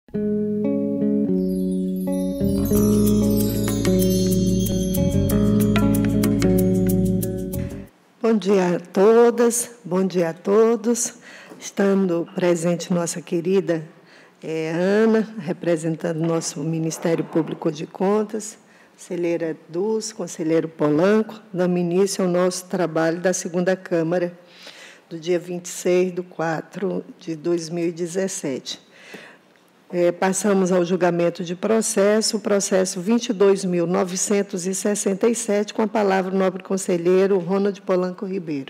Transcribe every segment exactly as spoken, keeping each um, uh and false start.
Bom dia a todas, bom dia a todos. Estando presente nossa querida é, Ana, representando nosso Ministério Público de Contas, conselheira Dulce, conselheiro Polanco, dando início ao nosso trabalho da segunda Câmara, do dia vinte e seis de quatro de dois mil e dezessete. É, passamos ao julgamento de processo, o processo vinte e dois mil novecentos e sessenta e sete, com a palavra o nobre conselheiro Ronald Polanco Ribeiro.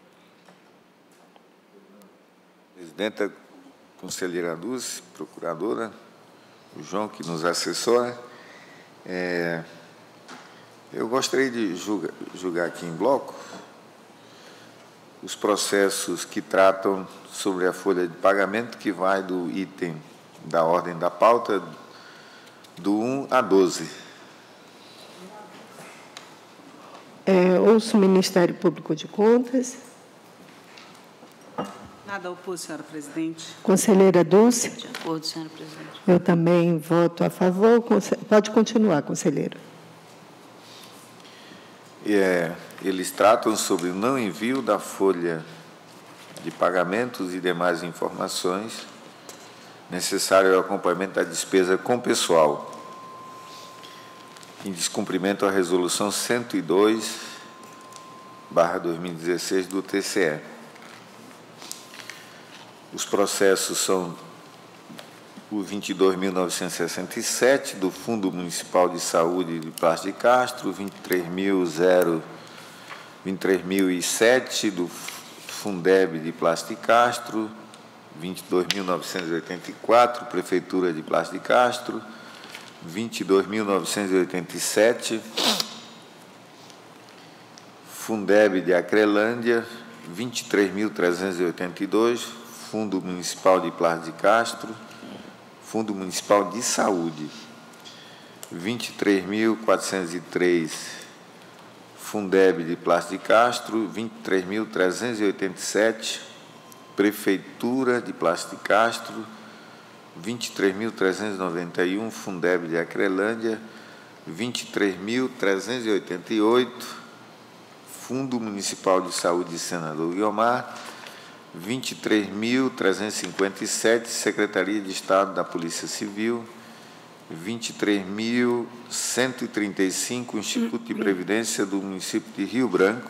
Presidenta, conselheira Dulce, procuradora, o João, que nos assessora. É, eu gostaria de julgar, julgar aqui em bloco os processos que tratam sobre a folha de pagamento, que vai do item da ordem da pauta do um a doze. É, ouço o Ministério Público de Contas. Nada a opor, senhora presidente. Conselheira Dulce. De acordo, senhora presidente. Eu também voto a favor. Pode continuar, conselheiro. É, eles tratam sobre o não envio da folha de pagamentos e demais informações necessário ao acompanhamento da despesa com pessoal, em descumprimento à Resolução cento e dois barra dois mil e dezesseis do T C E. Os processos são o vinte e dois mil novecentos e sessenta e sete, do Fundo Municipal de Saúde de Plácio de Castro, vinte e três mil e sete, do Fundeb de Plácio de Castro, vinte e dois mil novecentos e oitenta e quatro, Prefeitura de Plácio de Castro, vinte e dois mil novecentos e oitenta e sete, Fundeb de Acrelândia, vinte e três mil trezentos e oitenta e dois, Fundo Municipal de Plácio de Castro, Fundo Municipal de Saúde, vinte e três mil quatrocentos e três, Fundeb de Plácio de Castro, vinte e três mil trezentos e oitenta e sete, Prefeitura de Plácio de Castro, vinte e três mil trezentos e noventa e um, Fundeb de Acrelândia, vinte e três mil trezentos e oitenta e oito, Fundo Municipal de Saúde de Senador Guiomar, vinte e três mil trezentos e cinquenta e sete, Secretaria de Estado da Polícia Civil, vinte e três mil cento e trinta e cinco, Instituto de Previdência do município de Rio Branco,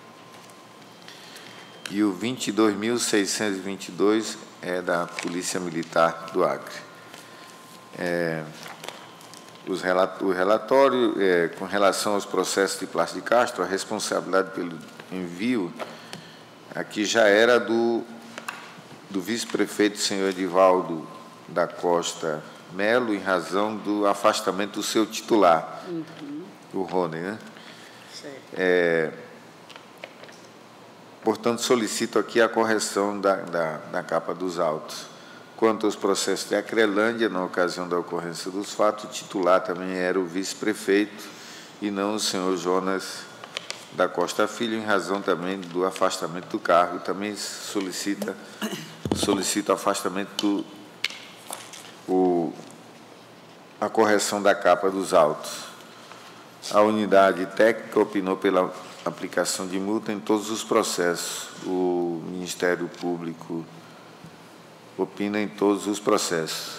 e o vinte e dois mil seiscentos e vinte e dois é da Polícia Militar do Acre. É, os relat o relatório, é, com relação aos processos de Plácio de Castro, a responsabilidade pelo envio aqui já era do, do vice-prefeito, senhor Edivaldo da Costa Melo, em razão do afastamento do seu titular, uhum. o Rony, né? É, portanto, solicito aqui a correção da, da, da capa dos autos. Quanto aos processos de Acrelândia, na ocasião da ocorrência dos fatos, o titular também era o vice-prefeito e não o senhor Jonas da Costa Filho, em razão também do afastamento do cargo. Também solicita, solicita o afastamento do, o, a correção da capa dos autos. A unidade técnica opinou pela aplicação de multa em todos os processos. O Ministério Público opina em todos os processos.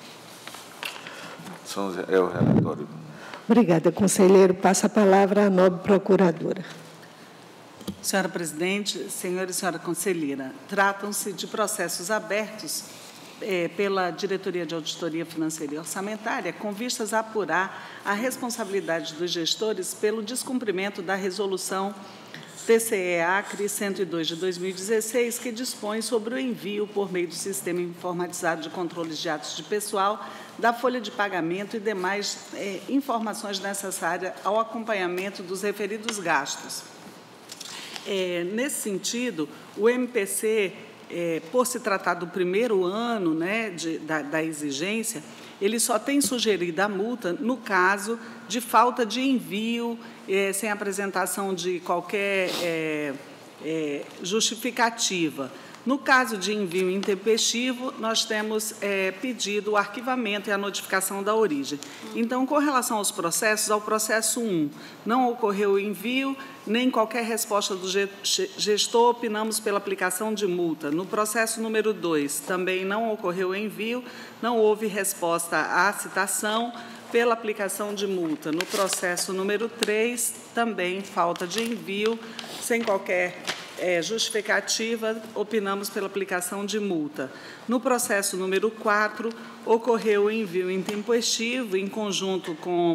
São, é o relatório. Obrigada, conselheiro. Passa a palavra à nobre procuradora. Senhora presidente, senhor e senhora conselheira, tratam-se de processos abertos eh, pela Diretoria de Auditoria Financeira e Orçamentária, com vistas a apurar a responsabilidade dos gestores pelo descumprimento da resolução T C E-Acre cento e dois de dois mil e dezesseis, que dispõe sobre o envio, por meio do Sistema Informatizado de Controles de Atos de Pessoal, da folha de pagamento e demais eh, informações necessárias ao acompanhamento dos referidos gastos. É, nesse sentido, o M P C, é, por se tratar do primeiro ano, né, de, da, da exigência, ele só tem sugerido a multa no caso de falta de envio, é, sem apresentação de qualquer é, é, justificativa. No caso de envio intempestivo, nós temos é, pedido o arquivamento e a notificação da origem. Então, com relação aos processos, ao processo um, não ocorreu o envio, nem qualquer resposta do gestor, opinamos pela aplicação de multa. No processo número dois, também não ocorreu o envio, não houve resposta à citação, pela aplicação de multa. No processo número três, também falta de envio, sem qualquer é, justificativa, opinamos pela aplicação de multa. No processo número quatro, ocorreu o envio intempestivo, em conjunto com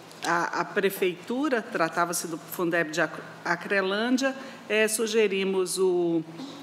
a, a Prefeitura, tratava-se do Fundeb de Acrelândia, é, sugerimos o...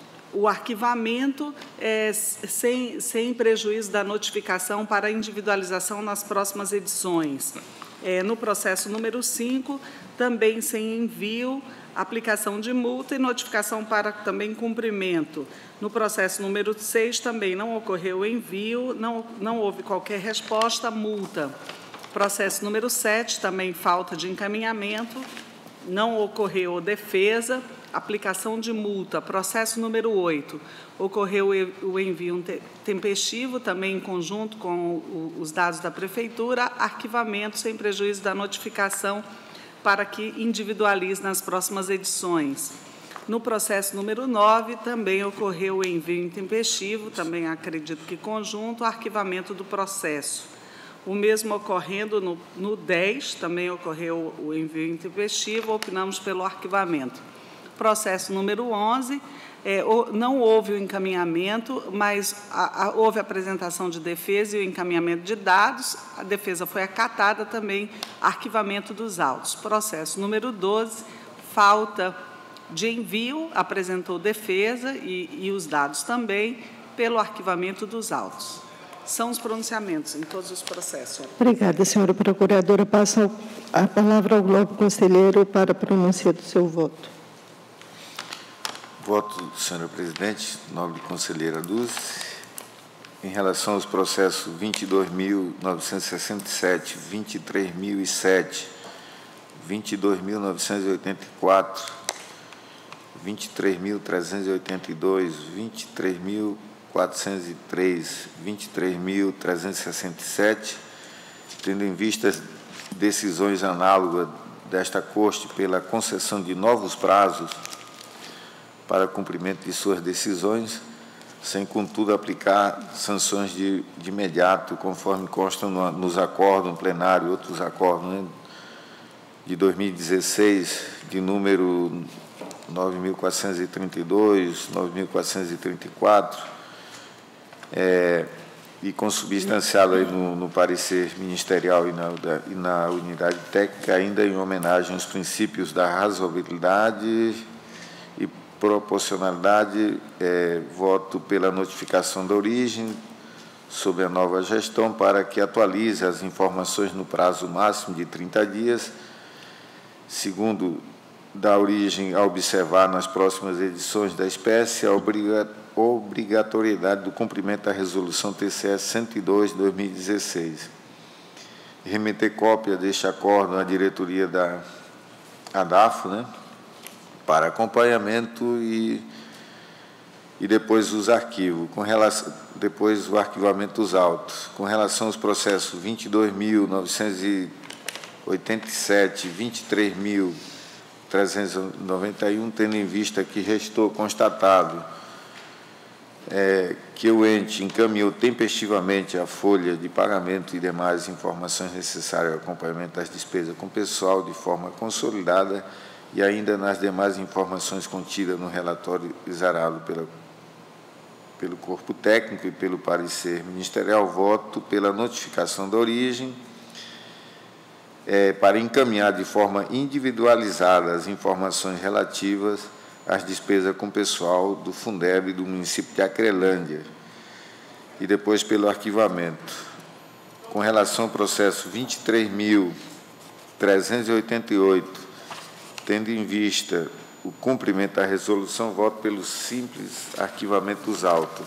o arquivamento é, sem, sem prejuízo da notificação para individualização nas próximas edições. É, no processo número cinco, também sem envio, aplicação de multa e notificação para também cumprimento. No processo número seis, também não ocorreu envio, não, não houve qualquer resposta, multa. Processo número sete, também falta de encaminhamento, não ocorreu defesa, aplicação de multa. Processo número oito, ocorreu o envio tempestivo, também em conjunto com os dados da Prefeitura, arquivamento sem prejuízo da notificação para que individualize nas próximas edições. No processo número nove, também ocorreu o envio intempestivo, também acredito que conjunto, arquivamento do processo. O mesmo ocorrendo no, no dez, também ocorreu o envio intempestivo, opinamos pelo arquivamento. Processo número onze, é, não houve o encaminhamento, mas a, a, houve a apresentação de defesa e o encaminhamento de dados, a defesa foi acatada também, arquivamento dos autos. Processo número doze, falta de envio, apresentou defesa e, e os dados também, pelo arquivamento dos autos. São os pronunciamentos em todos os processos. Obrigada, senhora procuradora. Passo a palavra ao Globo Conselheiro para a pronúncia do seu voto. Voto, senhora presidente, nobre conselheira Dulce. Em relação aos processos vinte e dois mil novecentos e sessenta e sete, vinte e três mil e sete, vinte e dois mil novecentos e oitenta e quatro, vinte e três mil trezentos e oitenta e dois, vinte e três mil quatrocentos e três, vinte e três mil trezentos e sessenta e sete, tendo em vista decisões análogas desta Corte pela concessão de novos prazos para cumprimento de suas decisões, sem, contudo, aplicar sanções de, de imediato, conforme constam no, nos acordos plenários, outros acordos, né, de dois mil e dezesseis, de número nove mil quatrocentos e trinta e dois, nove mil quatrocentos e trinta e quatro, é, e consubstanciado aí no, no parecer ministerial e na, da, e na unidade técnica, ainda em homenagem aos princípios da razoabilidade e proporcionalidade, é, voto pela notificação da origem sobre a nova gestão para que atualize as informações no prazo máximo de trinta dias, segundo, da origem a observar nas próximas edições da espécie a obrigatoriedade do cumprimento da Resolução T C S cento e dois de dois mil e dezesseis. Remeter cópia deste acordo à diretoria da ADAFO, né, para acompanhamento e, e depois os arquivos, com relação, depois o arquivamento dos autos. Com relação aos processos vinte e dois mil novecentos e oitenta e sete, vinte e três mil trezentos e noventa e um, tendo em vista que restou constatado é, que o ente encaminhou tempestivamente a folha de pagamento e demais informações necessárias ao acompanhamento das despesas com pessoal de forma consolidada e ainda nas demais informações contidas no relatório exarado pela, pelo corpo técnico e pelo parecer ministerial, voto pela notificação da origem, É, para encaminhar de forma individualizada as informações relativas às despesas com pessoal do Fundeb do município de Acrelândia, e depois pelo arquivamento. Com relação ao processo vinte e três mil trezentos e oitenta e oito, tendo em vista o cumprimento da resolução, voto pelo simples arquivamento dos autos.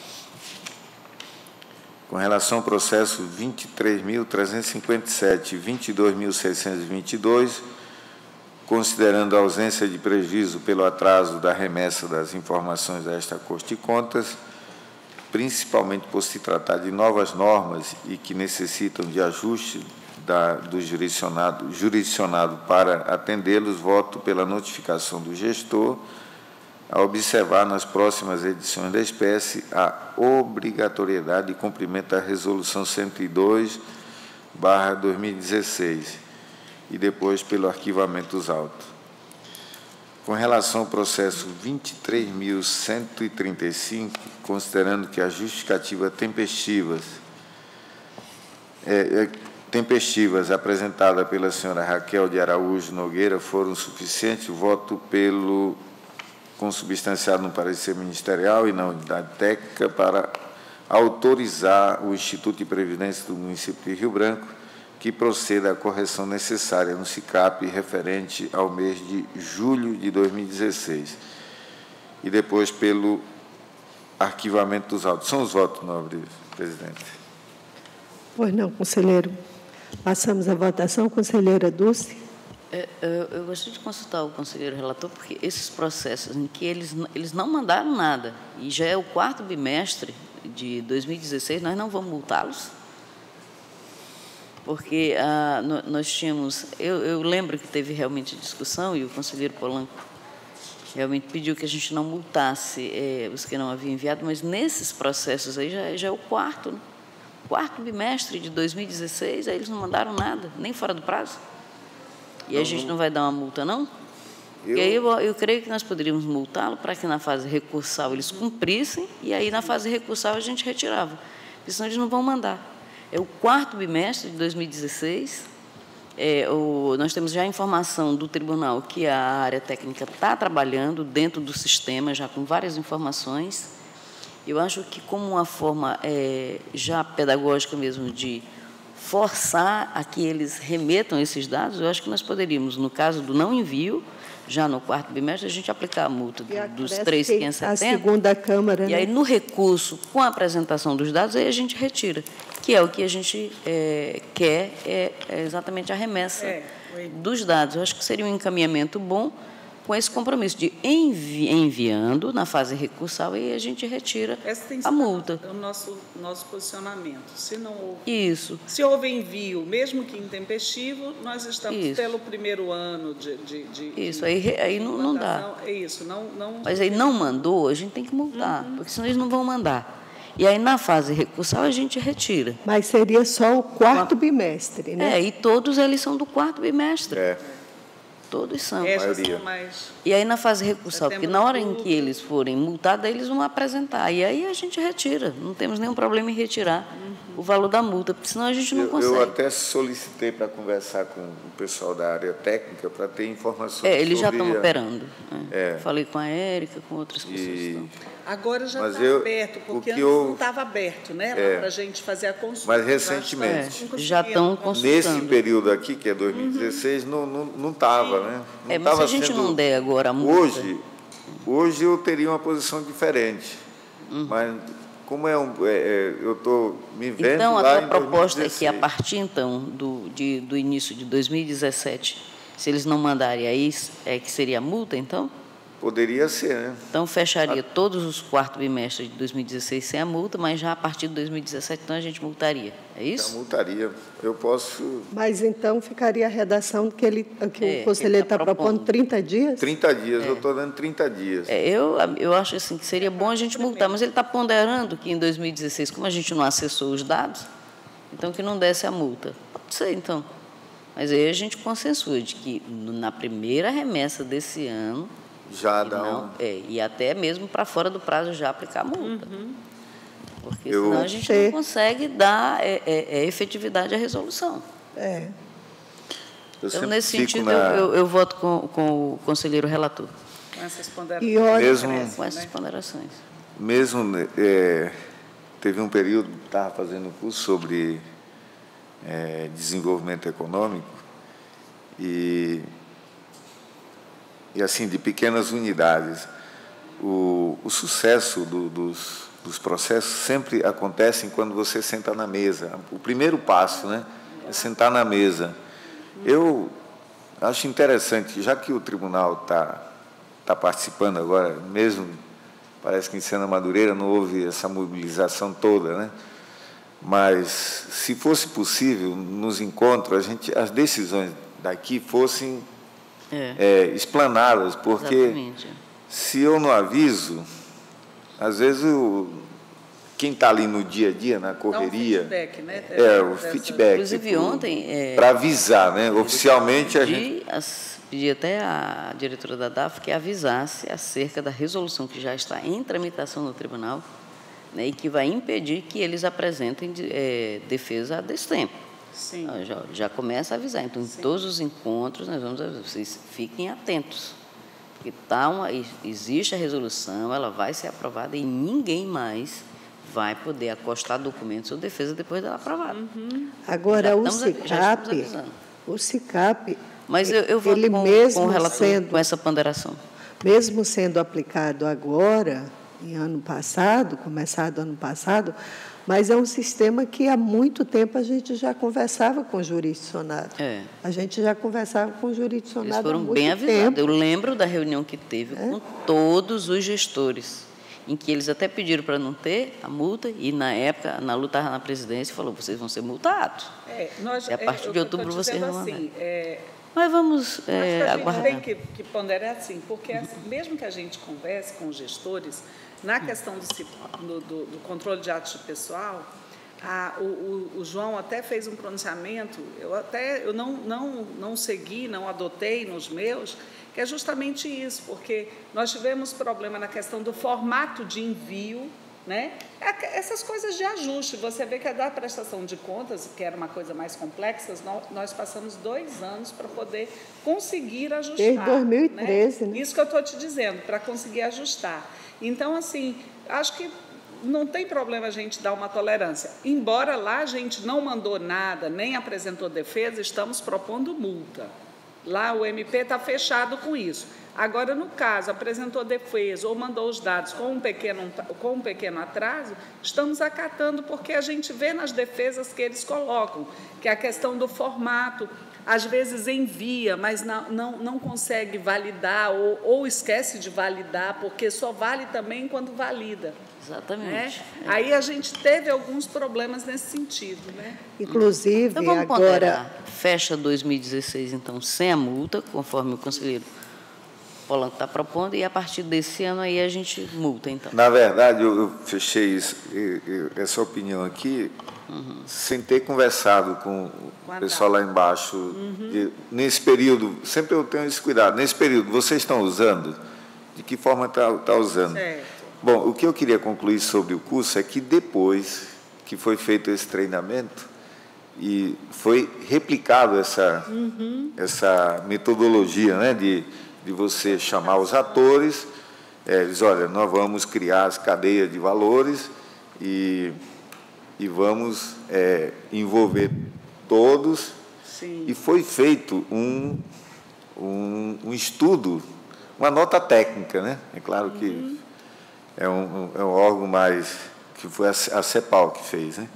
Com relação ao processo vinte e três mil trezentos e cinquenta e sete e vinte e dois mil seiscentos e vinte e dois, considerando a ausência de prejuízo pelo atraso da remessa das informações a esta Corte de Contas, principalmente por se tratar de novas normas e que necessitam de ajuste da, do jurisdicionado, jurisdicionado para atendê-los, voto pela notificação do gestor a observar nas próximas edições da espécie a obrigatoriedade de cumprimento da Resolução cento e dois barra dois mil e dezesseis e depois pelo arquivamento dos autos. Com relação ao processo vinte e três mil cento e trinta e cinco, considerando que as justificativas tempestivas, é, é, tempestivas apresentadas pela senhora Raquel de Araújo Nogueira foram suficientes, voto pelo consubstanciado no parecer ministerial e na unidade técnica para autorizar o Instituto de Previdência do município de Rio Branco que proceda à correção necessária no SICAP referente ao mês de julho de dois mil e dezesseis. E depois pelo arquivamento dos autos. São os votos, nobre presidente. Pois não, conselheiro. Passamos à votação. Conselheira Dulce. É, eu, eu gostaria de consultar o conselheiro relator, porque esses processos em que eles, eles não mandaram nada, e já é o quarto bimestre de dois mil e dezesseis, nós não vamos multá-los? Porque ah, nós tínhamos... Eu, eu lembro que teve realmente discussão, e o conselheiro Polanco realmente pediu que a gente não multasse é, os que não haviam enviado, mas nesses processos aí já, já é o quarto, né? Quarto bimestre de dois mil e dezesseis, aí eles não mandaram nada, nem fora do prazo. E a gente não vai dar uma multa, não? Eu... E aí eu, eu creio que nós poderíamos multá-lo para que na fase recursal eles cumprissem, e aí na fase recursal a gente retirava. Porque senão eles não vão mandar. É o quarto bimestre de dois mil e dezesseis. É, o, nós temos já a informação do tribunal que a área técnica está trabalhando dentro do sistema, já com várias informações. Eu acho que, como uma forma é, já pedagógica mesmo de forçar a que eles remetam esses dados, eu acho que nós poderíamos, no caso do não envio, já no quarto bimestre, a gente aplicar a multa do, dos três mil quinhentos e setenta. A segunda Câmara. E aí, no recurso, com a apresentação dos dados, aí a gente retira, que é o que a gente é, quer, é, é exatamente a remessa é, dos dados. Eu acho que seria um encaminhamento bom com esse compromisso de envi enviando na fase recursal e a gente retira a multa. É o nosso, nosso posicionamento. Se não houve, isso. Se houve envio, mesmo que intempestivo, nós estamos isso. pelo primeiro ano de... de, de isso, de, aí, aí não, não dá. É isso, não, não... Mas aí não mandou, a gente tem que multar, uhum. porque senão eles não vão mandar. E aí, na fase recursal, a gente retira. Mas seria só o quarto bimestre, né? É, e todos eles são do quarto bimestre. É. Todos são. É, são mais... E aí, na fase recursal, porque na hora em que eles forem multados, eles vão apresentar. E aí a gente retira. Não temos nenhum problema em retirar uhum. o valor da multa, porque senão a gente não eu, consegue. Eu até solicitei para conversar com o pessoal da área técnica para ter informações É, eles sobre... já estão operando. Né? É. Falei com a Érica, com outras pessoas. E... Agora já está aberto, porque antes eu... não estava aberto, né? É. Para a gente fazer a consulta. Mas recentemente. É. Já estão consultando. Nesse período aqui, que é dois mil e dezesseis, uhum. não estava, não, não né? Não é, mas se a gente sendo... não der agora a multa... Hoje, hoje eu teria uma posição diferente. Uhum. Mas como é um... É, é, eu estou me vendo então, lá a tua proposta é que, a partir, então, do, de, do início de dois mil e dezessete, se eles não mandarem aí, é que seria a multa, então? Poderia ser, né? Então, fecharia a... todos os quartos bimestres de dois mil e dezesseis sem a multa, mas já a partir de dois mil e dezessete, então, a gente multaria. É isso? Já multaria. Eu posso... Mas, então, ficaria a redação que, ele, que é, o conselheiro está tá propondo trinta dias? trinta dias, é. eu estou dando trinta dias. É, eu, eu acho assim, que seria bom a gente multar, mas ele está ponderando que em dois mil e dezesseis, como a gente não acessou os dados, então que não desse a multa. Pode ser, então. Mas aí a gente consensua de que na primeira remessa desse ano... Já dá não, um... é, e até mesmo para fora do prazo já aplicar a multa. Uhum. Porque eu... senão a gente não consegue dar é, é, é, efetividade à resolução. É. Eu então, nesse sentido, na... eu, eu, eu voto com, com o conselheiro relator. Com essas ponderações. E olha, mesmo, cresce, com essas né? ponderações. Mesmo, é, teve um período que estava fazendo curso sobre é, desenvolvimento econômico e... e assim, de pequenas unidades. O, o sucesso do, dos, dos processos sempre acontece quando você senta na mesa. O primeiro passo, né, é sentar na mesa. Eu, acho interessante, já que o tribunal está tá participando agora, mesmo, parece que em Sena Madureira não houve essa mobilização toda, né? Mas, se fosse possível, nos encontros, a gente, as decisões daqui fossem é. É, explanadas, porque Exatamente. Se eu não aviso, às vezes o, quem está ali no dia a dia, na correria... Dá um feedback, né? É, o dessa... feedback. Inclusive, tipo, ontem... É, para avisar, né? Oficialmente, a gente... As, pedi até à diretora da D A F que avisasse acerca da resolução que já está em tramitação no tribunal, né, e que vai impedir que eles apresentem é, defesa a destempo. Sim. Então, já, já começa a avisar. Então, Sim. em todos os encontros, nós vamos avisar, vocês fiquem atentos. Porque tá uma, existe a resolução, ela vai ser aprovada e ninguém mais vai poder acostar documentos ou defesa depois dela aprovada. Uhum. Agora, já o SICAP, o SICAP, Mas eu, eu vou ele com, mesmo com, relação, sendo, com essa ponderação. Mesmo sendo aplicado agora, em ano passado, começado ano passado, mas é um sistema que há muito tempo a gente já conversava com o jurisdicionado. É. A gente já conversava com o jurisdicionado há muito tempo. Eles foram bem avisados. Eu lembro da reunião que teve é. com todos os gestores, em que eles até pediram para não ter a multa, e, na época, na luta na presidência, falou, vocês vão ser multados. É, nós, e a partir é, de outubro, vocês não vão assim, é, Mas vamos é, a aguardar. gente tem que, que ponderar assim, porque assim, mesmo que a gente converse com os gestores, na questão do, do, do controle de atos pessoal, a, o, o, o João até fez um pronunciamento, eu até eu não, não, não segui, não adotei nos meus, que é justamente isso, porque nós tivemos problema na questão do formato de envio, né? Essas coisas de ajuste, você vê que a da prestação de contas, que era uma coisa mais complexa, nós passamos dois anos para poder conseguir ajustar. Desde dois mil e treze, né? né? Isso que eu estou te dizendo, para conseguir ajustar. Então, assim, acho que não tem problema a gente dar uma tolerância. Embora lá a gente não mandou nada, nem apresentou defesa, estamos propondo multa. Lá o M P está fechado com isso. Agora, no caso, apresentou defesa ou mandou os dados com um pequeno, com um pequeno atraso, estamos acatando, porque a gente vê nas defesas que eles colocam, que é a questão do formato, às vezes envia, mas não, não, não consegue validar ou, ou esquece de validar, porque só vale também quando valida. Exatamente. Né? É. Aí a gente teve alguns problemas nesse sentido. Né? Inclusive, então, vamos agora... ponderar. Fecha dois mil e dezesseis, então, sem a multa, conforme o conselheiro Polanco está propondo, e a partir desse ano aí a gente multa, então. Na verdade, eu, eu fechei isso, eu, eu, essa opinião aqui, uhum. sem ter conversado com o pessoal lá embaixo. Uhum. E, nesse período, sempre eu tenho esse cuidado, nesse período, vocês estão usando? De que forma está tá usando? Certo. Bom, o que eu queria concluir sobre o curso é que depois que foi feito esse treinamento e foi replicado essa, uhum. essa metodologia, né, de, de você chamar os atores, é, diz, olha, nós vamos criar as cadeias de valores e, e vamos é, envolver todos. Sim. E foi feito um, um, um estudo, uma nota técnica, né? É claro que uhum. é, um, é um órgão mais, que foi a CEPAL que fez, né?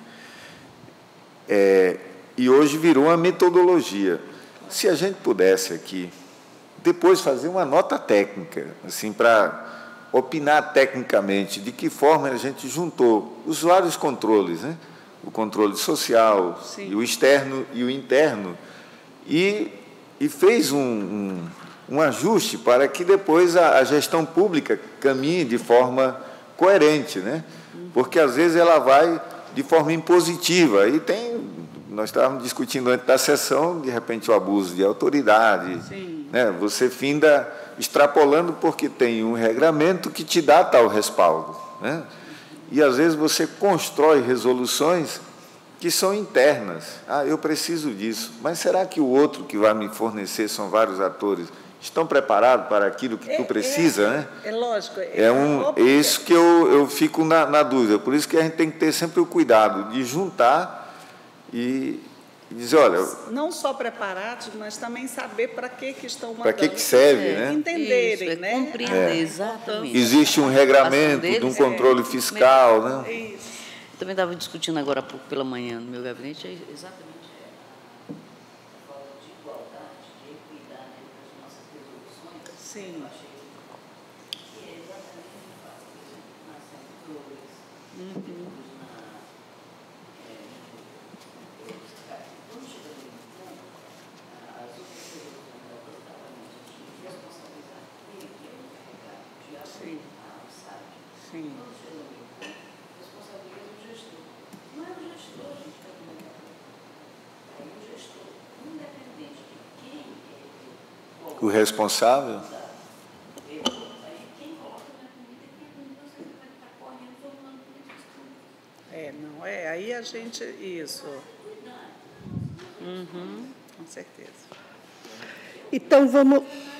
É, e hoje virou uma metodologia. Se a gente pudesse aqui, depois fazer uma nota técnica, assim, para opinar tecnicamente de que forma a gente juntou os vários controles, né? O controle social, Sim. e o externo e o interno, e, e fez um, um, um ajuste para que depois a, a gestão pública caminhe de forma coerente, né? Porque às vezes ela vai de forma impositiva, e tem, nós estávamos discutindo antes da sessão, de repente o abuso de autoridade, Sim. né? Você finda extrapolando porque tem um regramento que te dá tal respaldo, né? E às vezes você constrói resoluções que são internas. Ah, eu preciso disso, mas será que o outro que vai me fornecer, são vários atores, estão preparados para aquilo que é, tu precisa, é, né? É lógico. É, é um, é isso que eu, eu fico na, na dúvida. Por isso que a gente tem que ter sempre o cuidado de juntar e, e dizer, olha... Não só preparados, mas também saber para que, que estão mandando. Para que, que serve, é, né? Entenderem, isso, né? Compreender, é. exatamente. Existe um regramento de um controle é, fiscal, né? Isso. Eu também estava discutindo agora há pouco pela manhã no meu gabinete, é exatamente. Sim. Uhum. Sim. Sim. O responsável? É, não é? Aí a gente... Isso. Uhum, com certeza. Então, vamos...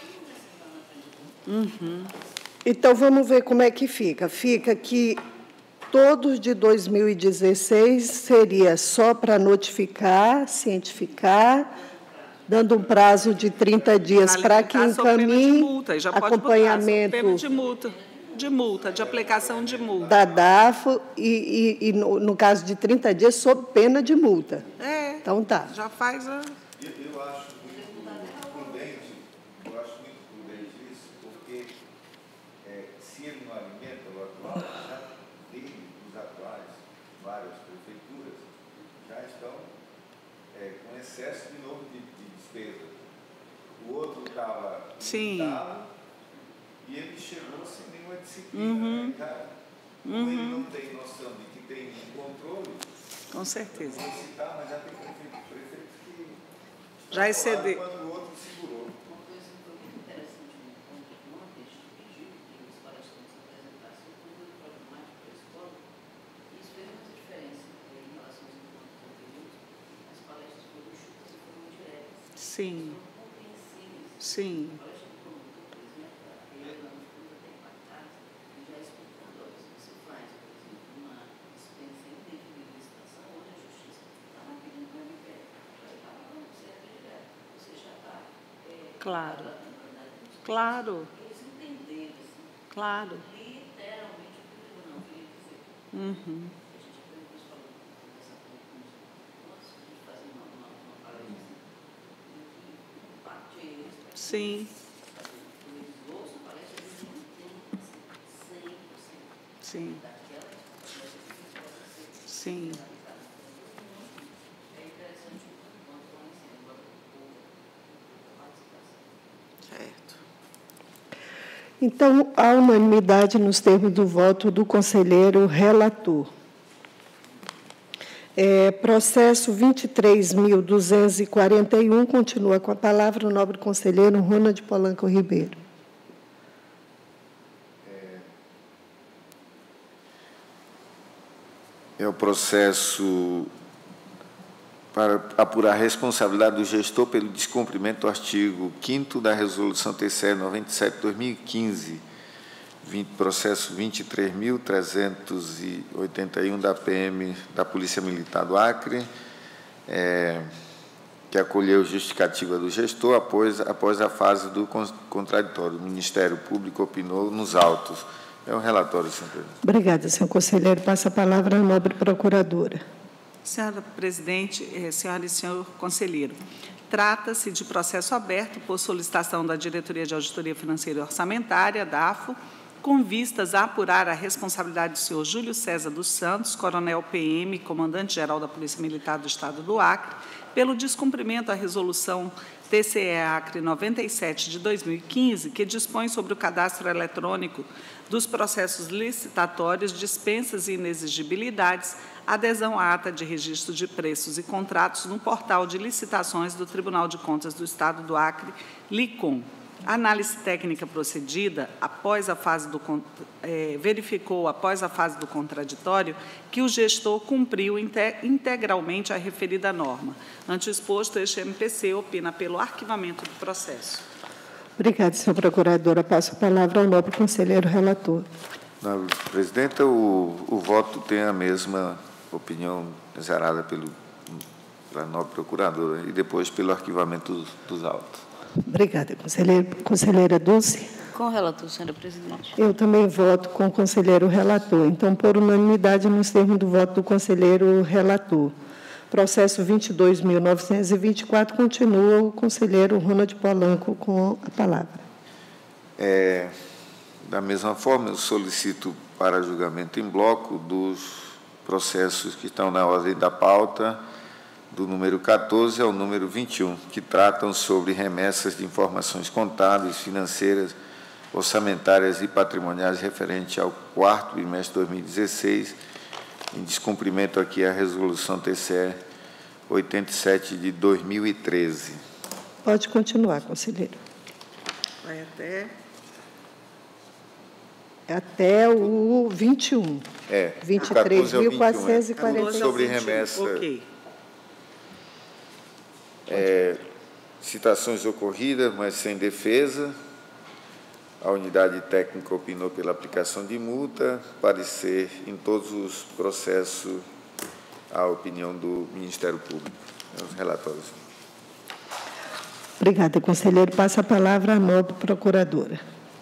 Uhum. Então, vamos ver como é que fica. Fica que todos de dois mil e dezesseis seria só para notificar, cientificar, dando um prazo de trinta dias para que encaminhe acompanhamento pena de multa, de multa, de aplicação de multa. Da D A F e, e, e no, no caso de trinta dias, sob pena de multa. É, então tá. Já faz a... Eu, eu acho muito prudente, eu acho muito prudente isso, porque é, se ele não alimenta o atual, já tem os atuais, várias prefeituras, já estão é, com excesso de novo de, de despesa. O outro estava limitado e ele chegou sem nenhuma disciplina. Uhum. Né, cara? Como Uhum. ele não tem noção de que tem um controle, com certeza. Vou citar, mas já tem prefeito, prefeito que já excedeu. Quando o outro segurou. Uma coisa muito interessante no ponto de ontem, a gente pediu que os palestrantes apresentassem o conteúdo programático da escola, e isso fez muita diferença em relação aos encontros anteriores. As palestras foram enxutas e foram diretas. Sim. Foram compreensíveis. Sim. A palestra do promotor, por exemplo, a Helena no fundo até impactada, e já explicando, olha, se você faz, por exemplo, uma dispensa indevida de licitação, hoje a justiça está lá pedindo para me ver. Você já está... Claro. Claro. Eles entenderam, assim, claro. literalmente o que o tribunal queria dizer. Uhum. A gente depois falou, conversar com os outros, a gente fazer uma, uma, uma palestra assim, que impacte eles. Sim. Eles ouçam a palestra, eles entendem cem por cento. Sim. Daquela palestra que eles possam ser. Sim. É interessante quando estão ensinando a participação. Certo. Então, há unanimidade nos termos do voto do conselheiro relator. É, processo vinte e três mil duzentos e quarenta e um, continua com a palavra o nobre conselheiro Ronald Polanco Ribeiro. É o processo para apurar a responsabilidade do gestor pelo descumprimento do artigo quinto da Resolução T C E noventa e sete barra dois mil e quinze, processo vinte e três mil trezentos e oitenta e um da P M da Polícia Militar do Acre, é, que acolheu justificativa do gestor após, após a fase do contraditório. O Ministério Público opinou nos autos. É o relatório, senhor presidente. Obrigada, senhor conselheiro. Passa a palavra à nobre procuradora. Senhora presidente, senhora e senhor conselheiro, trata-se de processo aberto por solicitação da Diretoria de Auditoria Financeira e Orçamentária, D A F O, com vistas a apurar a responsabilidade do senhor Júlio César dos Santos, coronel P M, comandante-geral da Polícia Militar do Estado do Acre, pelo descumprimento da resolução T C E Acre noventa e sete de dois mil e quinze, que dispõe sobre o cadastro eletrônico dos processos licitatórios, dispensas e inexigibilidades, adesão à ata de registro de preços e contratos no portal de licitações do Tribunal de Contas do Estado do Acre, LICOM. A análise técnica procedida, após a fase do, eh, verificou, após a fase do contraditório, que o gestor cumpriu integralmente a referida norma. Ante o exposto, este M P C opina pelo arquivamento do processo. Obrigada, senhora procuradora. Passo a palavra ao nobre conselheiro relator. Nobre presidenta, o, o voto tem a mesma opinião exarada pelo, pela nobre procuradora e depois pelo arquivamento dos, dos autos. Obrigada, conselheiro. Conselheira Dulce. Com o relator, senhora presidente. Eu também voto com o conselheiro relator. Então, por unanimidade, nos termos do voto do conselheiro relator. Processo vinte e dois mil novecentos e vinte e quatro, continua o conselheiro Ronald Polanco com a palavra. É, da mesma forma, eu solicito para julgamento em bloco dos processos que estão na ordem da pauta, do número quatorze ao número vinte e um, que tratam sobre remessas de informações contábeis, financeiras, orçamentárias e patrimoniais referente ao quarto bimestre de dois mil e dezesseis, em descumprimento aqui à resolução T C E oitenta e sete de dois mil e treze. Pode continuar, conselheiro. Vai até... Até o vinte e um. É, vinte e três mil quatrocentos e quarenta e cinco. sobre remessa. Ok. É, citações ocorridas, mas sem defesa. A unidade técnica opinou pela aplicação de multa, parecer em todos os processos a opinião do Ministério Público. Os relatórios. Obrigada, conselheiro. Passa a palavra à nobre procuradora.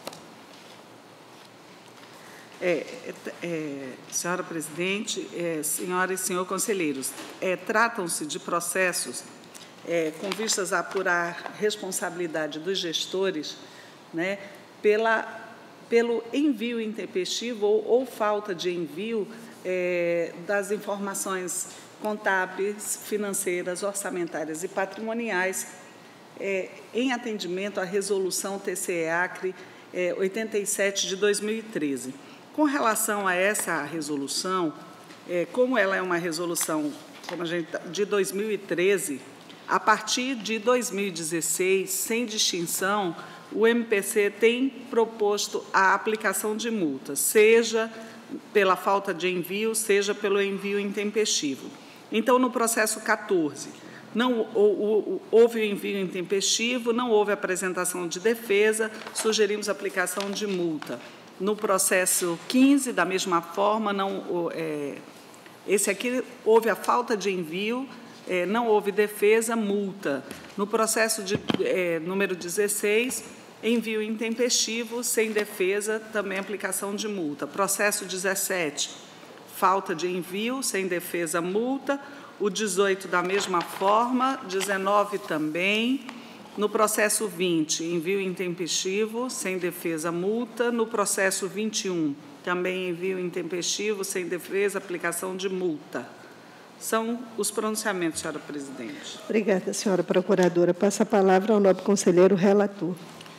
É, é, senhora presidente, é, senhora e senhor conselheiros, é, tratam-se de processos é, com vistas a apurar responsabilidade dos gestores, né, pela, pelo envio intempestivo ou, ou falta de envio é, das informações contábeis, financeiras, orçamentárias e patrimoniais é, em atendimento à resolução T C E ACRE é, oitenta e sete de dois mil e treze. Com relação a essa resolução, é, como ela é uma resolução como a gente, de dois mil e treze, a partir de dois mil e dezesseis, sem distinção, o M P C tem proposto a aplicação de multas, seja pela falta de envio, seja pelo envio intempestivo. Então, no processo quatorze, não houve o envio intempestivo, não houve apresentação de defesa, sugerimos aplicação de multa. No processo quinze, da mesma forma, não, é, esse aqui houve a falta de envio, é, não houve defesa, multa. No processo de é, número dezesseis, envio intempestivo, sem defesa, também aplicação de multa. Processo dezessete, falta de envio, sem defesa, multa. O dezoito, da mesma forma, dezenove também. No processo vinte, envio intempestivo, sem defesa, multa. No processo vinte e um, também envio intempestivo, sem defesa, aplicação de multa. São os pronunciamentos, senhora presidente. Obrigada, senhora procuradora. Passa a palavra ao nobre conselheiro relator.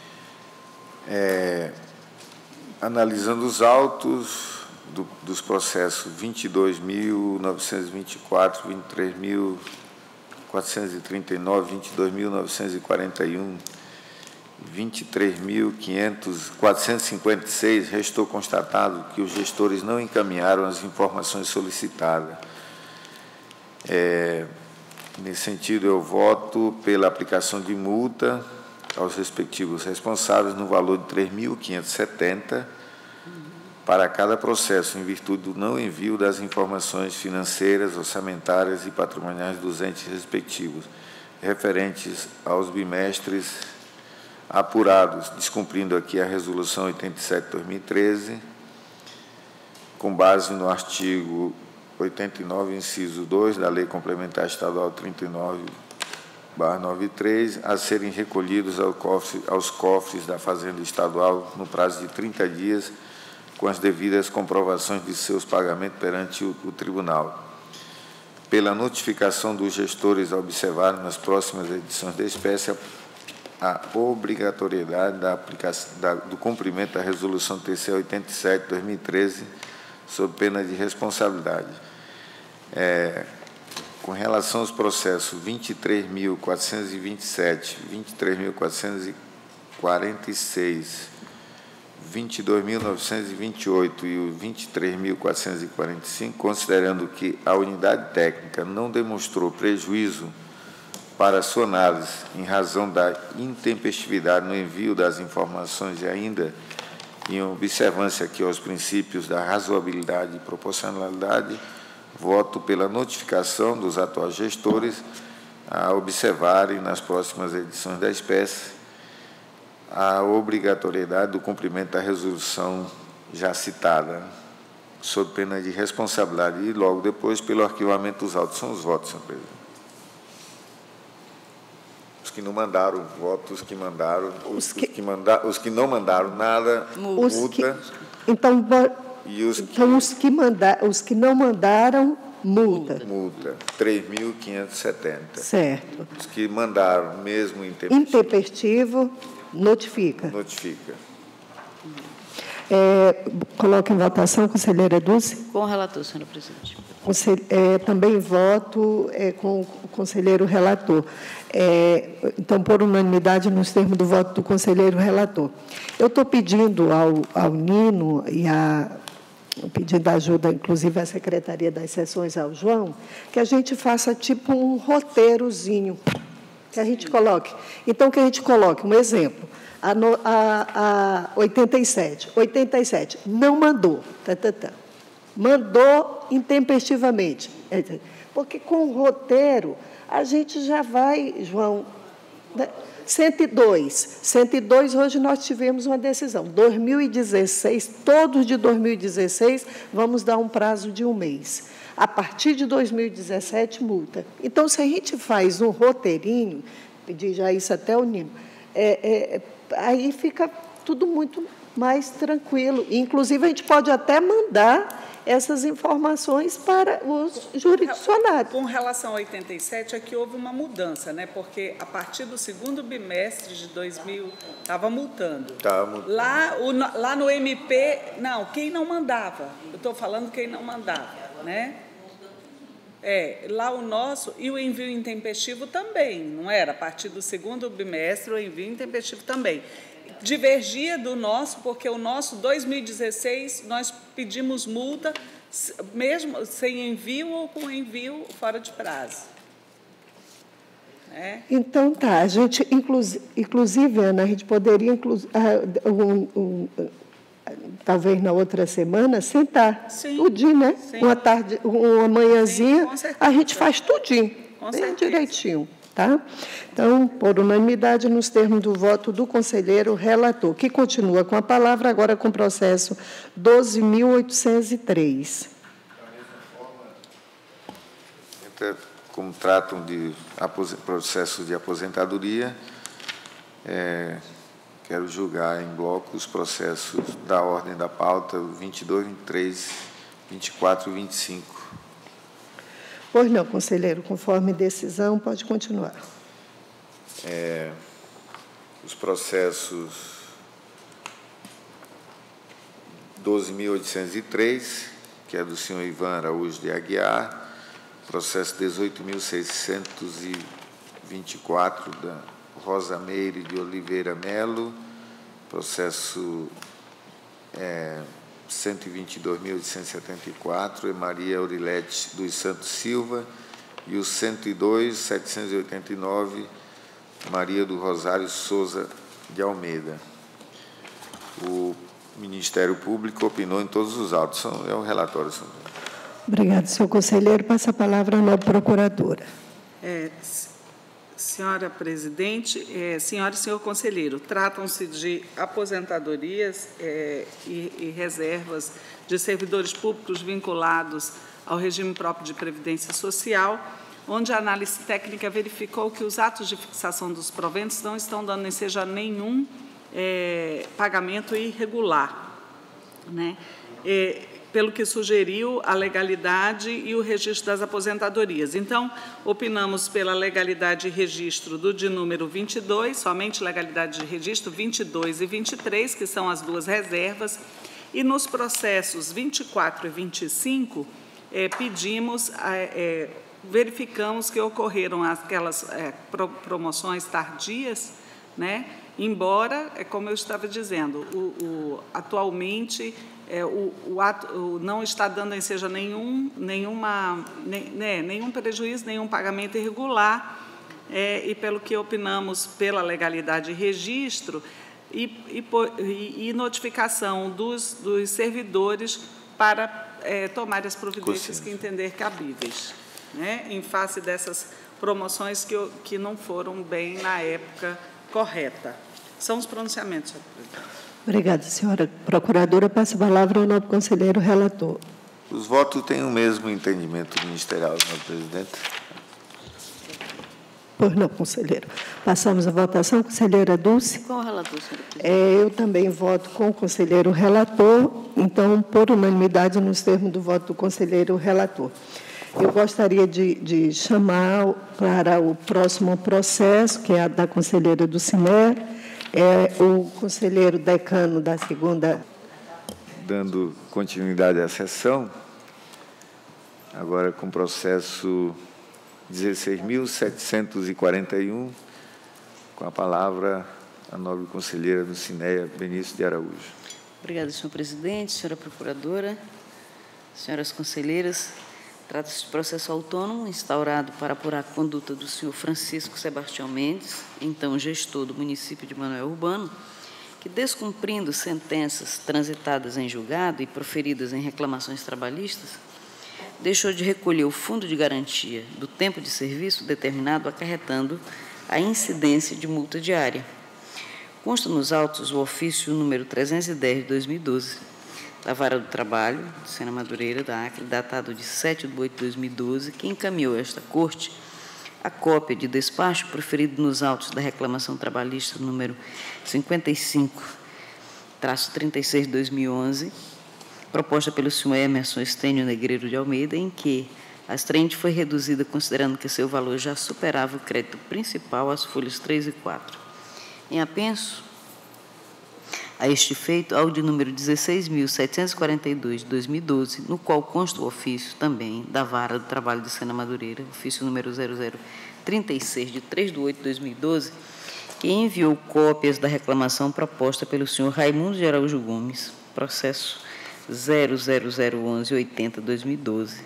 É, analisando os autos do, dos processos vinte e dois mil novecentos e vinte e quatro, vinte e três mil quatrocentos e trinta e nove, vinte e dois mil novecentos e quarenta e um, vinte e três mil quatrocentos e cinquenta e seis, restou constatado que os gestores não encaminharam as informações solicitadas. É, nesse sentido, eu voto pela aplicação de multa aos respectivos responsáveis no valor de três mil quinhentos e setenta para cada processo, em virtude do não envio das informações financeiras, orçamentárias e patrimoniais dos entes respectivos, referentes aos bimestres apurados, descumprindo aqui a resolução oitenta e sete de dois mil e treze, com base no artigo oitenta e nove, inciso dois, da Lei Complementar Estadual trinta e nove barra noventa e três, a serem recolhidos ao cofre, aos cofres da Fazenda Estadual no prazo de trinta dias, com as devidas comprovações de seus pagamentos perante o, o Tribunal. Pela notificação dos gestores a observar nas próximas edições da espécie a, a obrigatoriedade da aplicação, da, do cumprimento da Resolução T C E oitenta e sete de dois mil e treze, sob pena de responsabilidade. É, com relação aos processos vinte e três mil quatrocentos e vinte e sete, vinte e três mil quatrocentos e quarenta e seis, vinte e dois mil novecentos e vinte e oito e o vinte e três mil quatrocentos e quarenta e cinco, considerando que a unidade técnica não demonstrou prejuízo para sua análise em razão da intempestividade no envio das informações e ainda em observância aqui aos princípios da razoabilidade e proporcionalidade, voto pela notificação dos atuais gestores a observarem nas próximas edições da espécie a obrigatoriedade do cumprimento da resolução já citada, sob pena de responsabilidade, e logo depois pelo arquivamento dos autos. São os votos, senhor presidente. que não mandaram, voto os que mandaram, os, Os que- os que, manda, os que não mandaram nada, Os que, multa, então, vo- e os então os, que manda, os que não mandaram, multa. que multa, três mil quinhentos e setenta. Certo. Os que mandaram, mesmo intempestivo, Intempestivo, notifica. notifica. É, coloca em votação, conselheira Dulce. Com o relator, senhora presidente. Concel- é, também voto é, com o conselheiro relator. É, então, por unanimidade, nos termos do voto do conselheiro relator. Eu estou pedindo ao, ao Nino e a pedindo ajuda, inclusive, à Secretaria das Sessões, ao João, que a gente faça tipo um roteirozinho, que a gente coloque. Então, que a gente coloque um exemplo. A, no, a, a oitenta e sete. oitenta e sete não mandou. Tá, tá, tá. Mandou intempestivamente. Porque com o roteiro, a gente já vai, João. Né? cento e dois. cento e dois, hoje nós tivemos uma decisão. dois mil e dezesseis, todos de dois mil e dezesseis, vamos dar um prazo de um mês. A partir de dois mil e dezessete, multa. Então, se a gente faz um roteirinho, pedi já isso até o Nino, é, é, aí fica tudo muito mais tranquilo. Inclusive, a gente pode até mandar essas informações para os jurisdicionados. Com relação a oitenta e sete, é que houve uma mudança, né? Porque a partir do segundo bimestre de dois mil, estava multando. Tá, multando. Lá, o, lá no M P, não, quem não mandava. Eu estou falando quem não mandava, né? É, lá o nosso, e o envio intempestivo também, não era? A partir do segundo bimestre, o envio intempestivo também. Divergia do nosso, porque o nosso, dois mil e dezesseis, nós pedimos multa, mesmo sem envio ou com envio fora de prazo. É. Então, tá. A gente, inclusive, inclusive Ana, a gente poderia, inclu, uh, um, um, uh, talvez na outra semana, sentar, Sim, tudinho, né? sim. Uma tarde, uma manhãzinha, Sim, com certeza. a gente faz tudinho, Com bem certeza. direitinho. Tá? Então, por unanimidade, nos termos do voto do conselheiro relator, que continua com a palavra, agora com o processo doze mil oitocentos e três. Como tratam de processo de aposentadoria, é, quero julgar em bloco os processos da ordem da pauta vinte e dois, vinte e três, vinte e quatro e vinte e cinco. Pois não, conselheiro, conforme decisão, pode continuar. É, os processos doze mil oitocentos e três, que é do senhor Ivan Araújo de Aguiar, processo dezoito mil seiscentos e vinte e quatro, da Rosa Meire de Oliveira Melo, processo é, cento e vinte e dois mil oitocentos e setenta e quatro, é Maria Aurilete dos Santos Silva, e o cento e dois, setecentos e oitenta e nove, Maria do Rosário Souza de Almeida. O Ministério Público opinou em todos os autos. É o relatório, senhor. Obrigada, senhor conselheiro. Passa a palavra à nova procuradora. É, senhora presidente, é, senhora e senhor conselheiro, tratam-se de aposentadorias é, e, e reservas de servidores públicos vinculados ao regime próprio de previdência social, onde a análise técnica verificou que os atos de fixação dos proventos não estão dando ensejo a nenhum é, pagamento irregular, né? É, pelo que sugeriu a legalidade e o registro das aposentadorias. Então, opinamos pela legalidade e registro do de número vinte e dois, somente legalidade de registro vinte e dois e vinte e três, que são as duas reservas, e nos processos vinte e quatro e vinte e cinco, eh, pedimos, eh, verificamos que ocorreram aquelas eh, pro, promoções tardias, né? Embora, é como eu estava dizendo, o, o, atualmente é, o, o ato o, não está dando ensejo a nenhum, nenhuma, nem, né, nenhum prejuízo, nenhum pagamento irregular, é, e pelo que opinamos pela legalidade de registro e, e, e notificação dos, dos servidores para é, tomar as providências que entender cabíveis, né, em face dessas promoções que, que não foram bem na época correta. São os pronunciamentos, senhora presidente. Obrigada, senhora procuradora. Passa a palavra ao novo conselheiro relator. Os votos têm o mesmo entendimento ministerial, senhor presidente. Pois não, conselheiro. Passamos à votação. Conselheira Dulce? Com o relator, senhora presidente. É, eu também voto com o conselheiro relator, então, por unanimidade, nos termos do voto do conselheiro relator. Eu gostaria de, de chamar para o próximo processo, que é a da conselheira do Cine, é o conselheiro decano da segunda. Dando continuidade à sessão, agora com o processo dezesseis mil setecentos e quarenta e um, com a palavra a nobre conselheira do Cineia, Benício de Araújo. Obrigada, senhor presidente, senhora procuradora, senhoras conselheiras. Trata-se de processo autônomo instaurado para apurar a conduta do senhor Francisco Sebastião Mendes, então gestor do município de Manoel Urbano, que, descumprindo sentenças transitadas em julgado e proferidas em reclamações trabalhistas, deixou de recolher o fundo de garantia do tempo de serviço determinado, acarretando a incidência de multa diária. Consta nos autos o ofício número trezentos e dez de dois mil e doze, da Vara do Trabalho, de Sena Madureira, da Acre, datado de sete de oito de dois mil e doze, que encaminhou a esta Corte a cópia de despacho proferido nos autos da reclamação trabalhista número cinquenta e cinco traço trinta e seis de dois mil e onze, proposta pelo senhor Emerson Estênio Negreiro de Almeida, em que a extraente foi reduzida considerando que seu valor já superava o crédito principal às folhas três e quatro. Em apenso a este feito, ao de número dezesseis mil setecentos e quarenta e dois de dois mil e doze, no qual consta o ofício também da Vara do Trabalho de Sena Madureira, ofício número zero zero trinta e seis de três de oito de dois mil e doze, que enviou cópias da reclamação proposta pelo senhor Raimundo de Araújo Gomes, processo zero zero zero onze oitenta de dois mil e doze,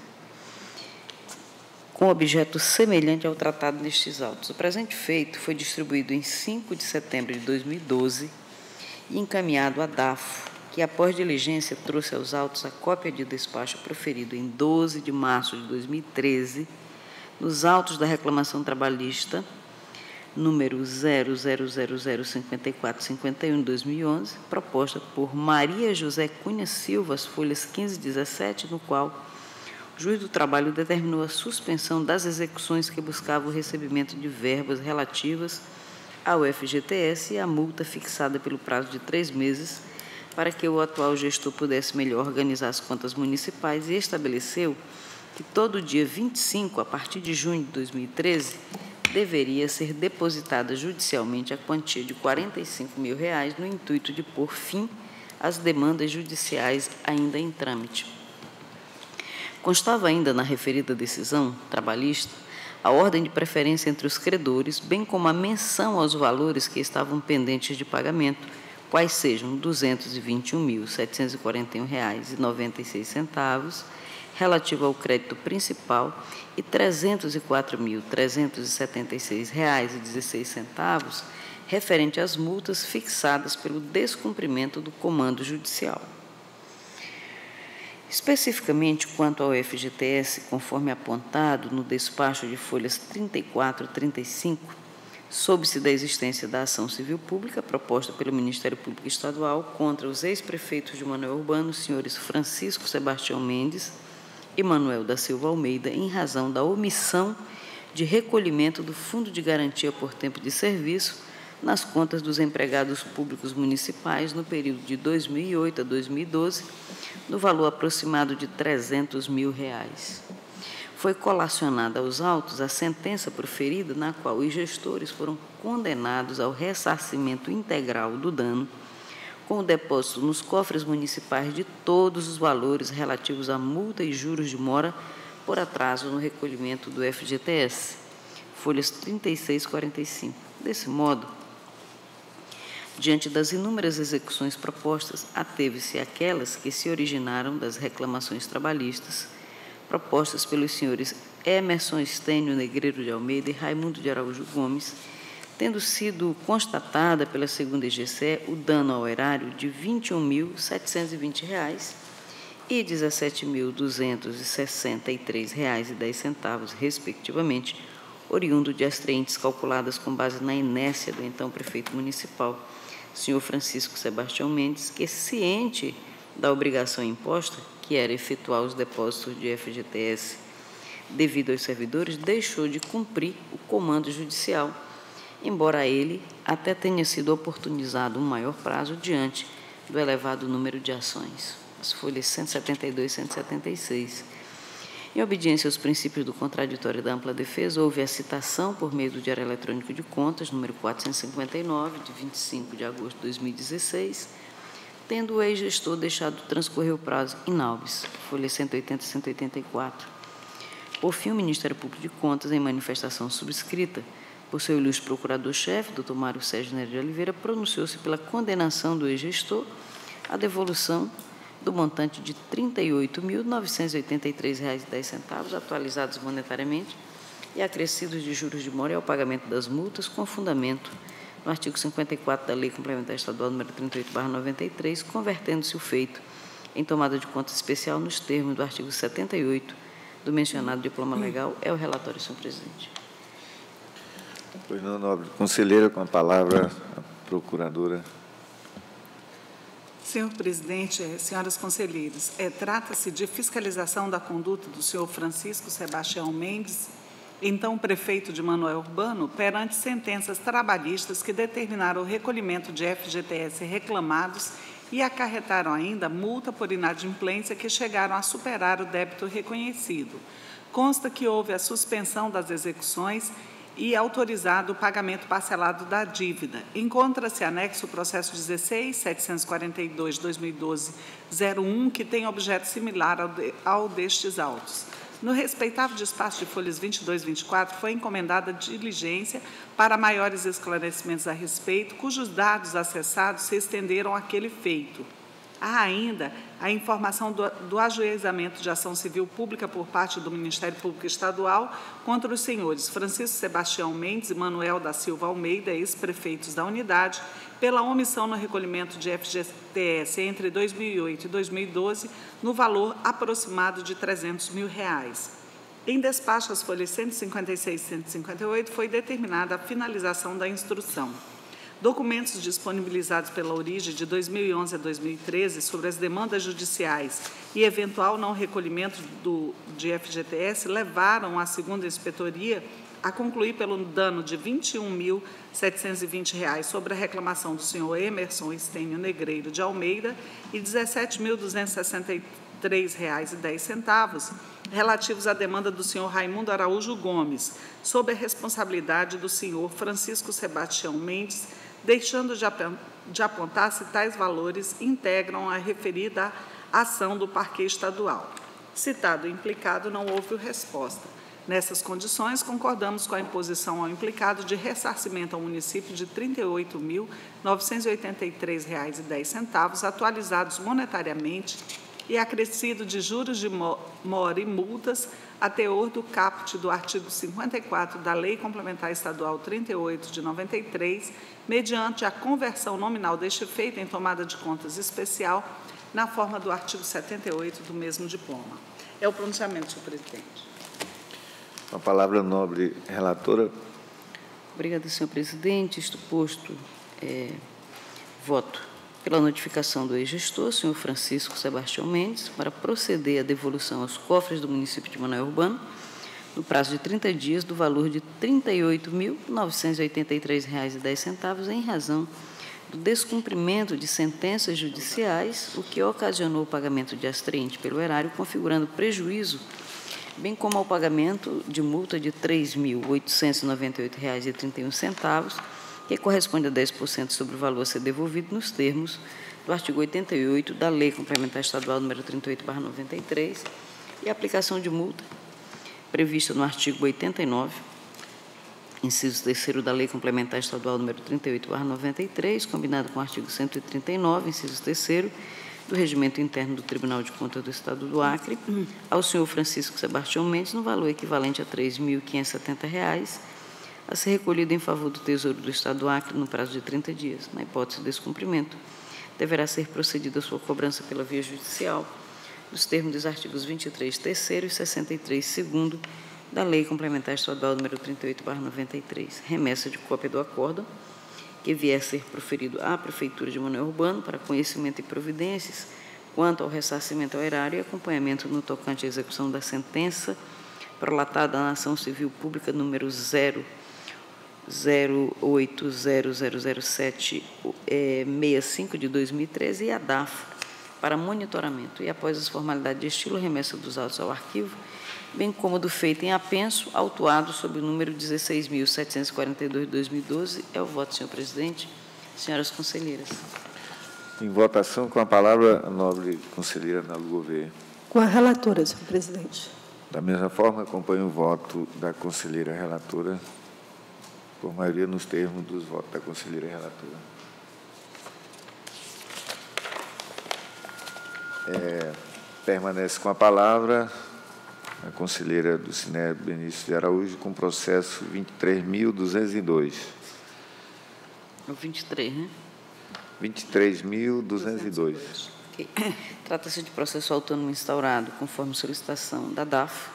com objeto semelhante ao tratado nestes autos. O presente feito foi distribuído em cinco de setembro de dois mil e doze e encaminhado à D A F, que, após diligência, trouxe aos autos a cópia de despacho proferido em doze de março de dois mil e treze, nos autos da reclamação trabalhista, número zero zero zero zero cinquenta e quatro cinquenta e um de dois mil e onze, proposta por Maria José Cunha Silva, as folhas quinze e dezessete, no qual o juiz do trabalho determinou a suspensão das execuções que buscavam o recebimento de verbas relativas ao F G T S e a multa fixada pelo prazo de três meses para que o atual gestor pudesse melhor organizar as contas municipais, e estabeleceu que todo dia vinte e cinco, a partir de junho de dois mil e treze, deveria ser depositada judicialmente a quantia de quarenta e cinco mil reais no intuito de pôr fim às demandas judiciais ainda em trâmite. Constava ainda na referida decisão trabalhista a ordem de preferência entre os credores, bem como a menção aos valores que estavam pendentes de pagamento, quais sejam duzentos e vinte e um mil setecentos e quarenta e um reais e noventa e seis centavos, relativo ao crédito principal, e trezentos e quatro mil trezentos e setenta e seis reais e dezesseis centavos, referente às multas fixadas pelo descumprimento do comando judicial. Especificamente quanto ao F G T S, conforme apontado no despacho de folhas trinta e quatro e trinta e cinco, soube-se da existência da ação civil pública proposta pelo Ministério Público Estadual contra os ex-prefeitos de Manoel Urbano, os senhores Francisco Sebastião Mendes e Manuel da Silva Almeida, em razão da omissão de recolhimento do Fundo de Garantia por Tempo de Serviço nas contas dos empregados públicos municipais no período de dois mil e oito a dois mil e doze, no valor aproximado de trezentos mil reais. Foi colacionada aos autos a sentença proferida na qual os gestores foram condenados ao ressarcimento integral do dano, com o depósito nos cofres municipais de todos os valores relativos à multa e juros de mora por atraso no recolhimento do F G T S, folhas trinta e seis e quarenta e cinco. Desse modo, diante das inúmeras execuções propostas, ateve-se aquelas que se originaram das reclamações trabalhistas propostas pelos senhores Emerson Estênio Negreiro de Almeida e Raimundo de Araújo Gomes, tendo sido constatada pela segunda I G C o dano ao erário de vinte e um mil setecentos e vinte reais e dezessete mil duzentos e sessenta e três reais e dez centavos, respectivamente, oriundo de astraentes calculadas com base na inércia do então prefeito municipal, senhor Francisco Sebastião Mendes, que, ciente da obrigação imposta, que era efetuar os depósitos de F G T S devido aos servidores, deixou de cumprir o comando judicial, embora a ele até tenha sido oportunizado um maior prazo diante do elevado número de ações. As folhas cento e setenta e dois e cento e setenta e seis. Em obediência aos princípios do contraditório e da ampla defesa, houve a citação por meio do Diário Eletrônico de Contas, número quatrocentos e cinquenta e nove, de vinte e cinco de agosto de dois mil e dezesseis, tendo o ex-gestor deixado transcorrer o prazo inalbis, folhas cento e oitenta e cento e oitenta e quatro. Por fim, o Ministério Público de Contas, em manifestação subscrita por seu ilustre procurador-chefe, doutor Mário Sérgio Nery de Oliveira, pronunciou-se pela condenação do ex-gestor à devolução do montante de trinta e oito mil novecentos e oitenta e três reais e dez centavos, atualizados monetariamente e acrescidos de juros de mora e ao pagamento das multas, com fundamento no artigo cinquenta e quatro da Lei Complementar Estadual número trinta e oito barra noventa e três, convertendo-se o feito em tomada de conta especial nos termos do artigo setenta e oito do mencionado diploma legal. É o relatório, senhor presidente. Pois não, nobre conselheira, com a palavra a procuradora. Senhor presidente, senhoras conselheiras, é, trata-se de fiscalização da conduta do senhor Francisco Sebastião Mendes, então prefeito de Manoel Urbano, perante sentenças trabalhistas que determinaram o recolhimento de F G T S reclamados e acarretaram ainda multa por inadimplência que chegaram a superar o débito reconhecido. Consta que houve a suspensão das execuções e autorizado o pagamento parcelado da dívida. Encontra-se anexo o processo dezesseis, setecentos e quarenta e dois, dois mil e doze, zero um, que tem objeto similar ao, de, ao destes autos. No respeitável despacho de folhas vinte e dois e vinte e quatro, foi encomendada diligência para maiores esclarecimentos a respeito, cujos dados acessados se estenderam àquele feito. Há ainda a informação do, do ajuizamento de ação civil pública por parte do Ministério Público Estadual contra os senhores Francisco Sebastião Mendes e Manuel da Silva Almeida, ex-prefeitos da unidade, pela omissão no recolhimento de F G T S entre dois mil e oito e dois mil e doze, no valor aproximado de trezentos mil reais. Em despacho, as folhas cento e cinquenta e seis e cento e cinquenta e oito, foi determinada a finalização da instrução. Documentos disponibilizados pela Origem de dois mil e onze a dois mil e treze sobre as demandas judiciais e eventual não recolhimento do, de F G T S levaram a segunda inspetoria a concluir pelo dano de vinte e um mil setecentos e vinte reais sobre a reclamação do senhor Emerson Estênio Negreiro de Almeida e dezessete mil duzentos e sessenta e três reais e dez centavos relativos à demanda do senhor Raimundo Araújo Gomes, sob a responsabilidade do senhor Francisco Sebastião Mendes, deixando de apontar se tais valores integram a referida ação do Parquê Estadual. Citado o implicado, não houve resposta. Nessas condições, concordamos com a imposição ao implicado de ressarcimento ao município de trinta e oito mil novecentos e oitenta e três reais e dez centavos, atualizados monetariamente e acrescido de juros de mora e multas a teor do caput do artigo cinquenta e quatro da Lei Complementar Estadual trinta e oito de noventa e três, mediante a conversão nominal deste feito em tomada de contas especial na forma do artigo setenta e oito do mesmo diploma. É o pronunciamento, senhor presidente. Com a palavra, nobre relatora. Obrigada, senhor presidente. Isto posto, é, voto pela notificação do ex-gestor, senhor Francisco Sebastião Mendes, para proceder à devolução aos cofres do município de Manoel Urbano, no prazo de trinta dias, do valor de trinta e oito mil novecentos e oitenta e três reais e dez centavos, em razão do descumprimento de sentenças judiciais, o que ocasionou o pagamento de astriente pelo erário, configurando prejuízo, bem como ao pagamento de multa de três mil oitocentos e noventa e oito reais e trinta e um centavos, que corresponde a dez por cento sobre o valor a ser devolvido nos termos do artigo oitenta e oito da Lei Complementar Estadual número trinta e oito barra noventa e três, e a aplicação de multa prevista no artigo oitenta e nove, inciso terceiro da Lei Complementar Estadual número trinta e oito barra noventa e três, combinado com o artigo cento e trinta e nove, inciso terceiro, do Regimento Interno do Tribunal de Contas do Estado do Acre, ao senhor Francisco Sebastião Mendes, no valor equivalente a três mil quinhentos e setenta reais, a ser recolhido em favor do Tesouro do Estado do Acre no prazo de trinta dias. Na hipótese de descumprimento, deverá ser procedida a sua cobrança pela via judicial, nos termos dos artigos vinte e três, terceiro e sessenta e três, segundo da Lei Complementar Estadual número trinta e oito barra noventa e três. Remessa de cópia do acórdão, que vier a ser proferido à Prefeitura de Manoel Urbano para conhecimento e providências quanto ao ressarcimento ao erário e acompanhamento no tocante à execução da sentença prolatada na ação civil pública número zero zero oito zero zero zero sete seis cinco de dois mil e treze e a D A F para monitoramento e, após as formalidades de estilo, remessa dos autos ao arquivo, bem como do feito em apenso, autuado sob o número dezesseis mil setecentos e quarenta e dois de dois mil e doze. É o voto, senhor presidente. Senhoras conselheiras. Em votação, com a palavra, a nobre conselheira Ana Lu Gouveia. Com a relatora, senhor presidente. Da mesma forma, acompanho o voto da conselheira relatora, por maioria nos termos dos votos da conselheira relatora. É, permanece com a palavra a conselheira do Cineb, Benício de Araújo, com processo vinte e três mil duzentos e dois. O vinte e três, né? vinte e três mil duzentos e dois. Okay. Trata-se de processo autônomo instaurado, conforme solicitação da D A F,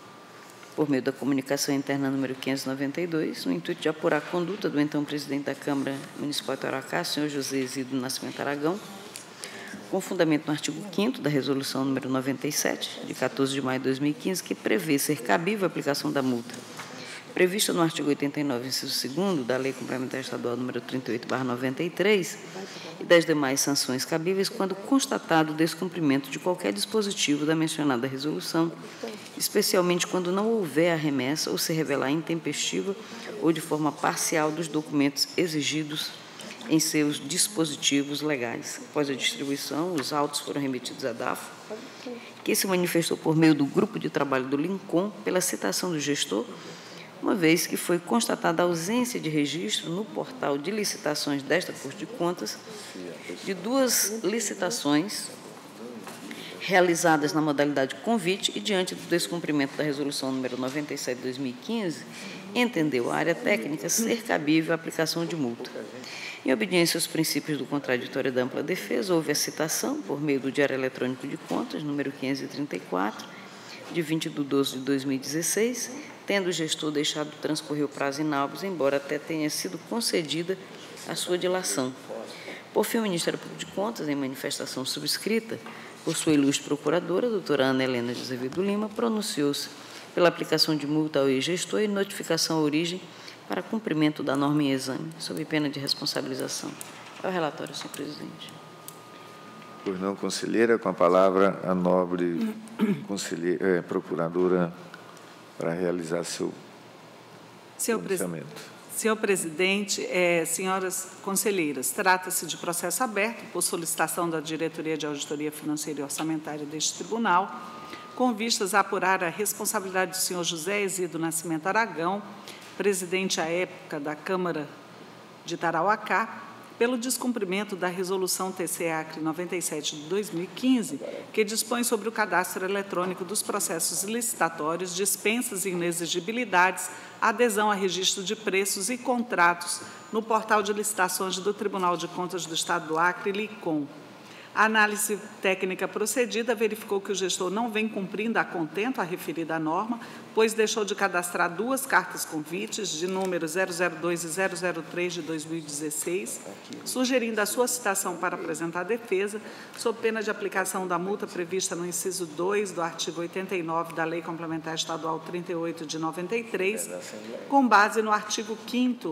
por meio da comunicação interna número quinhentos e noventa e dois, no intuito de apurar a conduta do então presidente da Câmara Municipal de Tarauacá, senhor José Isidro Nascimento Aragão, com fundamento no artigo quinto da Resolução número noventa e sete, de quatorze de maio de dois mil e quinze, que prevê ser cabível a aplicação da multa prevista no artigo oitenta e nove, inciso segundo, da Lei Complementar Estadual número trinta e oito barra noventa e três, e das demais sanções cabíveis quando constatado o descumprimento de qualquer dispositivo da mencionada resolução, especialmente quando não houver a remessa ou se revelar intempestiva ou de forma parcial dos documentos exigidos em seus dispositivos legais. Após a distribuição, os autos foram remetidos à D A F, que se manifestou por meio do grupo de trabalho do Lincom pela citação do gestor, uma vez que foi constatada a ausência de registro no portal de licitações desta Corte de Contas de duas licitações realizadas na modalidade convite e, diante do descumprimento da resolução número noventa e sete de dois mil e quinze, entendeu a área técnica ser cabível a aplicação de multa. Em obediência aos princípios do contraditório e da ampla defesa, houve a citação, por meio do Diário Eletrônico de Contas, número quinhentos e trinta e quatro, de vinte de doze de dois mil e dezesseis, tendo o gestor deixado transcorrer o prazo inábil, embora até tenha sido concedida a sua dilação. Por fim, o Ministério Público de Contas, em manifestação subscrita por sua ilustre procuradora, a doutora Ana Helena de Azevedo Lima, pronunciou-se pela aplicação de multa ao ex-gestor e notificação à origem para cumprimento da norma em exame, sob pena de responsabilização. É o relatório, senhor presidente. Pois não, conselheira, com a palavra a nobre conselheira, eh, procuradora para realizar seu senhor pronunciamento. Senhor presidente, eh, senhoras conselheiras, trata-se de processo aberto por solicitação da Diretoria de Auditoria Financeira e Orçamentária deste tribunal, com vistas a apurar a responsabilidade do senhor José Isidro Nascimento Aragão, presidente à época da Câmara de Tarauacá, pelo descumprimento da Resolução T C A C R noventa e sete de dois mil e quinze, que dispõe sobre o cadastro eletrônico dos processos licitatórios, dispensas e inexigibilidades, adesão a registro de preços e contratos no portal de licitações do Tribunal de Contas do Estado do Acre, LICOM. A análise técnica procedida verificou que o gestor não vem cumprindo a contento a referida norma, pois deixou de cadastrar duas cartas convites, de número zero zero dois e zero zero três de dois mil e dezesseis, sugerindo a sua citação para apresentar defesa, sob pena de aplicação da multa prevista no inciso dois do artigo oitenta e nove da Lei Complementar Estadual trinta e oito de noventa e três, com base no artigo quinto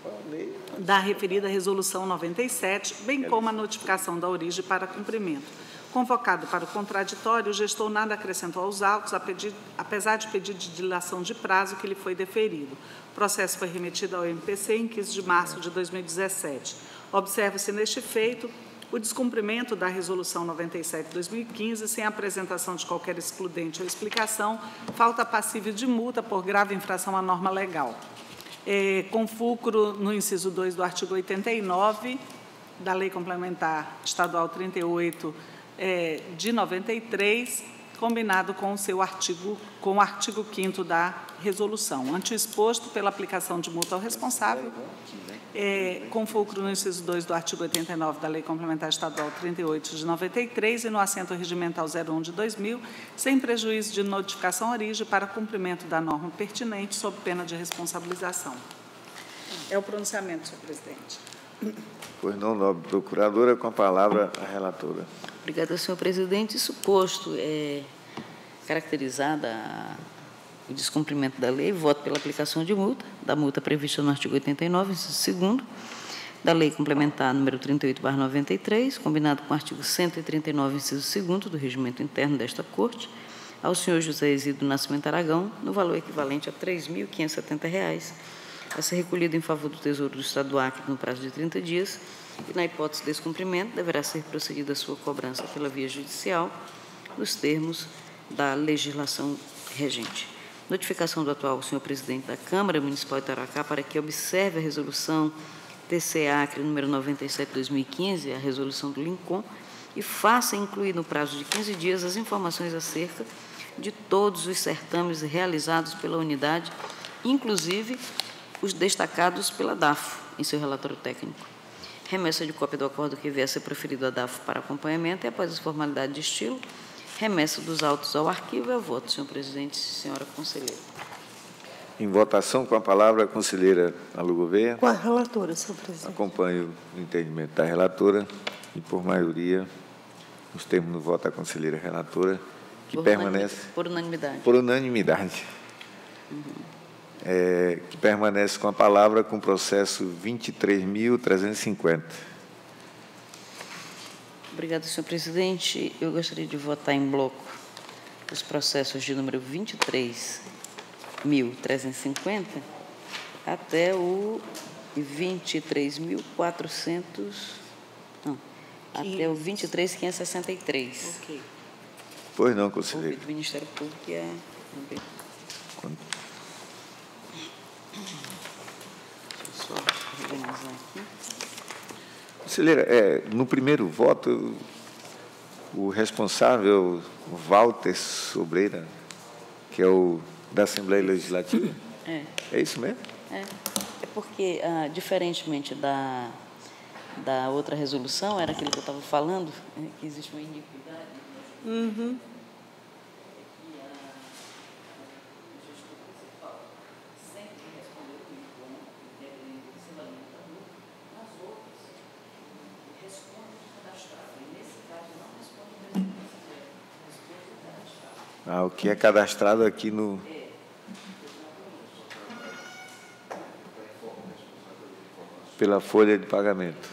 da referida Resolução noventa e sete, bem como a notificação da origem para cumprimento. Convocado para o contraditório, o gestor nada acrescentou aos autos, apesar de pedido de dilação de prazo que lhe foi deferido. O processo foi remetido ao M P C em quinze de março de dois mil e dezessete. Observa-se neste feito o descumprimento da Resolução noventa e sete de dois mil e quinze, sem apresentação de qualquer excludente ou explicação, falta passível de multa por grave infração à norma legal. É, com fulcro no inciso dois do artigo oitenta e nove da Lei Complementar Estadual trinta e oito é, de noventa e três, combinado com o seu artigo, com o artigo quinto da resolução. Ante exposto pela aplicação de multa ao responsável, é, com fulcro no inciso dois do artigo oitenta e nove da Lei Complementar Estadual trinta e oito de noventa e três e no assento regimental zero um de dois mil, sem prejuízo de notificação à origem para cumprimento da norma pertinente, sob pena de responsabilização. É o pronunciamento, senhor presidente. Pois não, nobre procuradora, com a palavra a relatora. Obrigada, senhor presidente. Isso posto, é caracterizada a o descumprimento da lei, voto pela aplicação de multa, da multa prevista no artigo oitenta e nove, inciso segundo, da Lei Complementar número trinta e oito barra noventa e três, combinado com o artigo cento e trinta e nove, inciso segundo, do Regimento Interno desta Corte, ao senhor José Exídio Nascimento Aragão, no valor equivalente a três mil quinhentos e setenta reais, a ser recolhido em favor do Tesouro do Estado do Acre no prazo de trinta dias, e, na hipótese de descumprimento, deverá ser procedida a sua cobrança pela via judicial, nos termos da legislação regente. Notificação do atual senhor presidente da Câmara Municipal de Tarauacá para que observe a resolução T C Acre número noventa e sete barra dois mil e quinze, a resolução do Lincom, e faça incluir no prazo de quinze dias as informações acerca de todos os certames realizados pela unidade, inclusive os destacados pela D A F, em seu relatório técnico. Remessa de cópia do acordo que vier a ser proferido à D A F para acompanhamento e, após as formalidades de estilo, remessa dos autos ao arquivo e ao voto, senhor presidente e senhora conselheira. Em votação, com a palavra, a conselheira Alu Gouveia. Com a relatora, senhor presidente. Acompanho o entendimento da relatora e, por maioria, nos termos do voto da conselheira relatora, que Por permanece... unanimidade. Por unanimidade. Por unanimidade. Uhum. É, que permanece com a palavra com o processo vinte e três mil trezentos e cinquenta. Obrigada, senhor presidente. Eu gostaria de votar em bloco os processos de número vinte e três mil trezentos e cinquenta até o vinte e três mil e quatrocentos, não, até o vinte e três mil quinhentos e sessenta e três. Ok. Pois não, conselheiro. O Ministério Público e a... Quando... Deixa eu só organizar aqui. Conselheira, é, no primeiro voto, o responsável, Walter Sobreira, que é o da Assembleia Legislativa? É. É isso mesmo? É, é porque, ah, diferentemente da, da outra resolução, era aquilo que eu estava falando, é, que existe uma iniquidade. Uhum. Ah, o que é cadastrado aqui no... Pela folha de pagamento.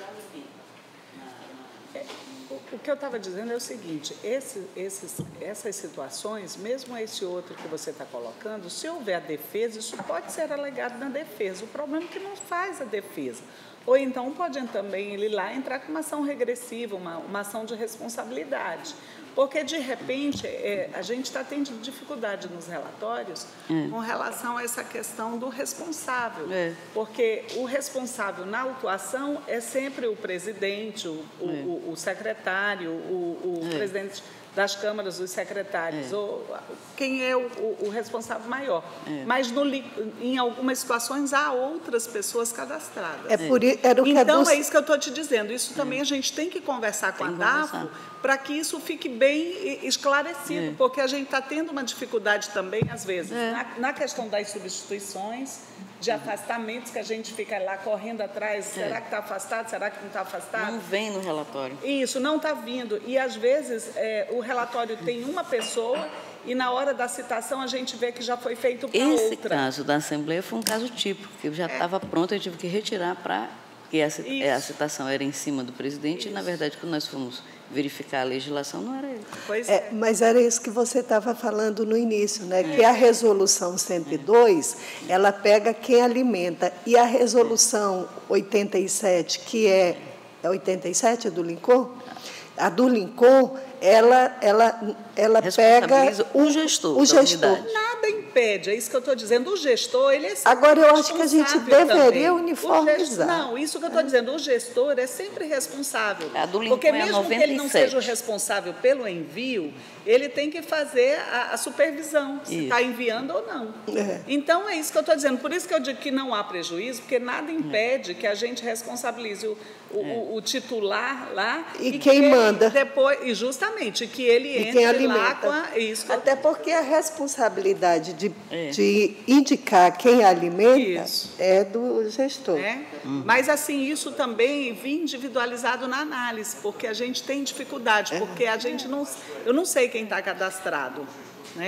O que eu estava dizendo é o seguinte, esse, esses, essas situações, mesmo esse outro que você está colocando, se houver a defesa, isso pode ser alegado na defesa. O problema é que não faz a defesa. Ou então pode também ele lá entrar com uma ação regressiva, uma, uma ação de responsabilidade. Porque, de repente, é, a gente está tendo dificuldade nos relatórios é. com relação a essa questão do responsável. É. Porque o responsável na autuação é sempre o presidente, o, o, é. o, o secretário, o, o é. presidente das câmaras, os secretários, é. ou quem é o, o, o responsável maior. É. Mas, no, em algumas situações, há outras pessoas cadastradas. É por, era o que então, do... é isso que eu estou te dizendo. Isso também é. a gente tem que conversar com tem a D A F para que isso fique bem esclarecido, é. porque a gente está tendo uma dificuldade também, às vezes, é. na, na questão das substituições, de afastamentos, que a gente fica lá correndo atrás, é. será que está afastado, será que não está afastado? Não vem no relatório. Isso, não está vindo. E, às vezes, é, o relatório tem uma pessoa e, na hora da citação, a gente vê que já foi feito para outra. Esse caso da Assembleia foi um caso típico, que já estava é. pronto, eu tive que retirar para... Porque a, a citação era em cima do presidente, isso. e, na verdade, quando nós fomos verificar a legislação, não era ele. Pois é. É, mas era isso que você estava falando no início, né? É. Que a resolução cento e dois, é. ela pega quem alimenta, e a resolução oitenta e sete, que é, é oitenta e sete do Lincom? A do Lincom, ela, ela, ela pega o gestor. O gestor. Nada impede, é isso que eu estou dizendo. O gestor, ele é sempre Agora, eu acho que a gente deveria também. uniformizar. Gestor, não, isso que eu estou é. dizendo, o gestor é sempre responsável. A do Lincom porque mesmo é noventa e sete. que ele não seja o responsável pelo envio, ele tem que fazer a, a supervisão, se está enviando ou não. É. Então, é isso que eu estou dizendo. Por isso que eu digo que não há prejuízo, porque nada impede é. que a gente responsabilize o, o, é. o, o titular lá. E, e quem que manda. Depois, e justamente, que ele e entre quem alimenta. lá com a... Isso. Até porque a responsabilidade de, é. de indicar quem alimenta isso. é do gestor. É. Uhum. Mas, assim, isso também vem individualizado na análise, porque a gente tem dificuldade, porque a gente não... Eu não sei quem está cadastrado, né?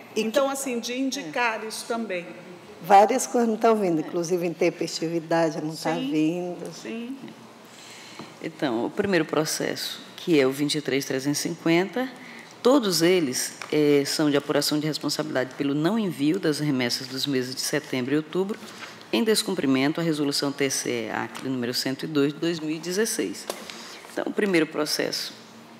Então, assim, de indicar isso também. Várias coisas não estão vindo, inclusive intempestividade não está vindo. Sim. Então, o primeiro processo, que é o vinte e três mil trezentos e cinquenta, todos eles é, são de apuração de responsabilidade pelo não envio das remessas dos meses de setembro e outubro, em descumprimento à resolução T C E A C R número cento e dois de dois mil e dezesseis. Então, o primeiro processo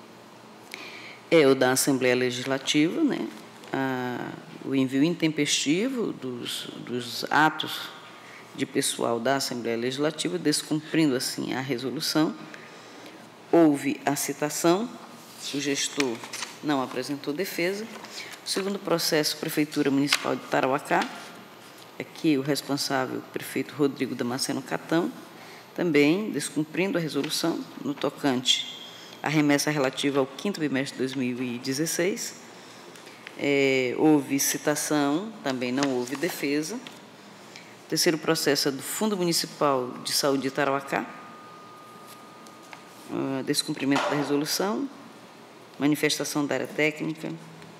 é o da Assembleia Legislativa, né? A, o envio intempestivo dos, dos atos de pessoal da Assembleia Legislativa, descumprindo, assim, a resolução. Houve a citação, o gestor não apresentou defesa. O segundo processo, Prefeitura Municipal de Tarauacá, aqui o responsável, o prefeito Rodrigo Damasceno Catão, também descumprindo a resolução no tocante à remessa relativa ao quinto bimestre de dois mil e dezesseis. É, houve citação, também não houve defesa. O terceiro processo é do Fundo Municipal de Saúde de Tarauacá, uh, descumprimento da resolução, manifestação da área técnica,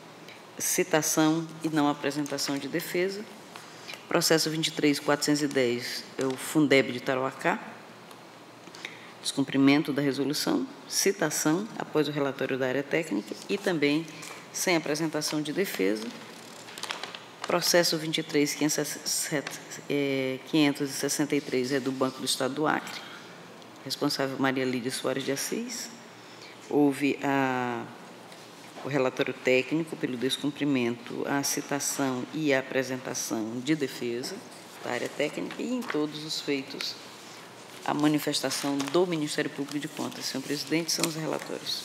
citação e não apresentação de defesa. Processo vinte e três mil quatrocentos e dez é o Fundeb de Tarauacá, descumprimento da resolução, citação após o relatório da área técnica e também sem apresentação de defesa. Processo vinte e três mil quinhentos e sessenta e três é do Banco do Estado do Acre, responsável Maria Lídia Soares de Assis. Houve a, o relatório técnico pelo descumprimento, a citação e a apresentação de defesa da área técnica e, em todos os feitos, a manifestação do Ministério Público de Contas. Senhor presidente, são os relatórios.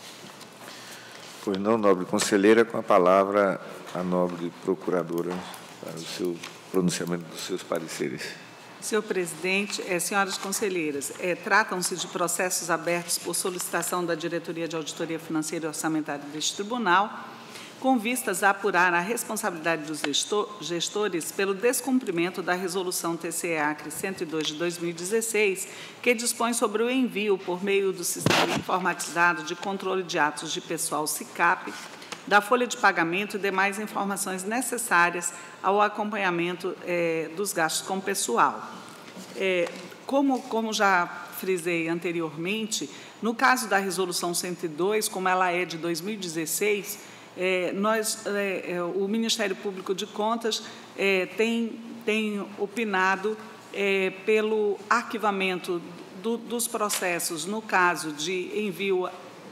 Pois não, nobre conselheira, com a palavra a nobre procuradora para o seu pronunciamento dos seus pareceres. Senhor presidente, eh, senhoras conselheiras, eh, tratam-se de processos abertos por solicitação da Diretoria de Auditoria Financeira e Orçamentária deste Tribunal, com vistas a apurar a responsabilidade dos gestores pelo descumprimento da Resolução T C E A C R cento e dois de dois mil e dezesseis, que dispõe sobre o envio, por meio do Sistema Informatizado de Controle de Atos de Pessoal SICAP, da folha de pagamento e demais informações necessárias ao acompanhamento eh, dos gastos com pessoal. Eh, como, como já frisei anteriormente, no caso da Resolução cento e dois, como ela é de dois mil e dezesseis, É, nós, é, o Ministério Público de Contas é, tem, tem opinado é, pelo arquivamento do, dos processos, no caso de envio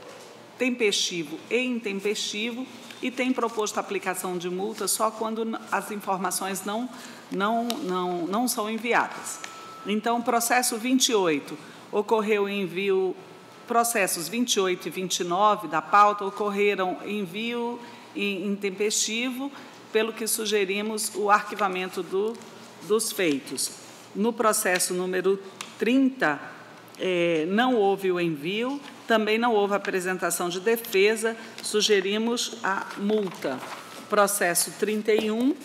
tempestivo e intempestivo, e tem proposto a aplicação de multa só quando as informações não, não, não, não são enviadas. Então, o processo vinte e oito ocorreu o envio. Processos vinte e oito e vinte e nove da pauta ocorreram envio intempestivo, pelo que sugerimos o arquivamento do, dos feitos. No processo número trinta, eh, não houve o envio, também não houve apresentação de defesa, sugerimos a multa. Processo trinta e um,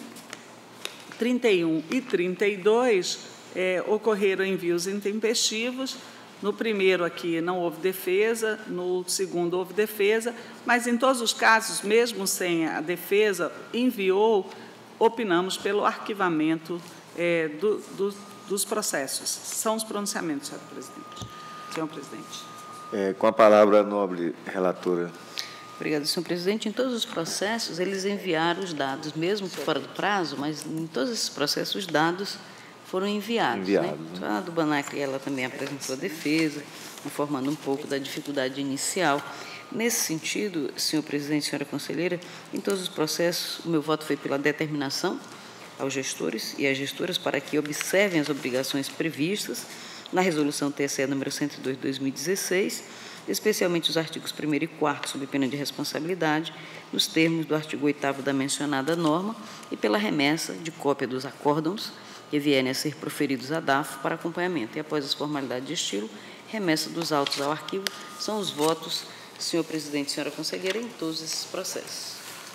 trinta e um e trinta e dois eh, ocorreram envios intempestivos. No primeiro aqui não houve defesa, no segundo houve defesa, mas em todos os casos, mesmo sem a defesa, enviou, opinamos pelo arquivamento é, do, do, dos processos. São os pronunciamentos, senhor presidente. Senhor presidente. É, com a palavra, a nobre relatora. Obrigada, senhor presidente. Em todos os processos, eles enviaram os dados, mesmo fora do prazo, mas em todos esses processos, os dados foram enviados. Enviados, né? né? A do Banacre, ela também apresentou a defesa, informando um pouco da dificuldade inicial. Nesse sentido, senhor presidente, senhora conselheira, em todos os processos, o meu voto foi pela determinação aos gestores e às gestoras para que observem as obrigações previstas na Resolução T C E número cento e dois de dois mil e dezesseis, especialmente os artigos primeiro e quarto, sob pena de responsabilidade, nos termos do artigo oitavo da mencionada norma, e pela remessa de cópia dos acórdãos que vierem a ser proferidos à D A F para acompanhamento. E, após as formalidades de estilo, remessa dos autos ao arquivo. São os votos, senhor presidente e senhora conselheira, em todos esses processos.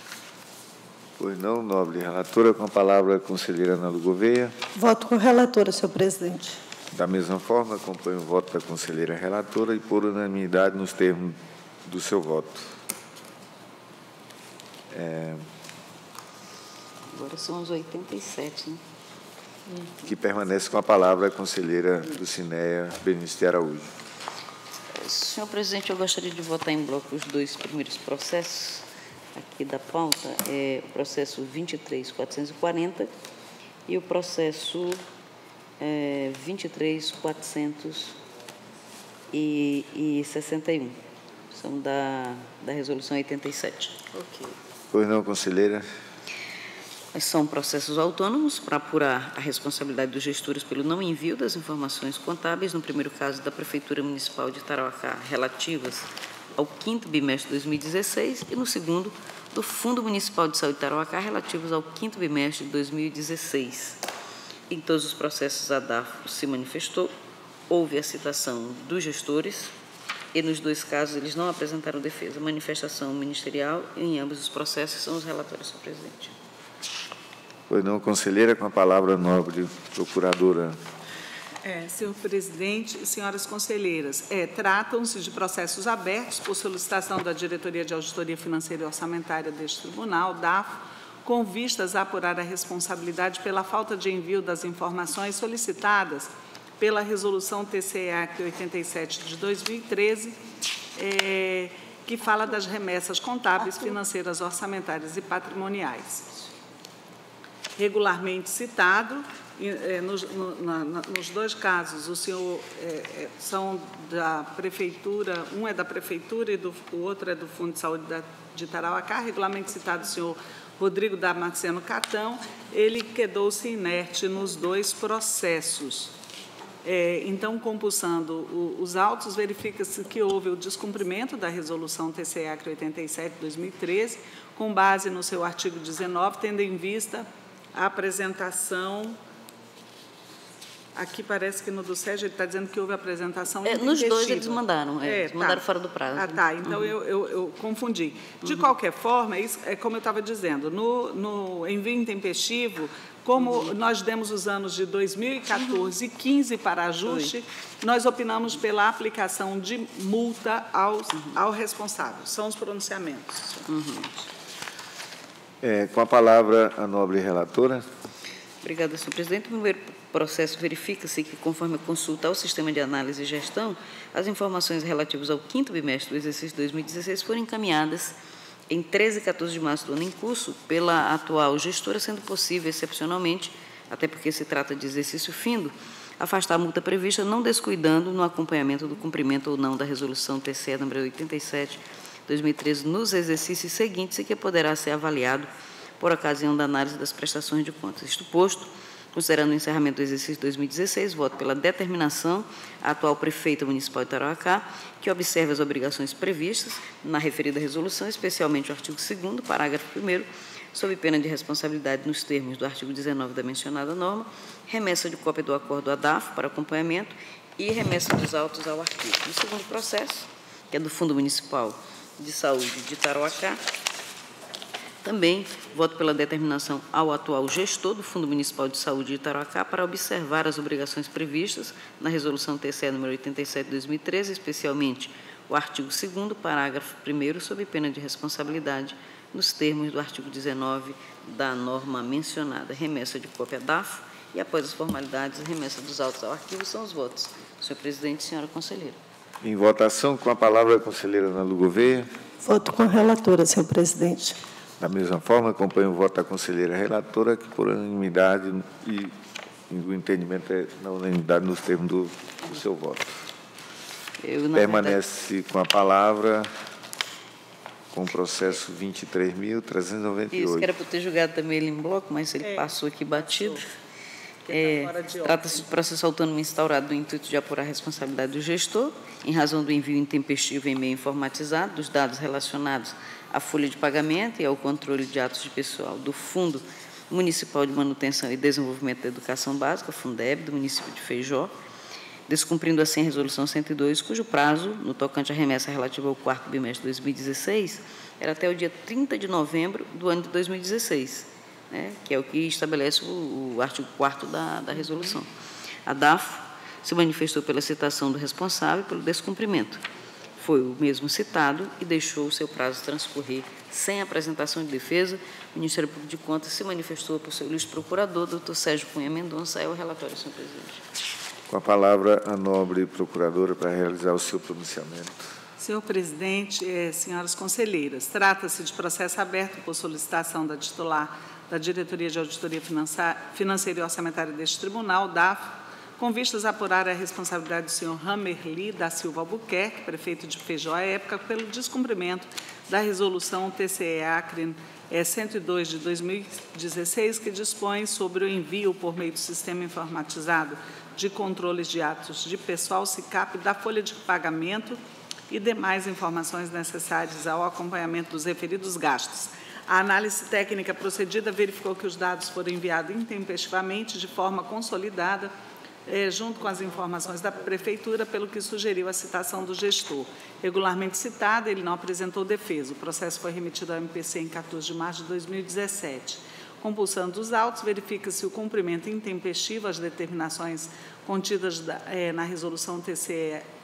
Pois não, nobre relatora, com a palavra a conselheira Ana Lu Gouveia. Voto com a relatora, senhor presidente. Da mesma forma, acompanho o voto da conselheira relatora e, por unanimidade, nos termos do seu voto. É... Agora são os oitenta e sete, né? Que permanece com a palavra a conselheira do Cineia, Berenice de Araújo. Senhor presidente, eu gostaria de votar em bloco os dois primeiros processos aqui da pauta, é o processo vinte e três mil quatrocentos e quarenta e o processo é, vinte e três mil quatrocentos e sessenta e um. São da, da resolução oitenta e sete. Ok. Pois não, conselheira? São processos autônomos para apurar a responsabilidade dos gestores pelo não envio das informações contábeis, no primeiro caso da Prefeitura Municipal de Tarauacá, relativas ao quinto bimestre de dois mil e dezesseis, e no segundo, do Fundo Municipal de Saúde de Tarauacá, relativos ao quinto bimestre de dois mil e dezesseis. Em todos os processos, a DAFO se manifestou, houve a citação dos gestores, e nos dois casos eles não apresentaram defesa. Manifestação ministerial, e em ambos os processos são os relatórios, senhor presidente. Pois não, conselheira, com a palavra a nobre procuradora. É, senhor presidente, senhoras conselheiras, é, tratam-se de processos abertos por solicitação da Diretoria de Auditoria Financeira e Orçamentária deste Tribunal, DAFO, com vistas a apurar a responsabilidade pela falta de envio das informações solicitadas pela Resolução T C E A C oitenta e sete de dois mil e treze, é, que fala das remessas contábeis, financeiras, orçamentárias e patrimoniais. Regularmente citado, é, nos, no, na, nos dois casos, o senhor é, é, são da Prefeitura, um é da Prefeitura e do, o outro é do Fundo de Saúde da, de Tarauacá, regularmente citado o senhor Rodrigo Damasceno Catão, ele quedou-se inerte nos dois processos. É, então, compulsando o, os autos, verifica-se que houve o descumprimento da Resolução T C E A C oitenta e sete de dois mil e treze, com base no seu artigo dezenove, tendo em vista a apresentação. Aqui parece que no do Sérgio ele está dizendo que houve apresentação é, nos dois eles mandaram, é, é, eles mandaram tá. fora do prazo. Ah, tá. Então, uhum. eu, eu, eu confundi. De uhum. qualquer forma, isso é como eu estava dizendo, no, no envio intempestivo, como uhum. nós demos os anos de dois mil e quatorze e quinze para ajuste, Foi. nós opinamos pela aplicação de multa aos, uhum. ao responsável. São os pronunciamentos. Uhum. É, com a palavra, a nobre relatora. Obrigada, senhor presidente. O primeiro processo verifica-se que, conforme a consulta ao Sistema de Análise e Gestão, as informações relativas ao quinto bimestre do exercício de dois mil e dezesseis foram encaminhadas em treze e quatorze de março do ano em curso pela atual gestora, sendo possível, excepcionalmente, até porque se trata de exercício findo, afastar a multa prevista, não descuidando no acompanhamento do cumprimento ou não da Resolução T C E número oitenta e sete, dois mil e treze, nos exercícios seguintes, e que poderá ser avaliado por ocasião da análise das prestações de contas. Isto posto, considerando o encerramento do exercício dois mil e dezesseis, voto pela determinação à atual prefeita municipal de Tarauacá, que observe as obrigações previstas na referida resolução, especialmente o artigo segundo, parágrafo primeiro, sob pena de responsabilidade nos termos do artigo dezenove da mencionada norma, remessa de cópia do acordo à DAFO para acompanhamento e remessa dos autos ao artigo. No segundo processo, que é do Fundo Municipal de Saúde de Tarauacá, também voto pela determinação ao atual gestor do Fundo Municipal de Saúde de Tarauacá para observar as obrigações previstas na Resolução T C E número oitenta e sete de dois mil e treze, especialmente o artigo segundo, parágrafo primeiro, sob pena de responsabilidade nos termos do artigo dezenove da norma mencionada. Remessa de cópia da DAFO e, após as formalidades, remessa dos autos ao arquivo. São os votos. Senhor presidente, senhora conselheira. Em votação, com a palavra a conselheira Ana Lu Gouveia. Voto com a relatora, senhor presidente. Da mesma forma, acompanho o voto da conselheira relatora, que por unanimidade e o entendimento é na unanimidade nos termos do, do seu voto. Eu, Permanece verdade... com a palavra com o processo vinte e três mil trezentos e noventa e oito. Isso, que era para ter julgado também ele em bloco, mas ele é, passou aqui batido. É, Trata-se de processo autônomo instaurado no intuito de apurar a responsabilidade do gestor, em razão do envio intempestivo em meio informatizado dos dados relacionados à folha de pagamento e ao controle de atos de pessoal do Fundo Municipal de Manutenção e Desenvolvimento da Educação Básica, Fundeb, do município de Feijó, descumprindo assim a Resolução cento e dois, cujo prazo, no tocante à remessa relativa ao quarto bimestre de dois mil e dezesseis, era até o dia trinta de novembro do ano de dois mil e dezesseis, né, que é o que estabelece o, o artigo quarto da, da resolução. A DAFO se manifestou pela citação do responsável e pelo descumprimento. Foi o mesmo citado e deixou o seu prazo transcorrer sem apresentação de defesa. O Ministério Público de Contas se manifestou por seu ilustre procurador, doutor Sérgio Cunha Mendonça. É o relatório, senhor presidente. Com a palavra, a nobre procuradora para realizar o seu pronunciamento. Senhor presidente, eh, senhoras conselheiras, trata-se de processo aberto por solicitação da titular da Diretoria de Auditoria Financeira e Orçamentária deste Tribunal, D A F, com vistas a apurar a responsabilidade do senhor Ramerli da Silva Albuquerque, prefeito de Feijó à época, pelo descumprimento da resolução T C E Acre cento e dois de dois mil e dezesseis, que dispõe sobre o envio por meio do sistema informatizado de controles de atos de pessoal SICAP da folha de pagamento e demais informações necessárias ao acompanhamento dos referidos gastos. A análise técnica procedida verificou que os dados foram enviados intempestivamente, de forma consolidada, eh, junto com as informações da Prefeitura, pelo que sugeriu a citação do gestor. Regularmente citado, ele não apresentou defesa. O processo foi remetido ao M P C em quatorze de março de dois mil e dezessete. Compulsando os autos, verifica-se o cumprimento intempestivo às determinações contidas da, eh, na resolução T C E.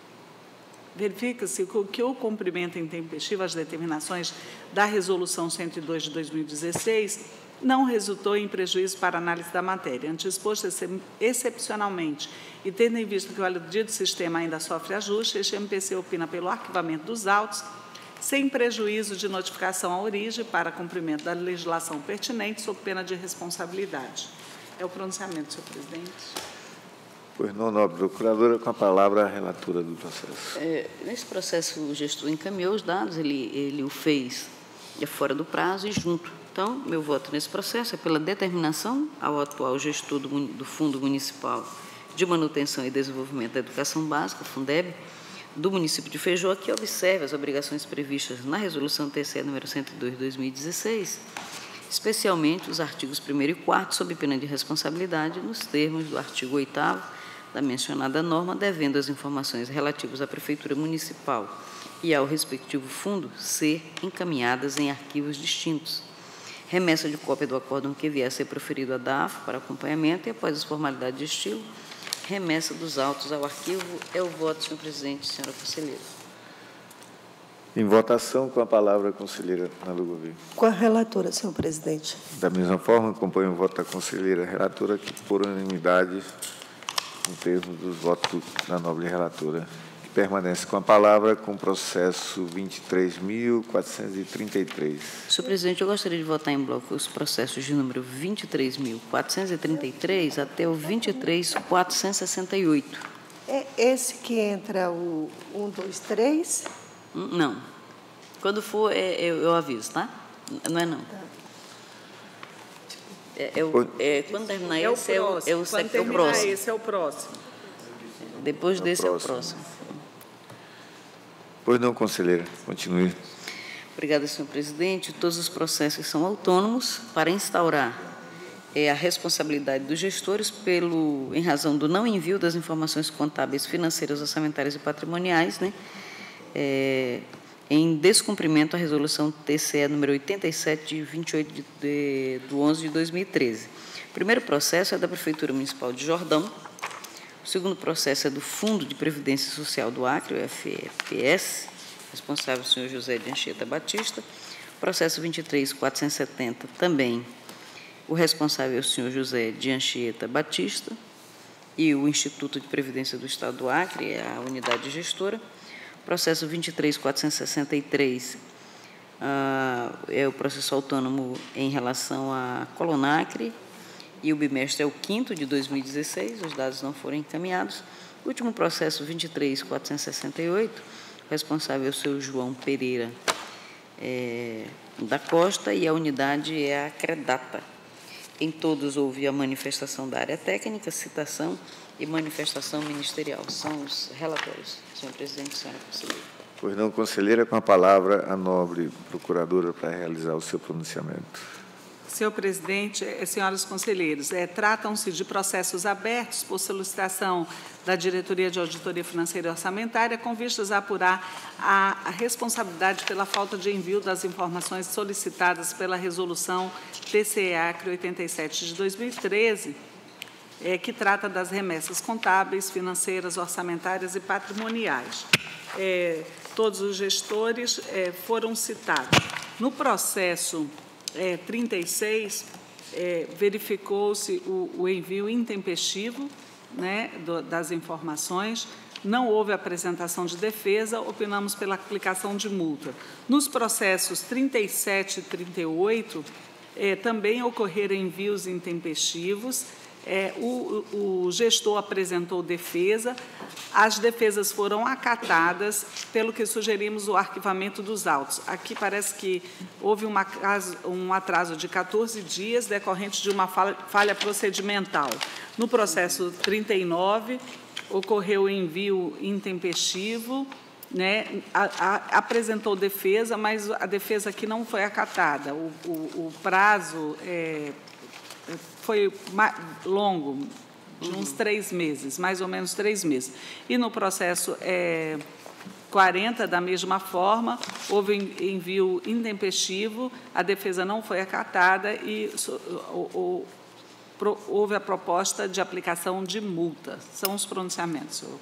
Verifica-se que o cumprimento intempestivo às determinações da Resolução cento e dois de dois mil e dezesseis não resultou em prejuízo para a análise da matéria. Ante exposto excepcionalmente e tendo em vista que o aludido sistema ainda sofre ajuste, este M P C opina pelo arquivamento dos autos, sem prejuízo de notificação à origem para cumprimento da legislação pertinente, sob pena de responsabilidade. É o pronunciamento, senhor presidente. Pois não, nobre procuradora, com a palavra a relatora do processo. É, nesse processo, o gestor encaminhou os dados, ele, ele o fez fora do prazo e junto. Então, meu voto nesse processo é pela determinação ao atual gestor do, do Fundo Municipal de Manutenção e Desenvolvimento da Educação Básica, Fundeb, do município de Feijó, que observe as obrigações previstas na Resolução T C E número cento e dois de dois mil e dezesseis, especialmente os artigos primeiro e quarto, sob pena de responsabilidade, nos termos do artigo oitavo da mencionada norma, devendo as informações relativas à Prefeitura Municipal e ao respectivo fundo ser encaminhadas em arquivos distintos. Remessa de cópia do acórdão que vier a ser proferido à D A F para acompanhamento e, após as formalidades de estilo, remessa dos autos ao arquivo. É o voto, senhor presidente, senhora conselheira. Em votação, com a palavra a conselheira Ana Lu Gouveia. Com a relatora, senhor presidente. Da mesma forma, acompanho o voto da conselheira relatora, que, por unanimidade, em termos dos votos da nobre relatora, que permanece com a palavra com o processo vinte e três mil quatrocentos e trinta e três. Senhor presidente, eu gostaria de votar em bloco os processos de número vinte e três mil quatrocentos e trinta e três até o vinte e três mil quatrocentos e sessenta e oito. É esse que entra o um, dois, três? Não. Quando for, é, eu, eu aviso, tá? Não é não. É, é o, é, quando terminar É o esse, é o, próximo. é o, Quando é o terminar próximo. esse, é o próximo. Depois É o desse próximo. é o próximo. Pois não, conselheira, continue. Obrigada, senhor presidente. Todos os processos são autônomos para instaurar é, a responsabilidade dos gestores pelo, em razão do não envio das informações contábeis, financeiras, orçamentárias e patrimoniais, né, é, em descumprimento à resolução T C E número oitenta e sete, de vinte e oito de, de, do onze de dois mil e treze. O primeiro processo é da Prefeitura Municipal de Jordão. O segundo processo é do Fundo de Previdência Social do Acre, o F E P S, responsável o senhor José de Anchieta Batista. O processo vinte e três mil quatrocentos e setenta, também o responsável é o senhor José de Anchieta Batista, e o Instituto de Previdência do Estado do Acre, é a unidade gestora. O processo vinte e três mil quatrocentos e sessenta e três ah, é o processo autônomo em relação à Colonacre, e o bimestre é o quinto de dois mil e dezesseis, os dados não foram encaminhados. O último processo, vinte e três mil quatrocentos e sessenta e oito, o responsável é o senhor João Pereira é, da Costa, e a unidade é a Credata. Em todos houve a manifestação da área técnica, citação e manifestação ministerial. São os relatórios, senhor presidente, senhora conselheira. Pois não, conselheira, com a palavra a nobre procuradora para realizar o seu pronunciamento. Senhor presidente, senhoras conselheiros, é, tratam-se de processos abertos por solicitação da Diretoria de Auditoria Financeira e Orçamentária, com vistas a apurar a, a responsabilidade pela falta de envio das informações solicitadas pela Resolução T C E Acre oitenta e sete de dois mil e treze, é, que trata das remessas contábeis, financeiras, orçamentárias e patrimoniais. É, todos os gestores é, foram citados. No processo é, trinta e seis, é, verificou-se o, o envio intempestivo, né, do, das informações, não houve apresentação de defesa, opinamos pela aplicação de multa. Nos processos trinta e sete e trinta e oito, eh, também ocorreram envios intempestivos, eh, o, o gestor apresentou defesa, as defesas foram acatadas, pelo que sugerimos o arquivamento dos autos. Aqui parece que houve uma, um atraso de quatorze dias decorrente de uma falha, falha procedimental. No processo trinta e nove, ocorreu o envio intempestivo, né, a, a, apresentou defesa, mas a defesa aqui não foi acatada. O, o, o prazo é, foi longo, de uns três meses, mais ou menos três meses. E no processo é, quarenta, da mesma forma, houve envio intempestivo, a defesa não foi acatada e o, o houve a proposta de aplicação de multa. São os pronunciamentos, senhor,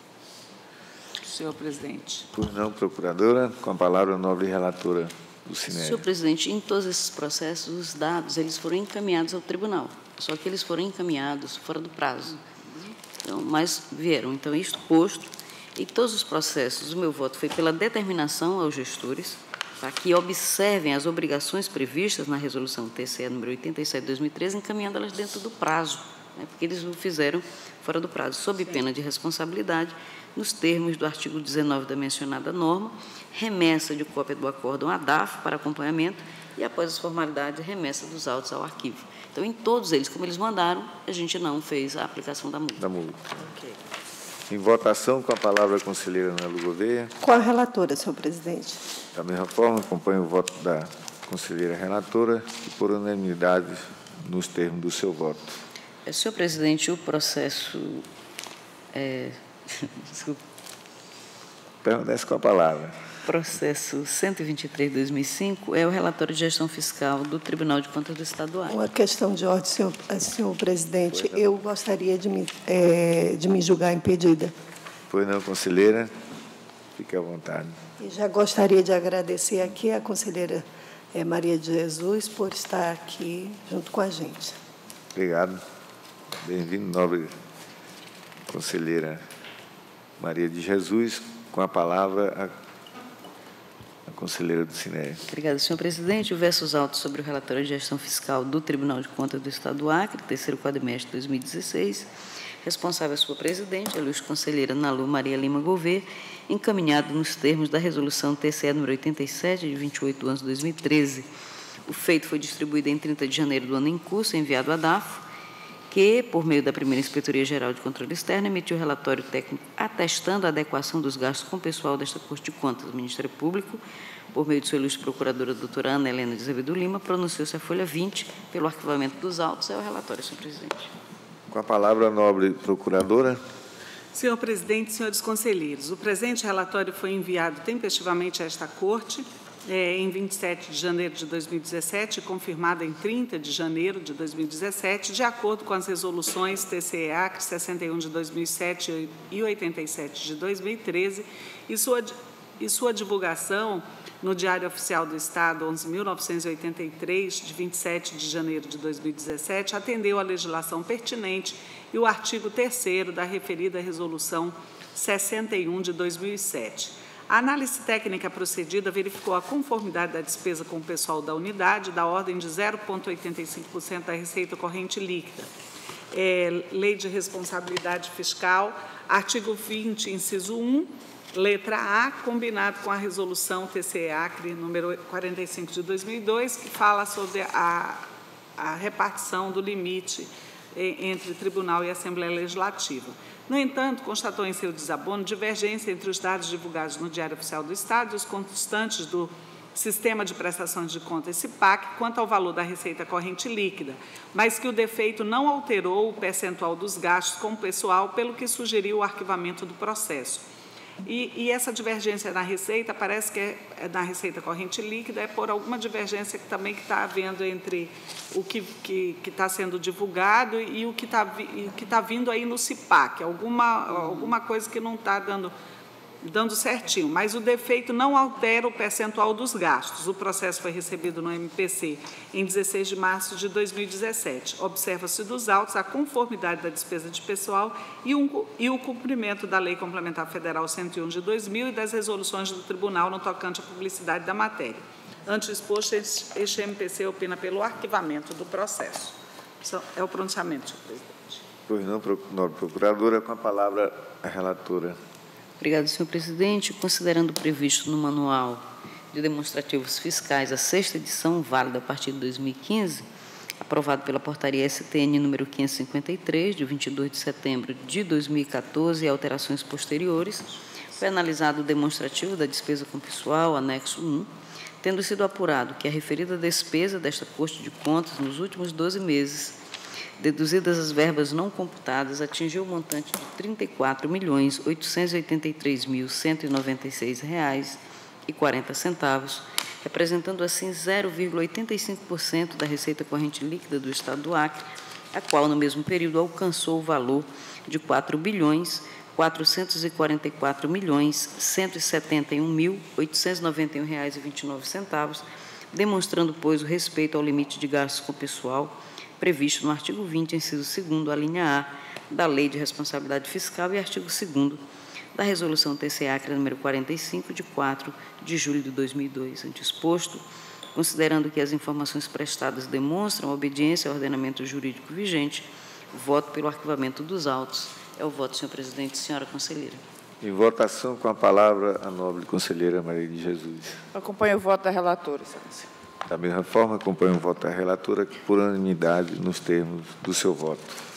senhor presidente. Por não, procuradora, com a palavra a nobre relatora do Cineri. Senhor presidente, em todos esses processos, os dados eles foram encaminhados ao tribunal, só que eles foram encaminhados fora do prazo. Então, mas vieram. Então, isto posto, e todos os processos, o meu voto foi pela determinação aos gestores, para que observem as obrigações previstas na resolução T C E número oitenta e sete de dois mil e treze, encaminhando-elas dentro do prazo, né, porque eles o fizeram fora do prazo, sob pena de responsabilidade, nos termos do artigo dezenove da mencionada norma, remessa de cópia do acórdão à D A F para acompanhamento e, após as formalidades, remessa dos autos ao arquivo. Então, em todos eles, como eles mandaram, a gente não fez a aplicação da multa. Da multa. Ok. Em votação, com a palavra a conselheira Ana Lu Gouveia. Com a relatora, senhor presidente. Da mesma forma, acompanho o voto da conselheira relatora e, por unanimidade, nos termos do seu voto. Senhor presidente, o processo... É, desculpa. Permanece com a palavra. Processo cento e vinte e três de dois mil e cinco é o relatório de gestão fiscal do Tribunal de Contas do Estado do Acre. Uma questão de ordem, senhor, senhor presidente. Pois eu gostaria de me, é, de me julgar impedida. Pois não, conselheira. Fique à vontade. E já gostaria de agradecer aqui a conselheira é, Maria de Jesus por estar aqui junto com a gente. Obrigado. Bem-vindo, nobre conselheira Maria de Jesus. Com a palavra, a conselheira do Cineri. Obrigada, senhor presidente. O versos autos sobre o relatório de gestão fiscal do Tribunal de Contas do Estado do Acre, terceiro quadrimestre de dois mil e dezesseis, responsável a sua presidente, a ilustre conselheira Ana Lu Maria Lima Gouveia, encaminhado nos termos da resolução T C E número oitenta e sete, de vinte e oito de anos de dois mil e treze. O feito foi distribuído em trinta de janeiro do ano em curso, enviado à D A F, que, por meio da primeira Inspetoria Geral de Controle Externo, emitiu relatório técnico atestando a adequação dos gastos com o pessoal desta Corte de Contas. O Ministério Público, por meio de sua ilustre procuradora, doutora Ana Helena de Azevedo Lima, pronunciou-se a folha vinte pelo arquivamento dos autos. É o relatório, senhor presidente. Com a palavra, a nobre procuradora. Senhor presidente, senhores conselheiros, o presente relatório foi enviado tempestivamente a esta Corte, É, em vinte e sete de janeiro de dois mil e dezessete, confirmada em trinta de janeiro de dois mil e dezessete, de acordo com as resoluções T C E Acre sessenta e um de dois mil e sete e oitenta e sete de dois mil e treze, e sua, e sua divulgação no Diário Oficial do Estado onze mil novecentos e oitenta e três, de vinte e sete de janeiro de dois mil e dezessete, atendeu à legislação pertinente e o artigo terceiro da referida Resolução sessenta e um de dois mil e sete. A análise técnica procedida verificou a conformidade da despesa com o pessoal da unidade, da ordem de zero vírgula oitenta e cinco por cento da receita corrente líquida. É, Lei de Responsabilidade Fiscal, artigo vinte, inciso um, letra A, combinado com a resolução T C E Acre número quarenta e cinco de dois mil e dois, que fala sobre a, a repartição do limite entre Tribunal e Assembleia Legislativa. No entanto, constatou em seu desabono divergência entre os dados divulgados no Diário Oficial do Estado e os constantes do Sistema de Prestações de Contas, S I P A C, quanto ao valor da receita corrente líquida, mas que o defeito não alterou o percentual dos gastos com o pessoal, pelo que sugeriu o arquivamento do processo. E, e essa divergência na receita, parece que é, é na receita corrente líquida, é por alguma divergência que também que está havendo entre o que está sendo divulgado e o que está que tá vindo aí no S I P A C, alguma, alguma coisa que não está dando dando certinho, mas o defeito não altera o percentual dos gastos. O processo foi recebido no M P C em dezesseis de março de dois mil e dezessete. Observa-se dos autos a conformidade da despesa de pessoal e, um, e o cumprimento da Lei Complementar Federal cento e um de dois mil e das resoluções do Tribunal no tocante à publicidade da matéria. Ante o exposto, este M P C opina pelo arquivamento do processo. É o pronunciamento, senhor presidente. Pois não, nobre procuradora, com a palavra a relatora. Obrigada, senhor presidente. Considerando previsto no Manual de Demonstrativos Fiscais a sexta edição, válida a partir de dois mil e quinze, aprovado pela Portaria S T N número quinhentos e cinquenta e três, de vinte e dois de setembro de dois mil e quatorze, e alterações posteriores, foi analisado o demonstrativo da despesa com pessoal, anexo um, tendo sido apurado que a referida despesa desta Corte de Contas nos últimos doze meses, deduzidas as verbas não computadas, atingiu o montante de trinta e quatro milhões oitocentos e oitenta e três mil cento e noventa e seis reais e quarenta centavos, representando assim zero vírgula oitenta e cinco por cento da receita corrente líquida do Estado do Acre, a qual no mesmo período alcançou o valor de quatro bilhões quatrocentos e quarenta e quatro milhões cento e setenta e um mil oitocentos e noventa e um reais e vinte e nove centavos, demonstrando, pois, o respeito ao limite de gastos com pessoal previsto no artigo vinte, inciso segundo, a linha A da Lei de Responsabilidade Fiscal e artigo segundo da Resolução T C Acre número quarenta e cinco, de quatro de julho de dois mil e dois. Ante exposto, considerando que as informações prestadas demonstram obediência ao ordenamento jurídico vigente, voto pelo arquivamento dos autos. É o voto, senhor presidente. Senhora conselheira. Em votação, com a palavra, a nobre conselheira Maria de Jesus. Acompanho o voto da relatora, excelência. Da mesma forma, acompanho o voto da relatora por unanimidade nos termos do seu voto.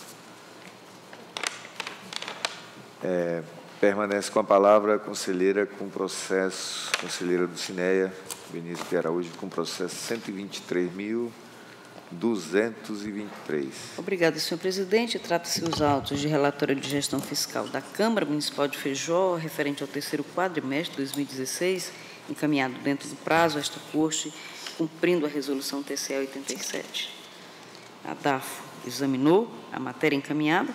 É, permanece com a palavra a conselheira com processo, conselheira do Cineia, Benício de Araújo, com processo cento e vinte e três mil duzentos e vinte e três. Obrigada, senhor presidente. Trata-se os autos de relatório de gestão fiscal da Câmara Municipal de Feijó, referente ao terceiro quadrimestre de dois mil e dezesseis, encaminhado dentro do prazo a esta Corte, cumprindo a resolução T C E oitenta e sete. A D A F O examinou a matéria encaminhada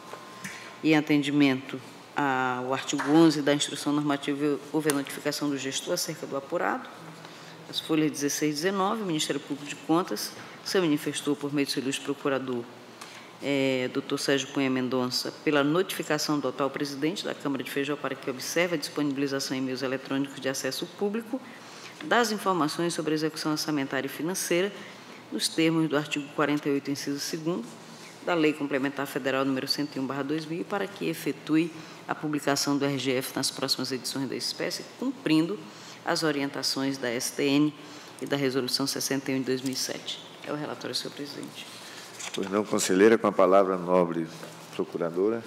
e, em atendimento ao artigo onze da Instrução Normativa, houve a notificação do gestor acerca do apurado. As folhas dezesseis e dezenove, o Ministério Público de Contas se manifestou por meio do seu ilustre procurador, é, doutor Sérgio Cunha Mendonça, pela notificação do atual presidente da Câmara de Feijó para que observe a disponibilização em meios eletrônicos de acesso público das informações sobre a execução orçamentária e financeira, nos termos do artigo quarenta e oito, inciso segundo, da Lei Complementar Federal número cento e um barra dois mil, para que efetue a publicação do R G F nas próximas edições da espécie, cumprindo as orientações da S T N e da Resolução sessenta e um de dois mil e sete. É o relatório, senhor presidente. Pois não, conselheira, com a palavra, nobre procuradora.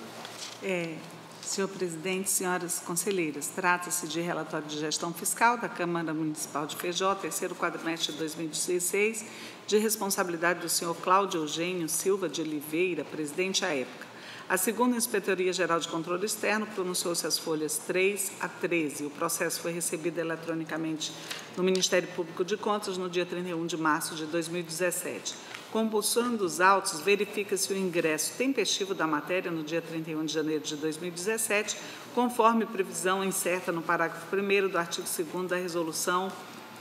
É, senhor presidente, senhoras conselheiras, trata-se de relatório de gestão fiscal da Câmara Municipal de Feijó, terceiro quadrimestre de dois mil e dezesseis, de responsabilidade do senhor Cláudio Eugênio Silva de Oliveira, presidente à época. A segunda Inspetoria Geral de Controle Externo pronunciou-se as folhas três a treze. O processo foi recebido eletronicamente no Ministério Público de Contas no dia trinta e um de março de dois mil e dezessete. Compulsando os autos, verifica-se o ingresso tempestivo da matéria no dia trinta e um de janeiro de dois mil e dezessete, conforme previsão incerta no parágrafo primeiro do artigo segundo da Resolução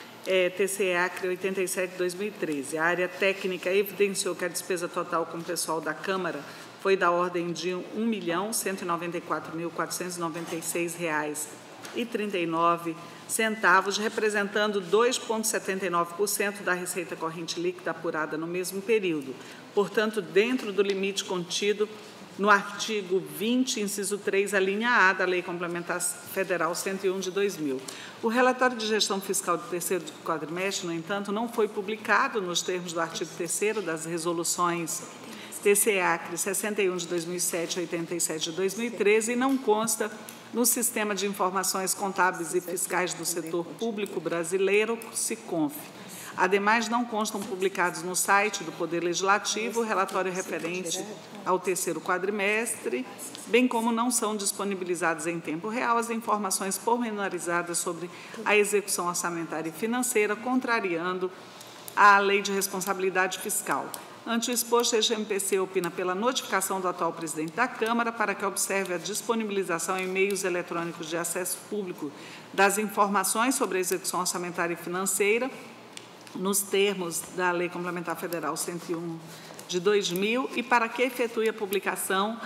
é, T C E Acre oitenta e sete de dois mil e treze. A área técnica evidenciou que a despesa total com o pessoal da Câmara foi da ordem de um milhão cento e noventa e quatro mil quatrocentos e noventa e seis reais e trinta e nove centavos, representando dois vírgula setenta e nove por cento da receita corrente líquida apurada no mesmo período. Portanto, dentro do limite contido no artigo vinte, inciso três, a linha A da Lei Complementar Federal cento e um de dois mil. O relatório de gestão fiscal do terceiro quadrimestre, no entanto, não foi publicado nos termos do artigo terceiro das resoluções T C E Acre sessenta e um de dois mil e sete, oitenta e sete de dois mil e treze e não consta no Sistema de Informações Contábeis e Fiscais do Setor Público Brasileiro, SICONF. Ademais, não constam publicados no site do Poder Legislativo o relatório referente ao terceiro quadrimestre, bem como não são disponibilizadas em tempo real as informações pormenorizadas sobre a execução orçamentária e financeira, contrariando a Lei de Responsabilidade Fiscal. Ante o exposto, a G M P C opina pela notificação do atual presidente da Câmara para que observe a disponibilização em meios eletrônicos de acesso público das informações sobre a execução orçamentária e financeira, nos termos da Lei Complementar Federal cento e um de dois mil, e para que efetue a publicação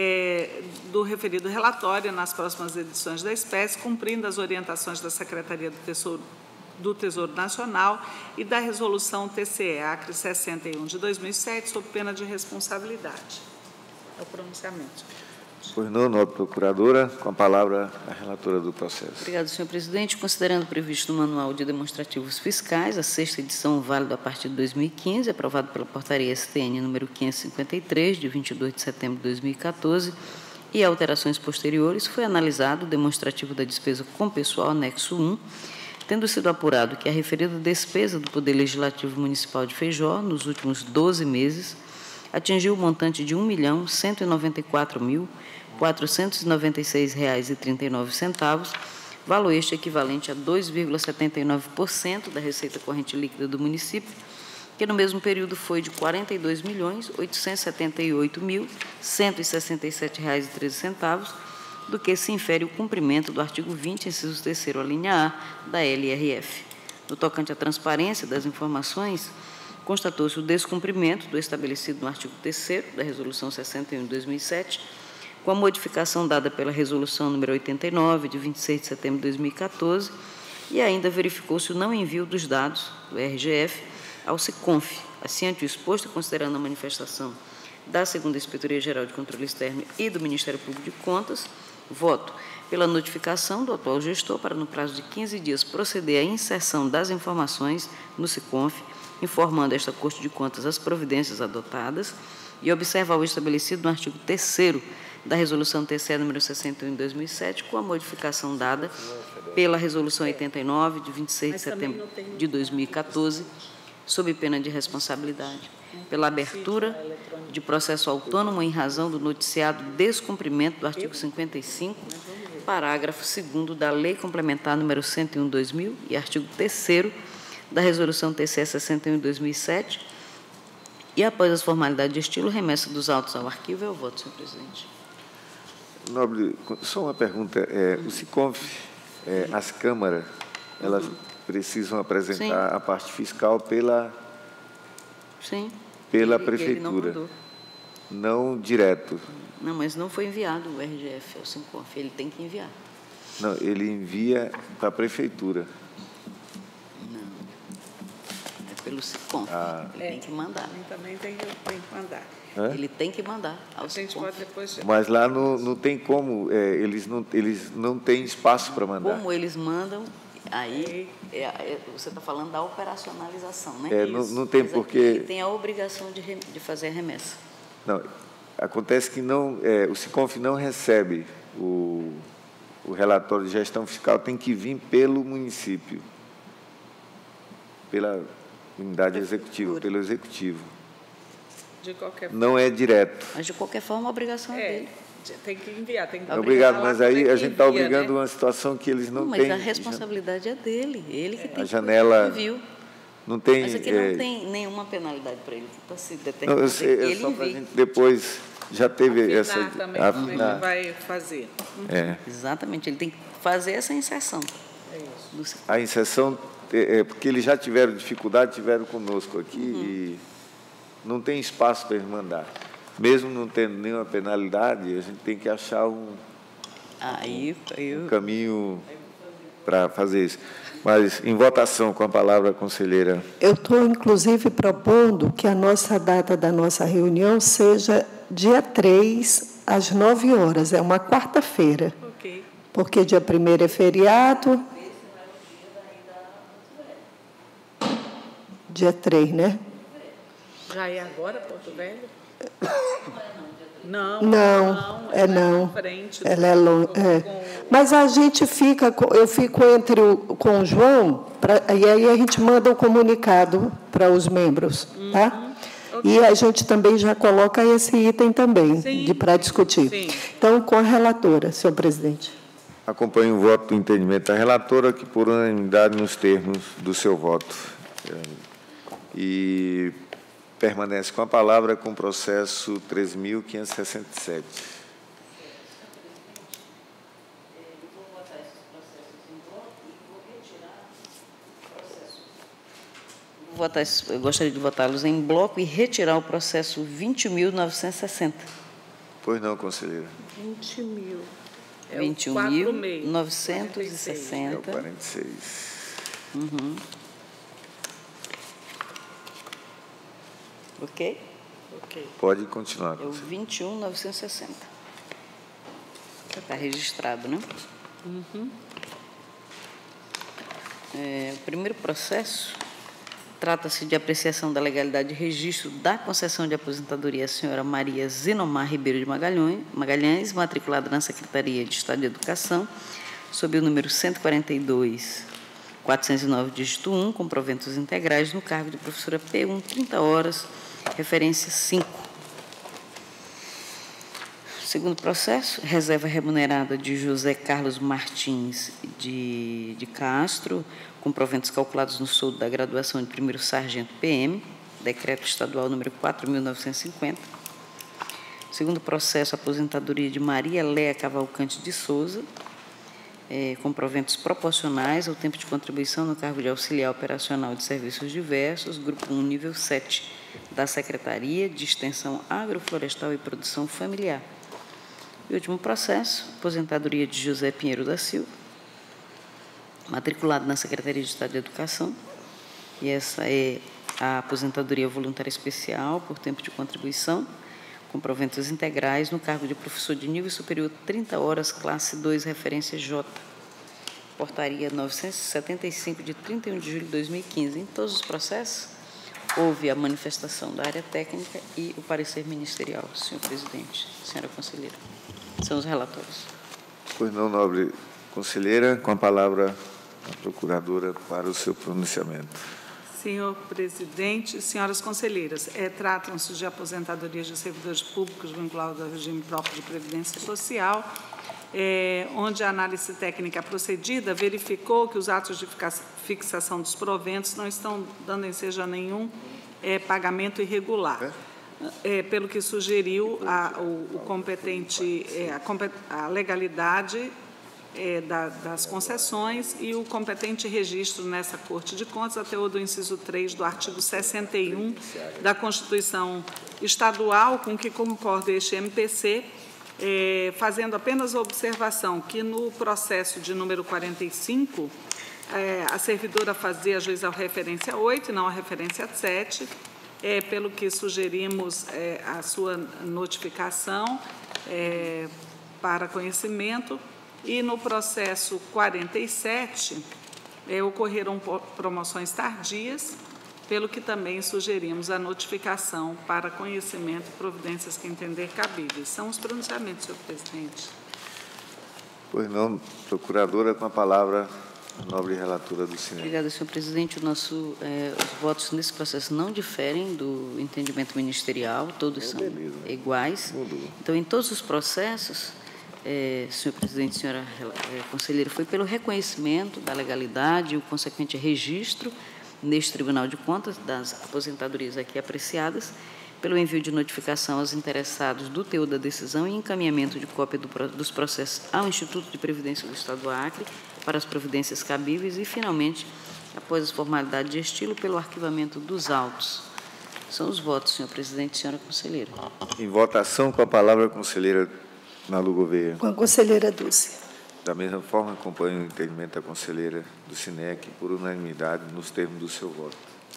é, do referido relatório nas próximas edições da espécie, cumprindo as orientações da Secretaria do Tesouro, do Tesouro Nacional e da Resolução T C E, Acre sessenta e um de dois mil e sete, sob pena de responsabilidade. É o pronunciamento. Pois não, nobre procuradora. Com a palavra, a relatora do processo. Obrigado, senhor presidente. Considerando previsto no Manual de Demonstrativos Fiscais, a sexta edição válida a partir de dois mil e quinze, aprovado pela Portaria S T N número quinhentos e cinquenta e três, de vinte e dois de setembro de dois mil e quatorze, e alterações posteriores, foi analisado o demonstrativo da despesa com pessoal, anexo um, tendo sido apurado que a referida despesa do Poder Legislativo Municipal de Feijó, nos últimos doze meses, atingiu o montante de um milhão cento e noventa e quatro mil quatrocentos e noventa e seis reais e trinta e nove centavos, valor este equivalente a dois vírgula setenta e nove por cento da receita corrente líquida do município, que no mesmo período foi de quarenta e dois milhões oitocentos e setenta e oito mil cento e sessenta e sete reais e treze centavos, do que se infere o cumprimento do artigo vinte, inciso terceiro, a linha A, da L R F. No tocante à transparência das informações, constatou-se o descumprimento do estabelecido no artigo terceiro da Resolução sessenta e um de dois mil e sete, com a modificação dada pela Resolução número oitenta e nove, de vinte e seis de setembro de dois mil e quatorze, e ainda verificou-se o não envio dos dados do R G F ao SICONF. Assim, ante o exposto, considerando a manifestação da segunda Inspetoria-Geral de Controle Externo e do Ministério Público de Contas, voto pela notificação do atual gestor para, no prazo de quinze dias, proceder à inserção das informações no SICONF, informando esta Corte de Contas as providências adotadas e observar o estabelecido no artigo terceiro da Resolução T C E número sessenta e um de dois mil e sete, com a modificação dada pela Resolução oitenta e nove, de vinte e seis de setembro de dois mil e quatorze, sob pena de responsabilidade, pela abertura de processo autônomo em razão do noticiado descumprimento do artigo cinquenta e cinco, parágrafo segundo da Lei Complementar número cento e um de dois mil e artigo terceiro da Resolução T C E sessenta e um de dois mil e sete, e, após as formalidades de estilo, remessa dos autos ao arquivo. É o voto, senhor presidente. Nobre, só uma pergunta. É, o SICONF, é, as câmaras, elas precisam apresentar Sim. a parte fiscal pela, Sim. pela ele, prefeitura, ele não, não direto. Não, mas não foi enviado o R G F ao SICONF, ele tem que enviar. Não, ele envia para a prefeitura. Não, é pelo SICONF, ah. ele é. tem que mandar. Ele também tem que, tem que mandar. Hã? Ele tem que mandar ao SICONF. Mas lá não, não tem como, é, eles, não, eles não têm espaço para mandar. Como eles mandam, aí é, é, você está falando da operacionalização, né? É, não, não tem porque... Ele tem a obrigação de, de fazer a remessa. Não, acontece que não, é, o SICONF não recebe o, o relatório de gestão fiscal, tem que vir pelo município, pela unidade executiva, pelo executivo. De qualquer forma. Não é direto. Mas, de qualquer forma, a obrigação é, é dele. Tem que enviar. Tem que Obrigado, mas aí a gente está envia, obrigando né? uma situação que eles não, não têm. Mas a responsabilidade é dele, ele que tem a janela que envio. Não tem. Mas aqui é... não tem nenhuma penalidade para ele, que está se determinando. Não, eu sei, é só para a gente depois já teve afinar essa. Também, afinar. Como vai fazer. É. Exatamente, ele tem que fazer essa inserção. É isso. A inserção, é, porque eles já tiveram dificuldade, tiveram conosco aqui uhum. e não tem espaço para eles mandar. Mesmo não tendo nenhuma penalidade, a gente tem que achar um, Aí, eu... um caminho para fazer isso. Mas, em votação, com a palavra, a conselheira. Eu estou, inclusive, propondo que a nossa data da nossa reunião seja dia três, às nove horas. É uma quarta-feira. Ok. Porque dia primeiro é feriado. Dia três, né? Já é agora, Porto Velho? Não, não, não é não. Frente, ela é longe. É. Mas a gente fica, eu fico entre o, com o João, pra, e aí a gente manda o comunicado para os membros, uhum. tá? Okay. E a gente também já coloca esse item também, de para discutir. Sim. Então, com a relatora, senhor presidente. Acompanho o voto do entendimento da relatora, que por unanimidade nos termos do seu voto. E permanece com a palavra com o processo treze mil quinhentos e sessenta e sete. Votar, eu gostaria de votá-los em bloco e retirar o processo vinte mil novecentos e sessenta. Pois não, conselheira. vinte mil. É vinte e um mil novecentos e sessenta. É o quarenta e seis. Uhum. Ok? Ok. Pode continuar, É o conselheira. vinte e um mil novecentos e sessenta. Está registrado, né? Uhum. É, o primeiro processo trata-se de apreciação da legalidade de registro da concessão de aposentadoria à senhora Maria Zinomar Ribeiro de Magalhães, Magalhães, matriculada na Secretaria de Estado de Educação, sob o número cento e quarenta e dois, quatrocentos e nove, dígito um, com proventos integrais, no cargo de professora P um, trinta horas, referência cinco. Segundo processo, reserva remunerada de José Carlos Martins de, de Castro, com proventos calculados no soldo da graduação de primeiro sargento P M, decreto estadual número quatro mil novecentos e cinquenta. Segundo processo, aposentadoria de Maria Léa Cavalcante de Souza, é, com proventos proporcionais ao tempo de contribuição no cargo de auxiliar operacional de serviços diversos, grupo um, nível sete, da Secretaria de Extensão Agroflorestal e Produção Familiar. E último processo, aposentadoria de José Pinheiro da Silva, matriculado na Secretaria de Estado de Educação, e essa é a aposentadoria voluntária especial por tempo de contribuição, com proventos integrais no cargo de professor de nível superior, trinta horas, classe dois, referência J. Portaria novecentos e setenta e cinco, de trinta e um de julho de dois mil e quinze. Em todos os processos, houve a manifestação da área técnica e o parecer ministerial, senhor presidente, senhora conselheira. São os relatórios. Pois não, nobre conselheira, com a palavra a procuradora para o seu pronunciamento. Senhor presidente, senhoras conselheiras, é, tratam-se de aposentadorias de servidores públicos vinculados ao regime próprio de previdência social, é, onde a análise técnica procedida verificou que os atos de fixação dos proventos não estão dando ensejo a nenhum é, pagamento irregular. É? É, pelo que sugeriu a, o, o competente, é, a, a legalidade é, da, das concessões e o competente registro nessa Corte de Contas, a teor do inciso três do artigo sessenta e um da Constituição Estadual, com que concorda este M P C, é, fazendo apenas a observação que no processo de número quarenta e cinco, é, a servidora fazia juiz à referência oito e não à referência sete, É, pelo que sugerimos é, a sua notificação é, para conhecimento, e no processo quarenta e sete é, ocorreram promoções tardias, pelo que também sugerimos a notificação para conhecimento e providências que entender cabíveis. São os pronunciamentos, senhor presidente. Pois não, procuradora, com a palavra a nobre relatora do Senado. Obrigada, senhor presidente. O nosso, eh, os votos nesse processo não diferem do entendimento ministerial, todos são iguais. Então, em todos os processos, eh, senhor presidente, senhora eh, conselheira, foi pelo reconhecimento da legalidade e o consequente registro neste Tribunal de Contas das aposentadorias aqui apreciadas, pelo envio de notificação aos interessados do teor da decisão e encaminhamento de cópia do, dos processos ao Instituto de Previdência do Estado do Acre para as providências cabíveis e, finalmente, após as formalidades de estilo, pelo arquivamento dos autos. São os votos, senhor presidente e senhora conselheira. Em votação, com a palavra a conselheira Nalu Gouveia. Com a conselheira Dulce. Da mesma forma, acompanho o entendimento da conselheira do SINEC por unanimidade nos termos do seu voto.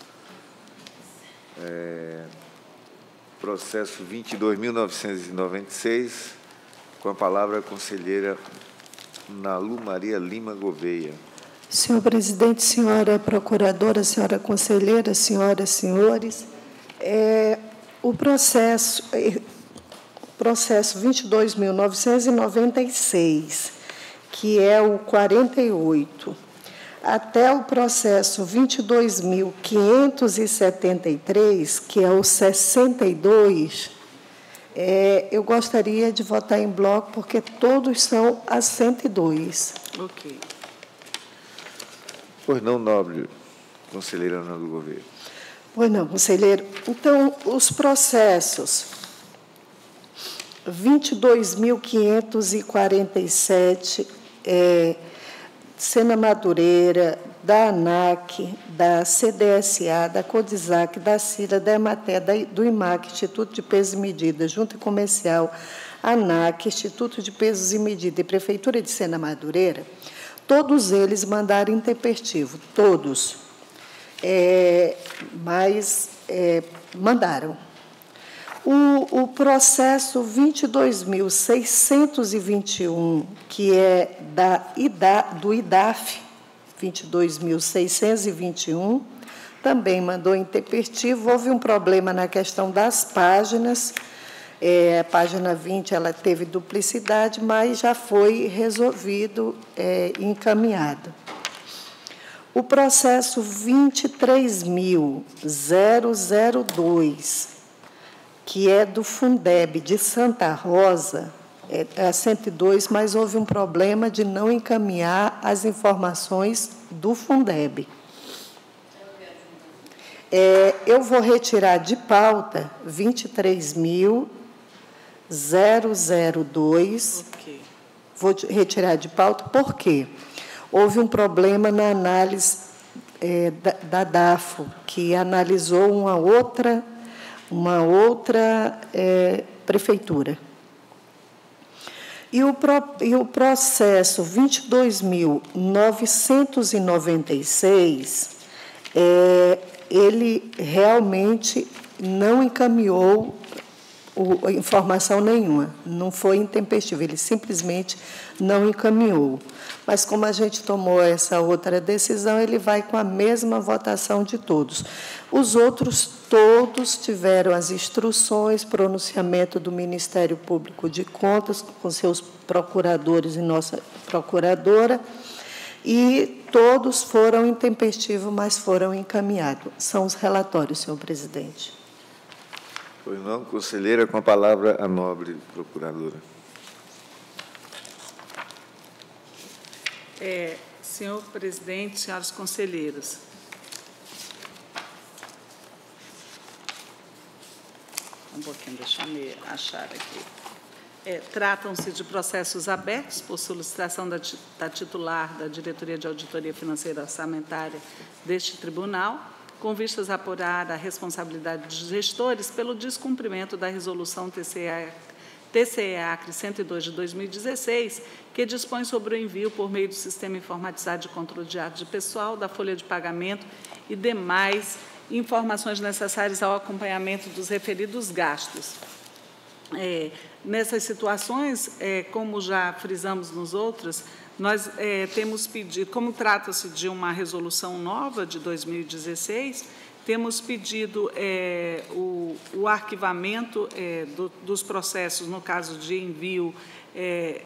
É, processo vinte e dois mil novecentos e noventa e seis, com a palavra a conselheira Nalu Maria Lima Gouveia. Senhor presidente, senhora procuradora, senhora conselheira, senhoras e senhores, é, o processo, processo vinte e dois mil novecentos e noventa e seis, que é o quarenta e oito, até o processo vinte e dois mil quinhentos e setenta e três, que é o sessenta e dois, É, eu gostaria de votar em bloco, porque todos são a cento e dois. Ok. Pois não, nobre conselheira Nalu Gouveia. Pois não, conselheiro. Então, os processos vinte e dois mil quinhentos e quarenta e sete, é, Sena Madureira, da ANAC, da C D S A, da Codisac, da CIRA, da EMATER, da, do IMAC, Instituto de Pesos e Medidas, Junta Comercial, ANAC, Instituto de Pesos e Medidas e Prefeitura de Sena Madureira, todos eles mandaram intempestivo, todos. É, mas é, mandaram. O, o processo vinte e dois mil seiscentos e vinte e um, que é da IDA, do I D A F, vinte e dois mil seiscentos e vinte e um, também mandou intempestivo. Houve um problema na questão das páginas. É, a página vinte ela teve duplicidade, mas já foi resolvido e é, encaminhado. O processo vinte e três mil zero zero dois, que é do Fundeb de Santa Rosa, é a cento e dois, mas houve um problema de não encaminhar as informações do Fundeb. É, eu vou retirar de pauta vinte e três mil zero zero dois. Okay. Vou retirar de pauta porque houve um problema na análise é, da, da DAFO, que analisou uma outra uma outra é, prefeitura. E o, pro, e o processo vinte e dois mil novecentos e noventa e seis, é, ele realmente não encaminhou o, informação nenhuma, não foi intempestivo, ele simplesmente não encaminhou. Mas, como a gente tomou essa outra decisão, ele vai com a mesma votação de todos. Os outros todos tiveram as instruções, pronunciamento do Ministério Público de Contas, com seus procuradores e nossa procuradora, e todos foram intempestivos, mas foram encaminhados. São os relatórios, senhor presidente. Pois não, conselheira, com a palavra a nobre procuradora. É, senhor presidente, senhoras conselheiras, um pouquinho, deixa eu me achar aqui. É, tratam-se de processos abertos por solicitação da, da titular da Diretoria de Auditoria Financeira e Orçamentária deste tribunal, com vistas a apurar a responsabilidade dos gestores pelo descumprimento da resolução T C E T C E A C R E cento e dois de dois mil e dezesseis, que dispõe sobre o envio por meio do Sistema Informatizado de Controle de Atos de Pessoal, da folha de pagamento e demais informações necessárias ao acompanhamento dos referidos gastos. É, nessas situações, é, como já frisamos nos outros, nós é, temos pedido, como trata-se de uma resolução nova de dois mil e dezesseis, temos pedido é, o, o arquivamento é, do, dos processos, no caso de envio é,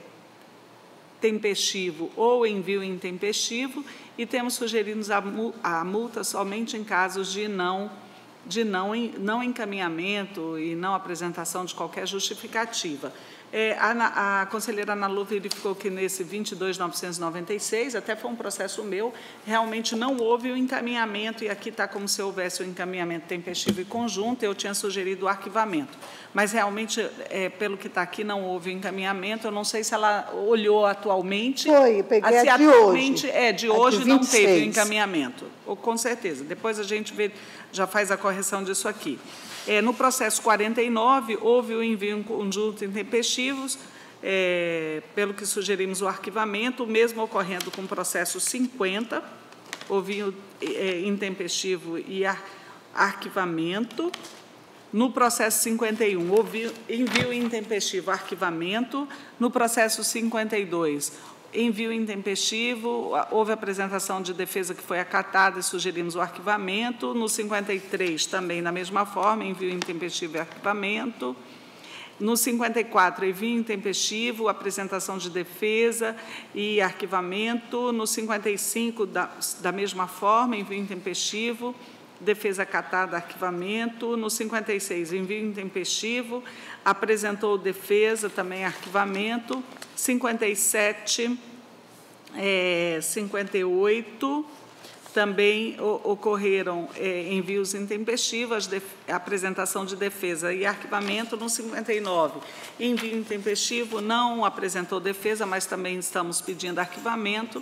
tempestivo ou envio intempestivo, e temos sugerido a multa somente em casos de não, de não, não encaminhamento e não apresentação de qualquer justificativa. É, a, a conselheira Ana Lu verificou que nesse vinte e dois mil novecentos e noventa e seis, até foi um processo meu, realmente não houve o encaminhamento, e aqui está como se houvesse o encaminhamento tempestivo e conjunto, eu tinha sugerido o arquivamento. Mas, realmente, é, pelo que está aqui, não houve encaminhamento. Eu não sei se ela olhou atualmente. Foi, peguei se a de atualmente, hoje. É, de hoje não teve o encaminhamento. Ou, com certeza. Depois a gente vê, já faz a correção disso aqui. É, no processo quarenta e nove, houve o envio em conjunto intempestivos, é, pelo que sugerimos o arquivamento, o mesmo ocorrendo com o processo cinquenta, houve é, intempestivo e ar, arquivamento. No processo cinquenta e um, houve envio intempestivo, arquivamento. No processo cinquenta e dois, envio intempestivo, houve apresentação de defesa que foi acatada e sugerimos o arquivamento. No cinquenta e três, também da mesma forma, envio intempestivo e arquivamento. No cinquenta e quatro, envio intempestivo, apresentação de defesa e arquivamento. No cinquenta e cinco, da, da mesma forma, envio intempestivo, defesa acatada, arquivamento. No cinquenta e seis, envio intempestivo, apresentou defesa, também arquivamento. cinquenta e sete, é, cinquenta e oito, Também o, ocorreram é, envios intempestivos, de, apresentação de defesa e arquivamento no cinquenta e nove. Envio intempestivo não apresentou defesa, mas também estamos pedindo arquivamento.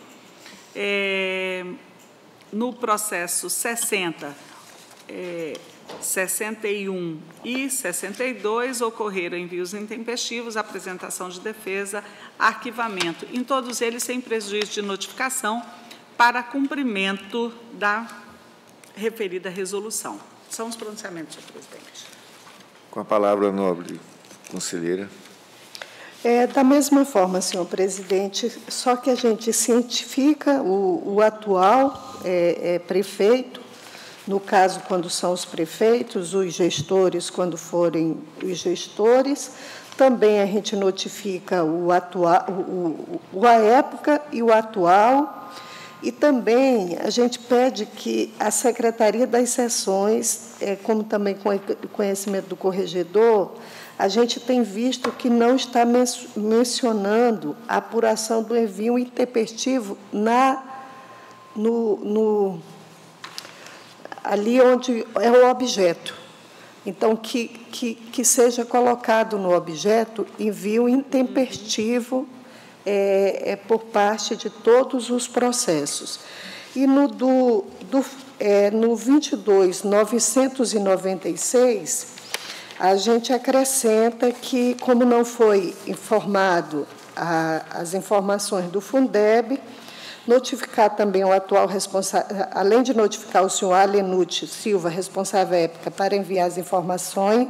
É, no processo sessenta, é, sessenta e um e sessenta e dois ocorreram envios intempestivos, apresentação de defesa, arquivamento. Em todos eles, sem prejuízo de notificação, para cumprimento da referida resolução. São os pronunciamentos, senhor presidente. Com a palavra, nobre conselheira. É, da mesma forma, senhor presidente, só que a gente cientifica o, o atual é, é, prefeito, no caso, quando são os prefeitos, os gestores, quando forem os gestores, também a gente notifica o atual, o, o, a época e o atual. E também a gente pede que a Secretaria das Seções, é, como também com o conhecimento do corregedor, a gente tem visto que não está mencionando a apuração do envio intempestivo na, no, no, ali onde é o objeto. Então, que, que, que seja colocado no objeto envio intempestivo É, é por parte de todos os processos. E no, do, do, é, no vinte e dois mil novecentos e noventa e seis, a gente acrescenta que, como não foi informado a, as informações do Fundeb, notificar também o atual responsável, além de notificar o senhor Alenute Silva, responsável à época, para enviar as informações,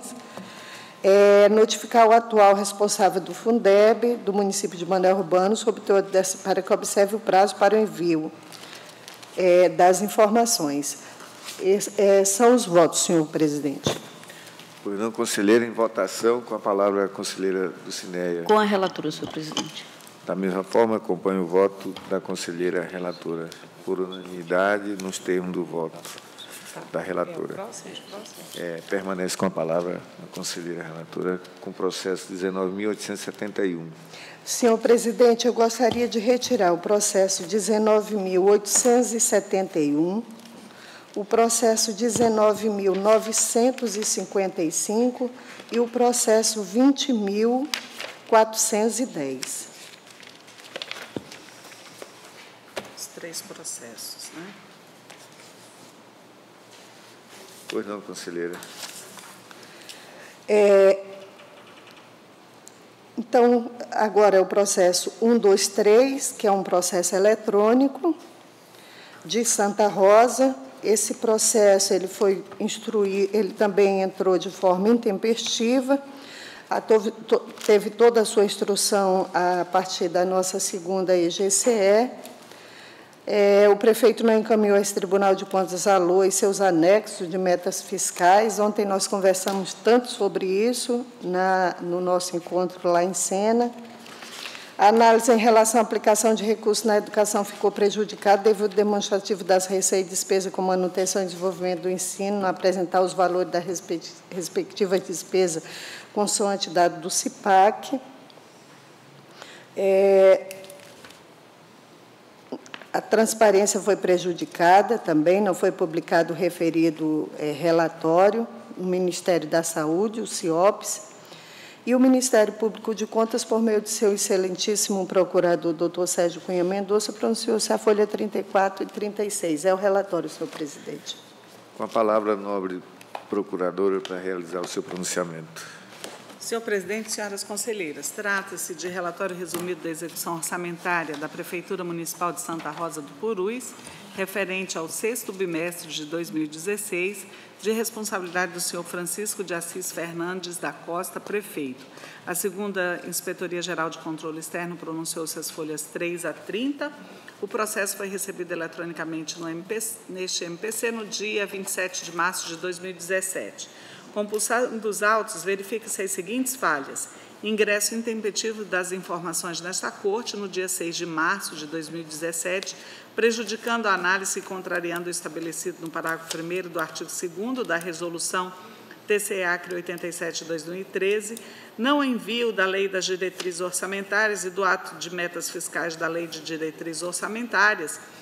É, notificar o atual responsável do Fundeb, do município de Manuel Urbano, sobre todo dessa, para que observe o prazo para o envio é, das informações. E, é, são os votos, senhor presidente. Pois não, conselheira, em votação, com a palavra a conselheira Dulcinéia. Com a relatora, senhor presidente. Da mesma forma, acompanho o voto da conselheira relatora, por unanimidade, nos termos do voto da relatora. É, permanece com a palavra a conselheira relatora, com o processo dezenove mil oitocentos e setenta e um. Senhor presidente, eu gostaria de retirar o processo dezenove mil oitocentos e setenta e um, o processo dezenove mil novecentos e cinquenta e cinco e o processo vinte mil quatrocentos e dez. Os três processos, né? Pois não, conselheira. É, então, agora é o processo um dois três, que é um processo eletrônico de Santa Rosa. Esse processo ele foi instruído, ele também entrou de forma intempestiva, a, teve, to, teve toda a sua instrução a partir da nossa segunda E G C E. É, o prefeito não encaminhou a esse Tribunal de Contas a L O A e seus anexos de metas fiscais. Ontem nós conversamos tanto sobre isso na, no nosso encontro lá em Sena. A análise em relação à aplicação de recursos na educação ficou prejudicada devido ao demonstrativo das receitas e despesas com manutenção e desenvolvimento do ensino, não apresentar os valores da respectiva despesa consoante dado do CIPAC. É, A transparência foi prejudicada também, não foi publicado o referido é, relatório no Ministério da Saúde, o CIOPS, e o Ministério Público de Contas, por meio de seu excelentíssimo procurador, doutor Sérgio Cunha Mendonça, pronunciou-se a folha trinta e quatro e trinta e seis. É o relatório, senhor presidente. Com a palavra, nobre procuradora, para realizar o seu pronunciamento. Senhor presidente, senhoras conselheiras, trata-se de relatório resumido da execução orçamentária da Prefeitura Municipal de Santa Rosa do Purus, referente ao sexto bimestre de dois mil e dezesseis, de responsabilidade do senhor Francisco de Assis Fernandes da Costa, prefeito. A segunda Inspetoria-Geral de Controle Externo pronunciou-se as folhas três a trinta. O processo foi recebido eletronicamente no M P C, neste M P C no dia vinte e sete de março de dois mil e dezessete. Compulsando os autos, verifica-se as seguintes falhas. Ingresso intempestivo das informações nesta Corte no dia seis de março de dois mil e dezessete, prejudicando a análise e contrariando o estabelecido no parágrafo primeiro do artigo segundo da Resolução T C E A C R E oitenta e sete de dois mil e treze, não envio da Lei das Diretrizes Orçamentárias e do Ato de Metas Fiscais da Lei de Diretrizes Orçamentárias,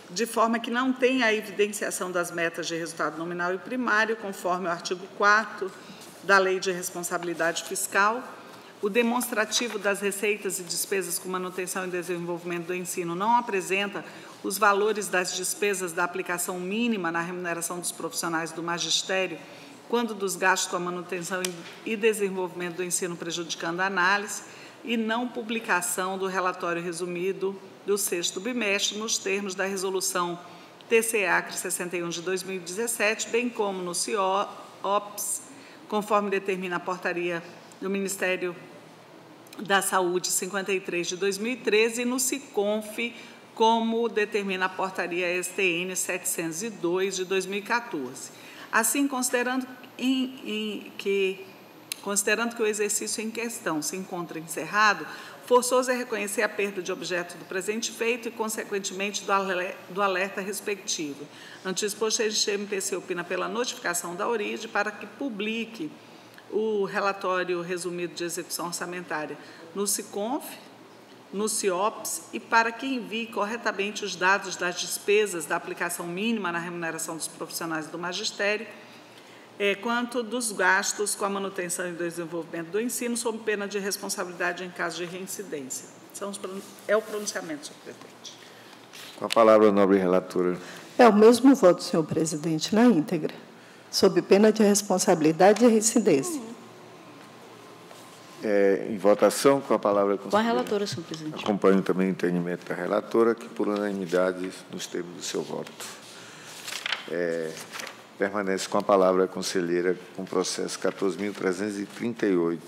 de forma que não tenha a evidenciação das metas de resultado nominal e primário, conforme o artigo quarto da Lei de Responsabilidade Fiscal. O demonstrativo das receitas e despesas com manutenção e desenvolvimento do ensino não apresenta os valores das despesas da aplicação mínima na remuneração dos profissionais do magistério, quando dos gastos com a manutenção e desenvolvimento do ensino prejudicando a análise, e não publicação do relatório resumido do sexto bimestre, nos termos da Resolução T C E A C R sessenta e um de dois mil e dezessete, bem como no C I O P S, conforme determina a portaria do Ministério da Saúde cinquenta e três de dois mil e treze, e no SICONF, como determina a portaria S T N setecentos e dois de dois mil e quatorze. Assim, considerando, em, em, que, considerando que o exercício em questão se encontra encerrado, forçoso é reconhecer a perda de objeto do presente feito e, consequentemente, do alerta, do alerta respectivo. Ante exposto, a M P C opina pela notificação da origem para que publique o relatório resumido de execução orçamentária no SICONF, no C I O P S, e para que envie corretamente os dados das despesas da aplicação mínima na remuneração dos profissionais do magistério, é, quanto dos gastos com a manutenção e desenvolvimento do ensino, sob pena de responsabilidade em caso de reincidência. São os, é o pronunciamento, senhor presidente. Com a palavra, a nobre relatora. É o mesmo voto, senhor presidente, na íntegra, sob pena de responsabilidade e reincidência. É, em votação, com a palavra... Com a relatora, senhor presidente. Acompanho também o entendimento da relatora, que, por unanimidade, nos termos do seu voto. É, permanece com a palavra a conselheira com o processo quatorze mil trezentos e trinta e oito.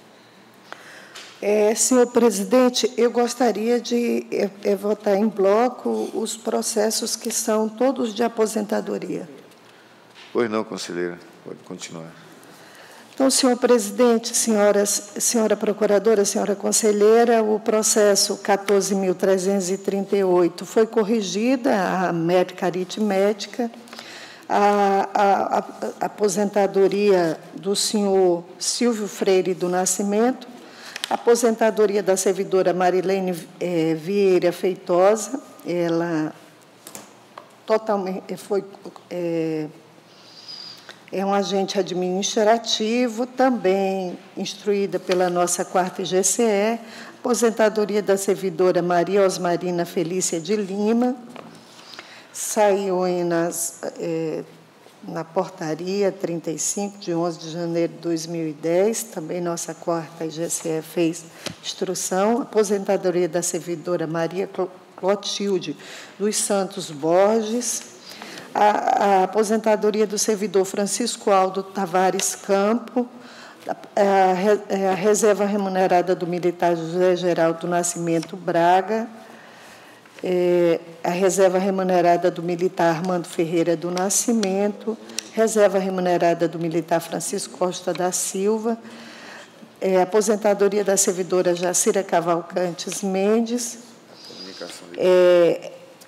É, senhor presidente, eu gostaria de é, é, votar em bloco os processos que são todos de aposentadoria. Pois não, conselheira. Pode continuar. Então, senhor presidente, senhoras, senhora procuradora, senhora conselheira, o processo quatorze mil trezentos e trinta e oito foi corrigida a métrica aritmética, a, a, a aposentadoria do senhor Silvio Freire do Nascimento, a aposentadoria da servidora Marilene eh, Vieira Feitosa, ela totalmente foi... Eh, É um agente administrativo, também instruída pela nossa quarta I G C E, aposentadoria da servidora Maria Osmarina Felícia de Lima, saiu em nas, é, na portaria trinta e cinco, de onze de janeiro de dois mil e dez, também nossa quarta I G C E fez instrução, aposentadoria da servidora Maria Clotilde dos Santos Borges, A, a aposentadoria do servidor Francisco Aldo Tavares Campo, a, a, a reserva remunerada do militar José Geraldo Nascimento Braga, é, a reserva remunerada do militar Armando Ferreira do Nascimento, reserva remunerada do militar Francisco Costa da Silva, é, a aposentadoria da servidora Jacira Cavalcantes Mendes, é,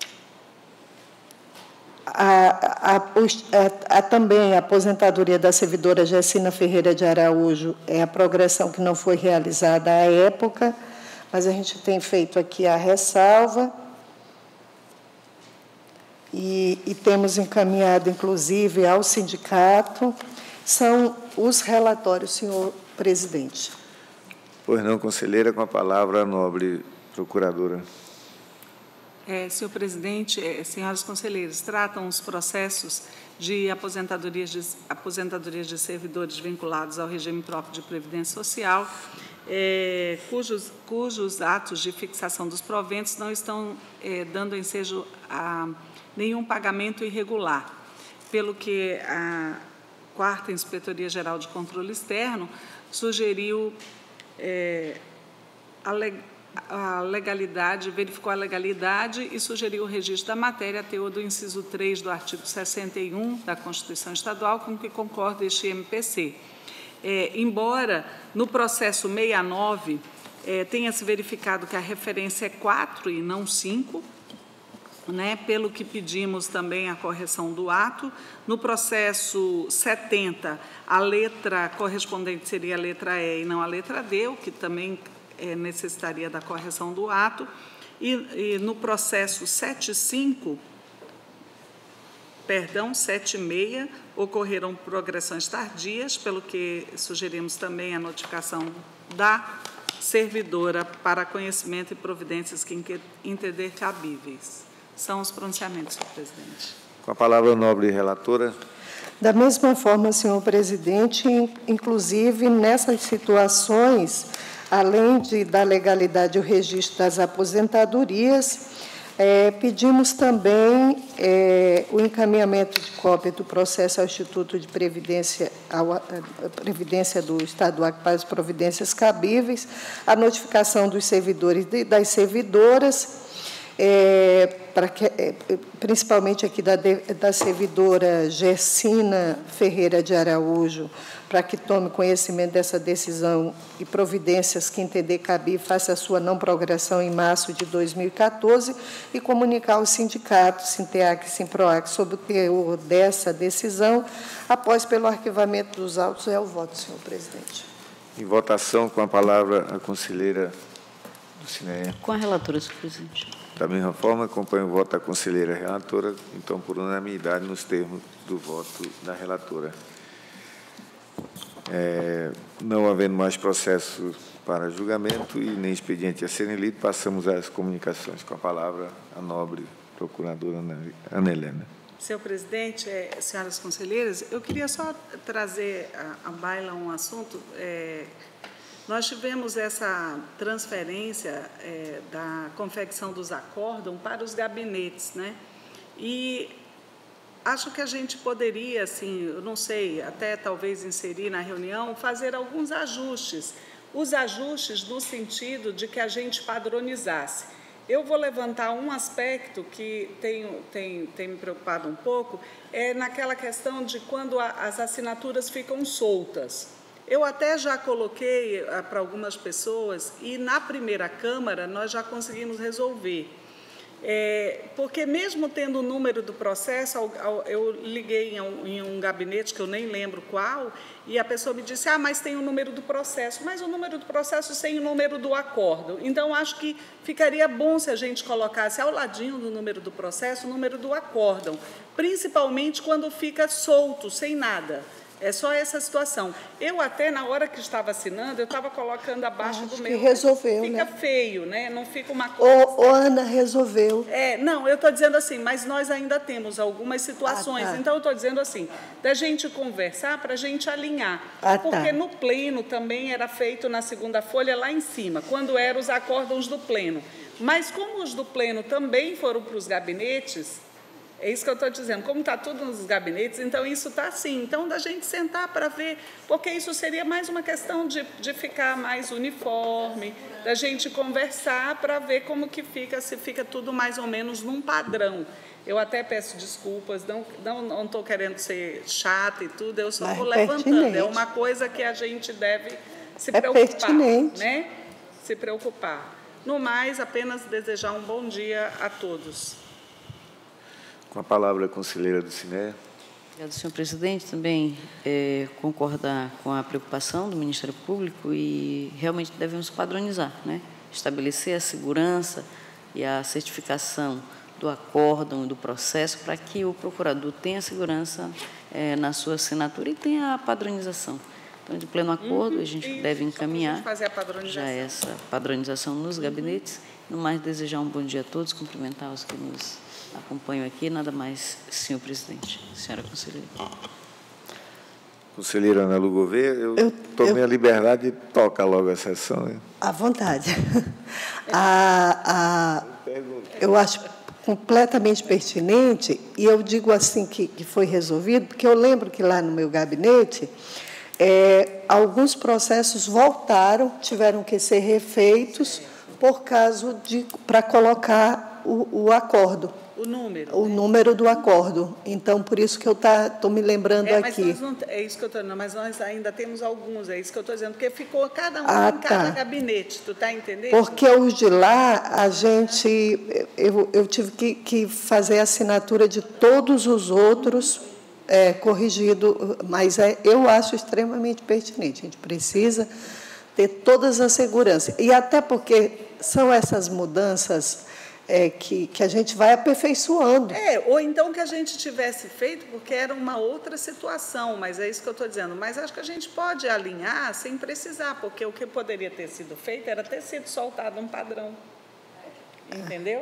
A, a, a, a, também a aposentadoria da servidora Gessina Ferreira de Araújo é a progressão que não foi realizada à época, mas a gente tem feito aqui a ressalva e, e temos encaminhado, inclusive, ao sindicato. São os relatórios, senhor presidente. Pois não, conselheira, com a palavra a nobre procuradora. É, senhor presidente, é, senhoras conselheiras, tratam os processos de aposentadorias de, aposentadorias de servidores vinculados ao regime próprio de previdência social, é, cujos, cujos atos de fixação dos proventos não estão é, dando ensejo a nenhum pagamento irregular, pelo que a quarta Inspetoria Geral de Controle Externo sugeriu é, a a legalidade, verificou a legalidade e sugeriu o registro da matéria, a teor do inciso três do artigo sessenta e um da Constituição Estadual, com que concorda este M P C. É, embora no processo sessenta e nove é, tenha se verificado que a referência é quatro e não cinco, né, pelo que pedimos também a correção do ato. No processo setenta, a letra correspondente seria a letra E e não a letra D, o que também É, necessitaria da correção do ato, e, e no processo setenta e cinco, perdão, sete e seis, ocorreram progressões tardias, pelo que sugerimos também a notificação da servidora para conhecimento e providências que entender cabíveis. São os pronunciamentos, senhor presidente. Com a palavra, a nobre relatora. Da mesma forma, senhor presidente, inclusive nessas situações, além de, da legalidade e o registro das aposentadorias, é, pedimos também é, o encaminhamento de cópia do processo ao Instituto de Previdência, ao, a Previdência do Estadual para as providências cabíveis, a notificação dos servidores e das servidoras, É, para que, é, principalmente aqui da, da servidora Gersina Ferreira de Araújo, para que tome conhecimento dessa decisão e providências que entender cabível, faça a sua não progressão em março de dois mil e quatorze e comunicar ao sindicato, Sinteac e Simproac, sobre o teor dessa decisão, após pelo arquivamento dos autos. É o voto, senhor presidente. Em votação, com a palavra, a conselheira do Cineia. Com a relatora, senhor presidente. Da mesma forma, acompanho o voto da conselheira relatora, então, por unanimidade, nos termos do voto da relatora. É, não havendo mais processo para julgamento e nem expediente a serem lidos, passamos às comunicações. Com a palavra, a nobre procuradora Ana Helena. Senhor presidente, senhoras conselheiras, eu queria só trazer à baila um assunto. É, Nós tivemos essa transferência é, da confecção dos acórdão para os gabinetes, né? E acho que a gente poderia, assim, eu não sei, até talvez inserir na reunião, fazer alguns ajustes. Os ajustes no sentido de que a gente padronizasse. Eu vou levantar um aspecto que tem, tem, tem me preocupado um pouco, é naquela questão de quando a, as assinaturas ficam soltas. Eu até já coloquei para algumas pessoas e, na primeira Câmara, nós já conseguimos resolver. É, porque, mesmo tendo o número do processo, eu liguei em um, em um gabinete, que eu nem lembro qual, e a pessoa me disse, ah, mas tem o número do processo. Mas o número do processo sem o número do acórdão. Então, acho que ficaria bom se a gente colocasse ao ladinho do número do processo o número do acórdão, principalmente quando fica solto, sem nada. É só essa situação. Eu até, na hora que estava assinando, eu estava colocando abaixo Acho do meu... que resolveu, fica né? feio, né? Não fica uma coisa... Ô, ô Ana, resolveu. É, não, eu estou dizendo assim, mas nós ainda temos algumas situações. Ah, tá. Então, eu estou dizendo assim, da gente conversar para a gente alinhar. Ah, porque tá. no pleno também era feito na segunda folha lá em cima, quando eram os acórdãos do pleno. Mas como os do pleno também foram para os gabinetes... É isso que eu estou dizendo, como está tudo nos gabinetes, então isso está assim. Então, da gente sentar para ver, porque isso seria mais uma questão de, de ficar mais uniforme, da gente conversar para ver como que fica, se fica tudo mais ou menos num padrão. Eu até peço desculpas, não estou não, não querendo ser chata e tudo, eu só Mas estou é levantando. pertinente. É uma coisa que a gente deve se É preocupar. pertinente. Né? Se preocupar. No mais, apenas desejar um bom dia a todos. Com a palavra, a conselheira do Cineia. Obrigada, senhor presidente. Também é, concordar com a preocupação do Ministério Público e realmente devemos padronizar, né? Estabelecer a segurança e a certificação do acórdão, do processo, para que o procurador tenha segurança é, na sua assinatura e tenha a padronização. Então, de pleno acordo, a gente Isso, deve encaminhar fazer a padronização. já essa padronização nos gabinetes. No mais, desejar um bom dia a todos, cumprimentar os que nos acompanham aqui. Nada mais, senhor presidente. Senhora conselheira. Conselheira Ana Lu Gouveia, eu, eu tomei eu, a liberdade de tocar logo a sessão. Hein? À vontade. a, a, eu acho completamente pertinente, e eu digo assim que, que foi resolvido, porque eu lembro que lá no meu gabinete, é, alguns processos voltaram, tiveram que ser refeitos por causa de para colocar o, o acordo. O número. O né? número do acordo. Então, por isso que eu estou tá, me lembrando é, mas aqui. Nós não, é isso que eu estou dizendo, mas nós ainda temos alguns, é isso que eu estou dizendo, porque ficou cada um ah, em cada tá. gabinete, tu está entendendo? Porque os de lá, a gente, eu, eu tive que, que fazer a assinatura de todos os outros, é, corrigido, mas é, eu acho extremamente pertinente. A gente precisa ter todas as seguranças. E até porque são essas mudanças é, que, que a gente vai aperfeiçoando. É, ou então que a gente tivesse feito, porque era uma outra situação, mas é isso que eu estou dizendo. Mas acho que a gente pode alinhar sem precisar, porque o que poderia ter sido feito era ter sido soltado um padrão. Entendeu?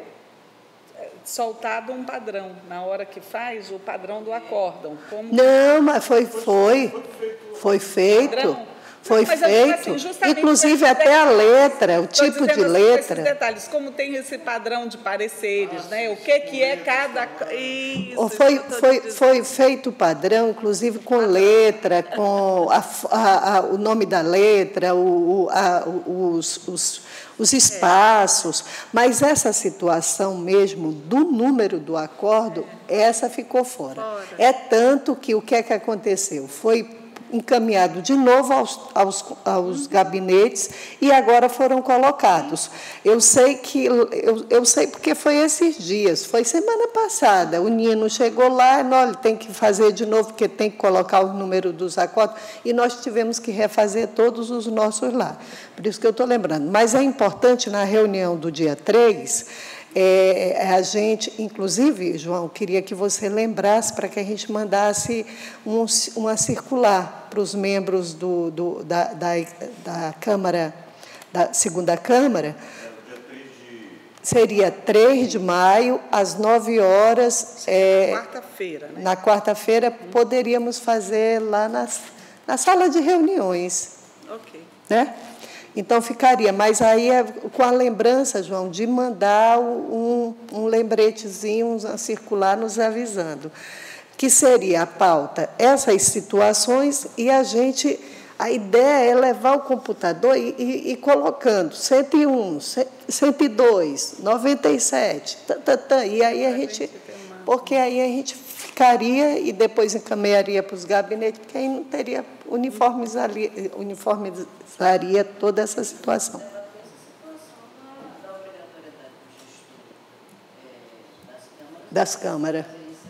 Soltado um padrão. Na hora que faz, o padrão do acórdão. Como... Não, mas foi, foi, foi feito. Padrão? Foi Mas, feito, assim, inclusive até a letra, o tipo de letra. Esses detalhes, como tem esse padrão de pareceres, né? O que, que é cada... Isso, foi, foi, foi feito o padrão, inclusive com letra, com a, a, a, o nome da letra, o, a, os, os, os espaços, mas essa situação mesmo do número do acordo, essa ficou fora. É tanto que o que é que aconteceu? Foi encaminhado de novo aos, aos, aos gabinetes e agora foram colocados. Eu sei que eu, eu sei porque foi esses dias, foi semana passada. O Nino chegou lá, e nós tem que fazer de novo, porque tem que colocar o número dos acordos, e nós tivemos que refazer todos os nossos lá. Por isso que eu estou lembrando. Mas é importante, na reunião do dia três, É, a gente, inclusive, João, queria que você lembrasse para que a gente mandasse um, uma circular para os membros do, do, da, da, da Câmara, da segunda Câmara. Seria três de maio, às nove horas. É, quarta-feira, né? Na quarta-feira, poderíamos fazer lá na, na sala de reuniões. Ok. Né? Então, ficaria, mas aí é com a lembrança, João, de mandar um, um lembretezinho, um circular nos avisando, que seria a pauta, essas situações, e a gente, a ideia é levar o computador e, e, e colocando cento e um, cento e dois, noventa e sete, tã, tã, tã, e aí a gente, porque aí a gente ficaria e depois encaminharia para os gabinetes, porque aí não teria, uniformizaria, uniformizaria toda essa situação. Das câmaras.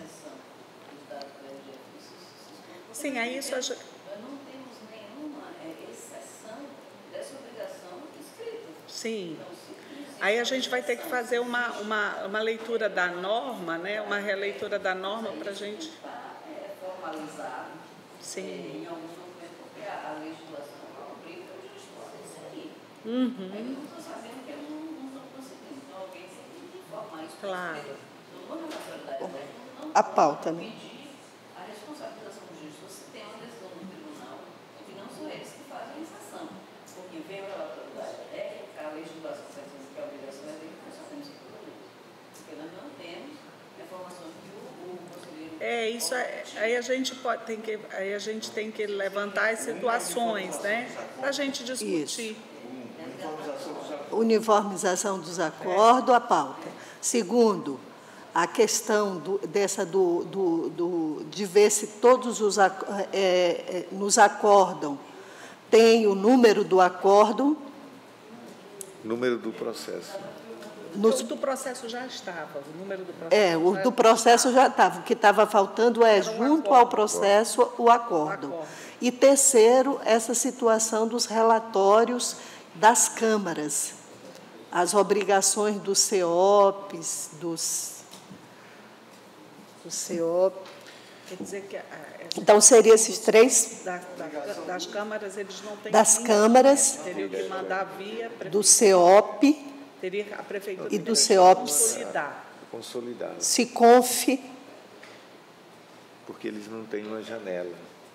Sim, aí isso... Nós não temos nenhuma exceção dessa obrigação escrita. Sim. Aí a gente vai ter que fazer uma, uma, uma leitura da norma, né? Uma releitura da norma para a gente... É formalizado. Sim. Em algum momento, porque a legislação obriga o gestor a inserir. Uhum. Aí não estou sabendo que eles não estão conseguindo. Então, alguém tem que informar isso. Claro. Então, não é responsabilidade. A pauta, né? Pedir a responsabilização do gestor se tem uma decisão no tribunal, que não são eles que fazem a exceção. Porque vem a autoridade técnica, a legislação que a obrigação é dele, nós só temos que fazer isso. Porque nós não temos a informação que o, o conselheiro... É, isso é, aí a gente pode, tem que, aí a gente tem que levantar as situações, né? Para a gente discutir. Isso. Uniformização dos acordos, a pauta. Segundo, a questão do, dessa do, do, do, de ver se todos os é, é, nos acordam, tem o número do acordo. Número do processo. Nos, O do processo já estava, o número do processo. é, o do processo já estava. O que estava faltando é, junto ao processo, o acordo. E terceiro, essa situação dos relatórios das câmaras, as obrigações dos C O Ps, dos, dos C O P. Quer dizer que... Então, seriam esses três... Da, da, das câmaras, eles não têm... Das câmaras... Teriam que mandar via... Do C O P... Teria a prefeitura e do C O P S. Consolidar. Consolidado. Siconf. Porque eles não têm uma janela.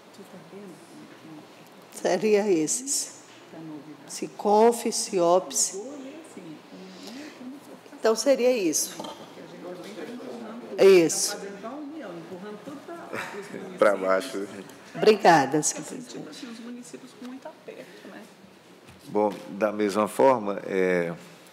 Seria esses. Siconf, C O P S. Então, seria isso. Isso. Para baixo. Obrigada, senhor presidente. Os municípios com muito aperto, né? Bom, da mesma forma, é,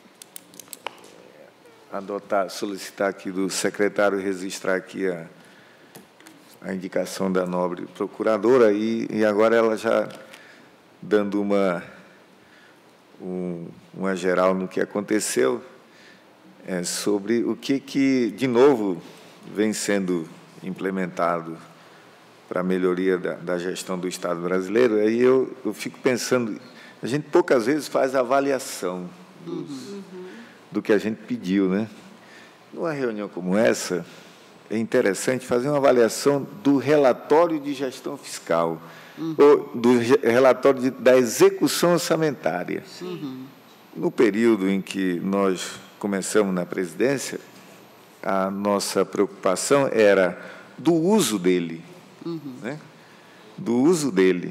adotar, solicitar aqui do secretário registrar aqui a, a indicação da nobre procuradora e, e agora ela já dando uma, um, uma geral no que aconteceu, é, sobre o que, que, de novo, vem sendo implementado para a melhoria da, da gestão do Estado brasileiro. Aí eu, eu fico pensando, a gente poucas vezes faz avaliação dos, uhum. do que a gente pediu, né? numa reunião como essa, é interessante fazer uma avaliação do relatório de gestão fiscal, uhum. ou do relatório de, da execução orçamentária. Uhum. No período em que nós começamos na presidência, a nossa preocupação era do uso dele, uhum. né? do uso dele.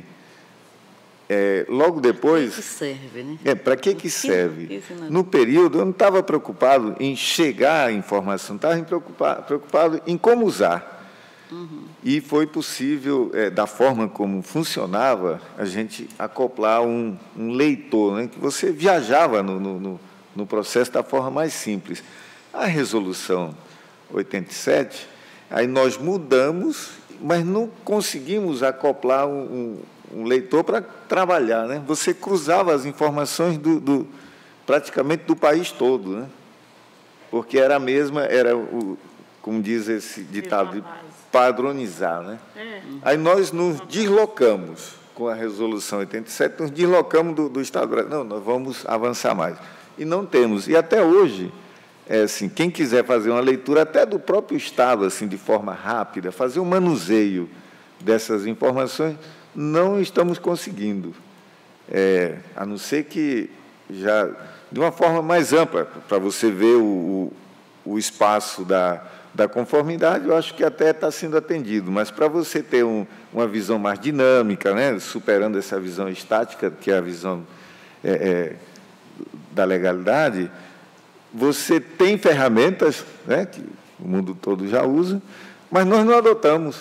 É, logo depois... Para que serve, né? É, para que, que serve? No período, eu não estava preocupado em chegar à informação, estava preocupado, preocupado em como usar. Uhum. E foi possível, é, da forma como funcionava, a gente acoplar um, um leitor, né, que você viajava no, no, no processo da forma mais simples. A resolução oitenta e sete, aí nós mudamos, mas não conseguimos acoplar um, um, um leitor para trabalhar, né? Você cruzava as informações do, do, praticamente do país todo, né? Porque era a mesma, era o, como diz esse ditado, de padronizar, né? É. Aí nós nos deslocamos com a resolução oitenta e sete, nos deslocamos do, do Estado do Brasil. Não, nós vamos avançar mais. E não temos. E até hoje, é assim, quem quiser fazer uma leitura até do próprio Estado, assim, de forma rápida, fazer um manuseio dessas informações, não estamos conseguindo. É, a não ser que já, de uma forma mais ampla, para você ver o, o, o espaço da, da conformidade, eu acho que até está sendo atendido, mas para você ter um, uma visão mais dinâmica, né, superando essa visão estática, que é a visão é, é, da legalidade, você tem ferramentas, né, que o mundo todo já usa, mas nós não adotamos.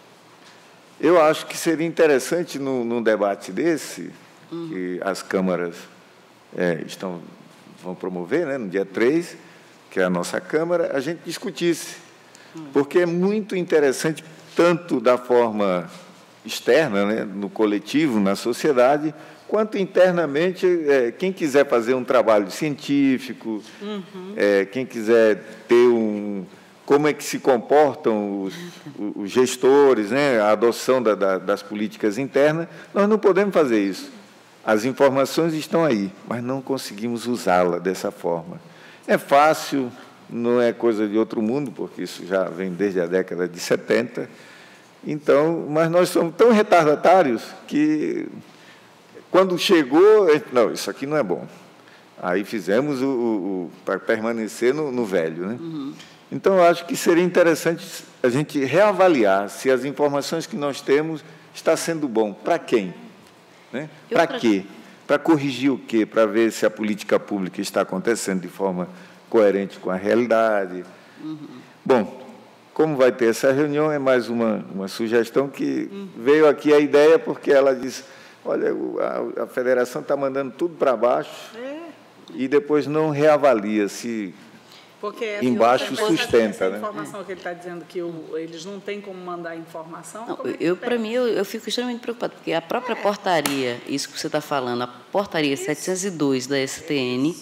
Eu acho que seria interessante, num, num debate desse, uhum. que as câmaras é, estão, vão promover, né, no dia três, que é a nossa Câmara, a gente discutisse, uhum. porque é muito interessante, tanto da forma externa, né, no coletivo, na sociedade, quanto internamente, é, quem quiser fazer um trabalho científico, uhum. é, quem quiser ter um... como é que se comportam os, os gestores, né, a adoção da, da, das políticas internas, nós não podemos fazer isso. As informações estão aí, mas não conseguimos usá-la dessa forma. É fácil, não é coisa de outro mundo, porque isso já vem desde a década de setenta, então, mas nós somos tão retardatários que, quando chegou, não, isso aqui não é bom. Aí fizemos o, o, o para permanecer no, no velho, né? Uhum. Então, eu acho que seria interessante a gente reavaliar se as informações que nós temos estão sendo bom. Para quem? Né? Para quê? Para corrigir o quê? Para ver se a política pública está acontecendo de forma coerente com a realidade. Uhum. Bom, como vai ter essa reunião, é mais uma, uma sugestão que uhum. veio aqui a ideia, porque ela diz, olha, a, a federação está mandando tudo para baixo é. e depois não reavalia se... Porque embaixo sustenta, né? Informação é. que ele está dizendo que o, eles não têm como mandar informação. Não, é eu, para mim, eu, eu fico extremamente preocupada, porque a própria é. portaria, isso que você está falando, a portaria isso. setecentos e dois da S T N,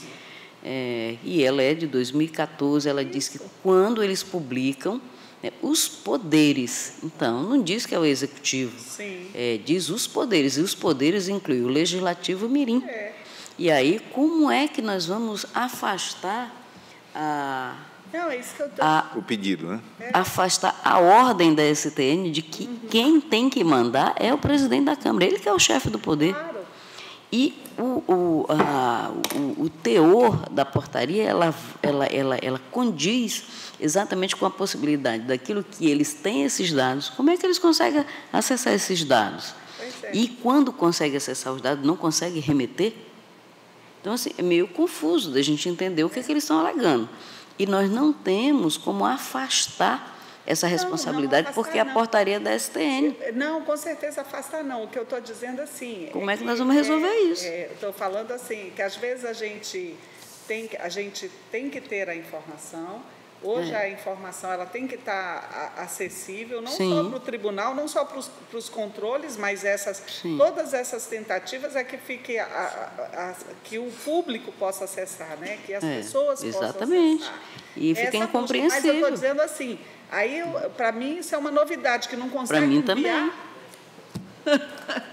é, e ela é de dois mil e quatorze, ela isso. diz que quando eles publicam, né, os poderes, então, não diz que é o executivo, é, diz os poderes, e os poderes incluem o legislativo mirim. É. E aí, como é que nós vamos afastar A, Não, é isso que eu tô... a, o pedido, né? afastar a ordem da S T N de que uhum. quem tem que mandar é o presidente da Câmara, ele que é o chefe do poder. Claro. E o, o, a, o, o teor da portaria, ela, ela, ela, ela condiz exatamente com a possibilidade daquilo que eles têm esses dados, como é que eles conseguem acessar esses dados? É. E quando conseguem acessar os dados, não conseguem remeter? Então, assim, é meio confuso da gente entender o que é que eles estão alegando. E nós não temos como afastar essa responsabilidade, não, não afastar, porque não. a portaria é da S T N. Não, com certeza afastar não. O que eu estou dizendo assim... Como é que, é que nós vamos resolver é, isso? É, estou falando assim, que às vezes a gente tem, a gente tem que ter a informação. Hoje é. a informação ela tem que estar acessível, não Sim. só para o tribunal, não só para os, para os controles, mas essas, todas essas tentativas é que, fique a, a, a, que o público possa acessar, né? Que as é, pessoas exatamente. possam acessar. E fica Essa, incompreensível. Mas eu estou dizendo assim, aí para mim isso é uma novidade, que não consegue Para mim enviar. também.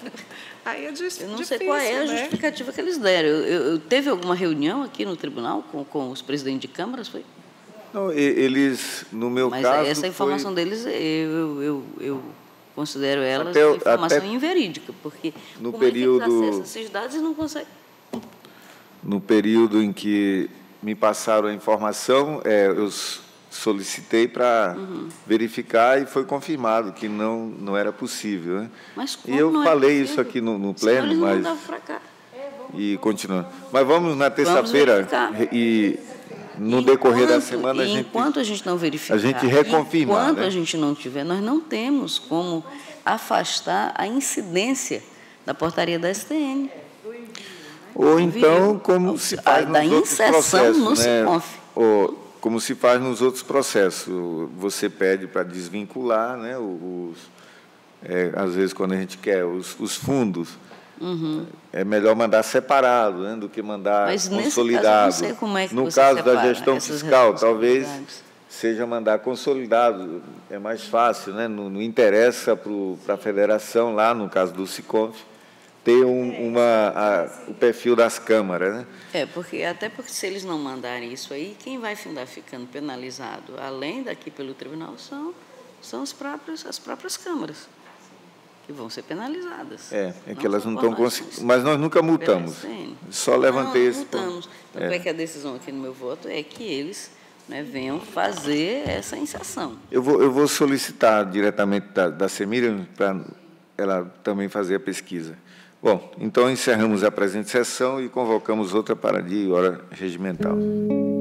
Aí é difícil, eu não sei qual é a né? justificativa que eles deram. Eu, eu, teve alguma reunião aqui no tribunal com, com os presidentes de câmaras? Foi? Não, eles, no meu Mas caso... essa informação foi... deles, eu, eu, eu considero ela Até- informação até inverídica, porque no como período- é que eles acessam esses dados e não conseguem? No período em que me passaram a informação, é, eu solicitei para uhum. verificar e foi confirmado que não, não era possível. Né? Mas como e eu não falei é isso aqui no, no Senão pleno, eles mas... mandavam para cá. E continuando. Mas vamos na terça-feira e no decorrer enquanto, da semana a gente... Enquanto a gente não verificar, a gente reconfirmar, enquanto né? a gente não tiver, nós não temos como afastar a incidência da portaria da S T N. Ou então, como se faz da nos outros processos, no né? SICONF. Ou, como se faz nos outros processos. Você pede para desvincular, né? Os, é, às vezes, quando a gente quer os, os fundos, uhum. é melhor mandar separado, né? Do que mandar Mas consolidado. Nesse caso, eu não sei como é que no você caso da separa gestão essas fiscal, talvez seja mandar consolidado. É mais fácil, né? Não, não interessa para a federação, lá no caso do SICONF, ter um, uma, a, o perfil das câmaras, né? É, porque, até porque se eles não mandarem isso aí, quem vai andar ficando penalizado, além daqui pelo tribunal, são, são os próprios, as próprias câmaras, que vão ser penalizadas. É, é que não elas não nós, estão conseguindo. Mas nós nunca multamos. Só levantei não, esse ponto. multamos. Tanto é. é que a decisão aqui no meu voto é que eles, né, venham fazer essa inserção. Eu vou, eu vou solicitar diretamente da, da Semira para ela também fazer a pesquisa. Bom, então encerramos a presente sessão e convocamos outra para dia e hora regimental.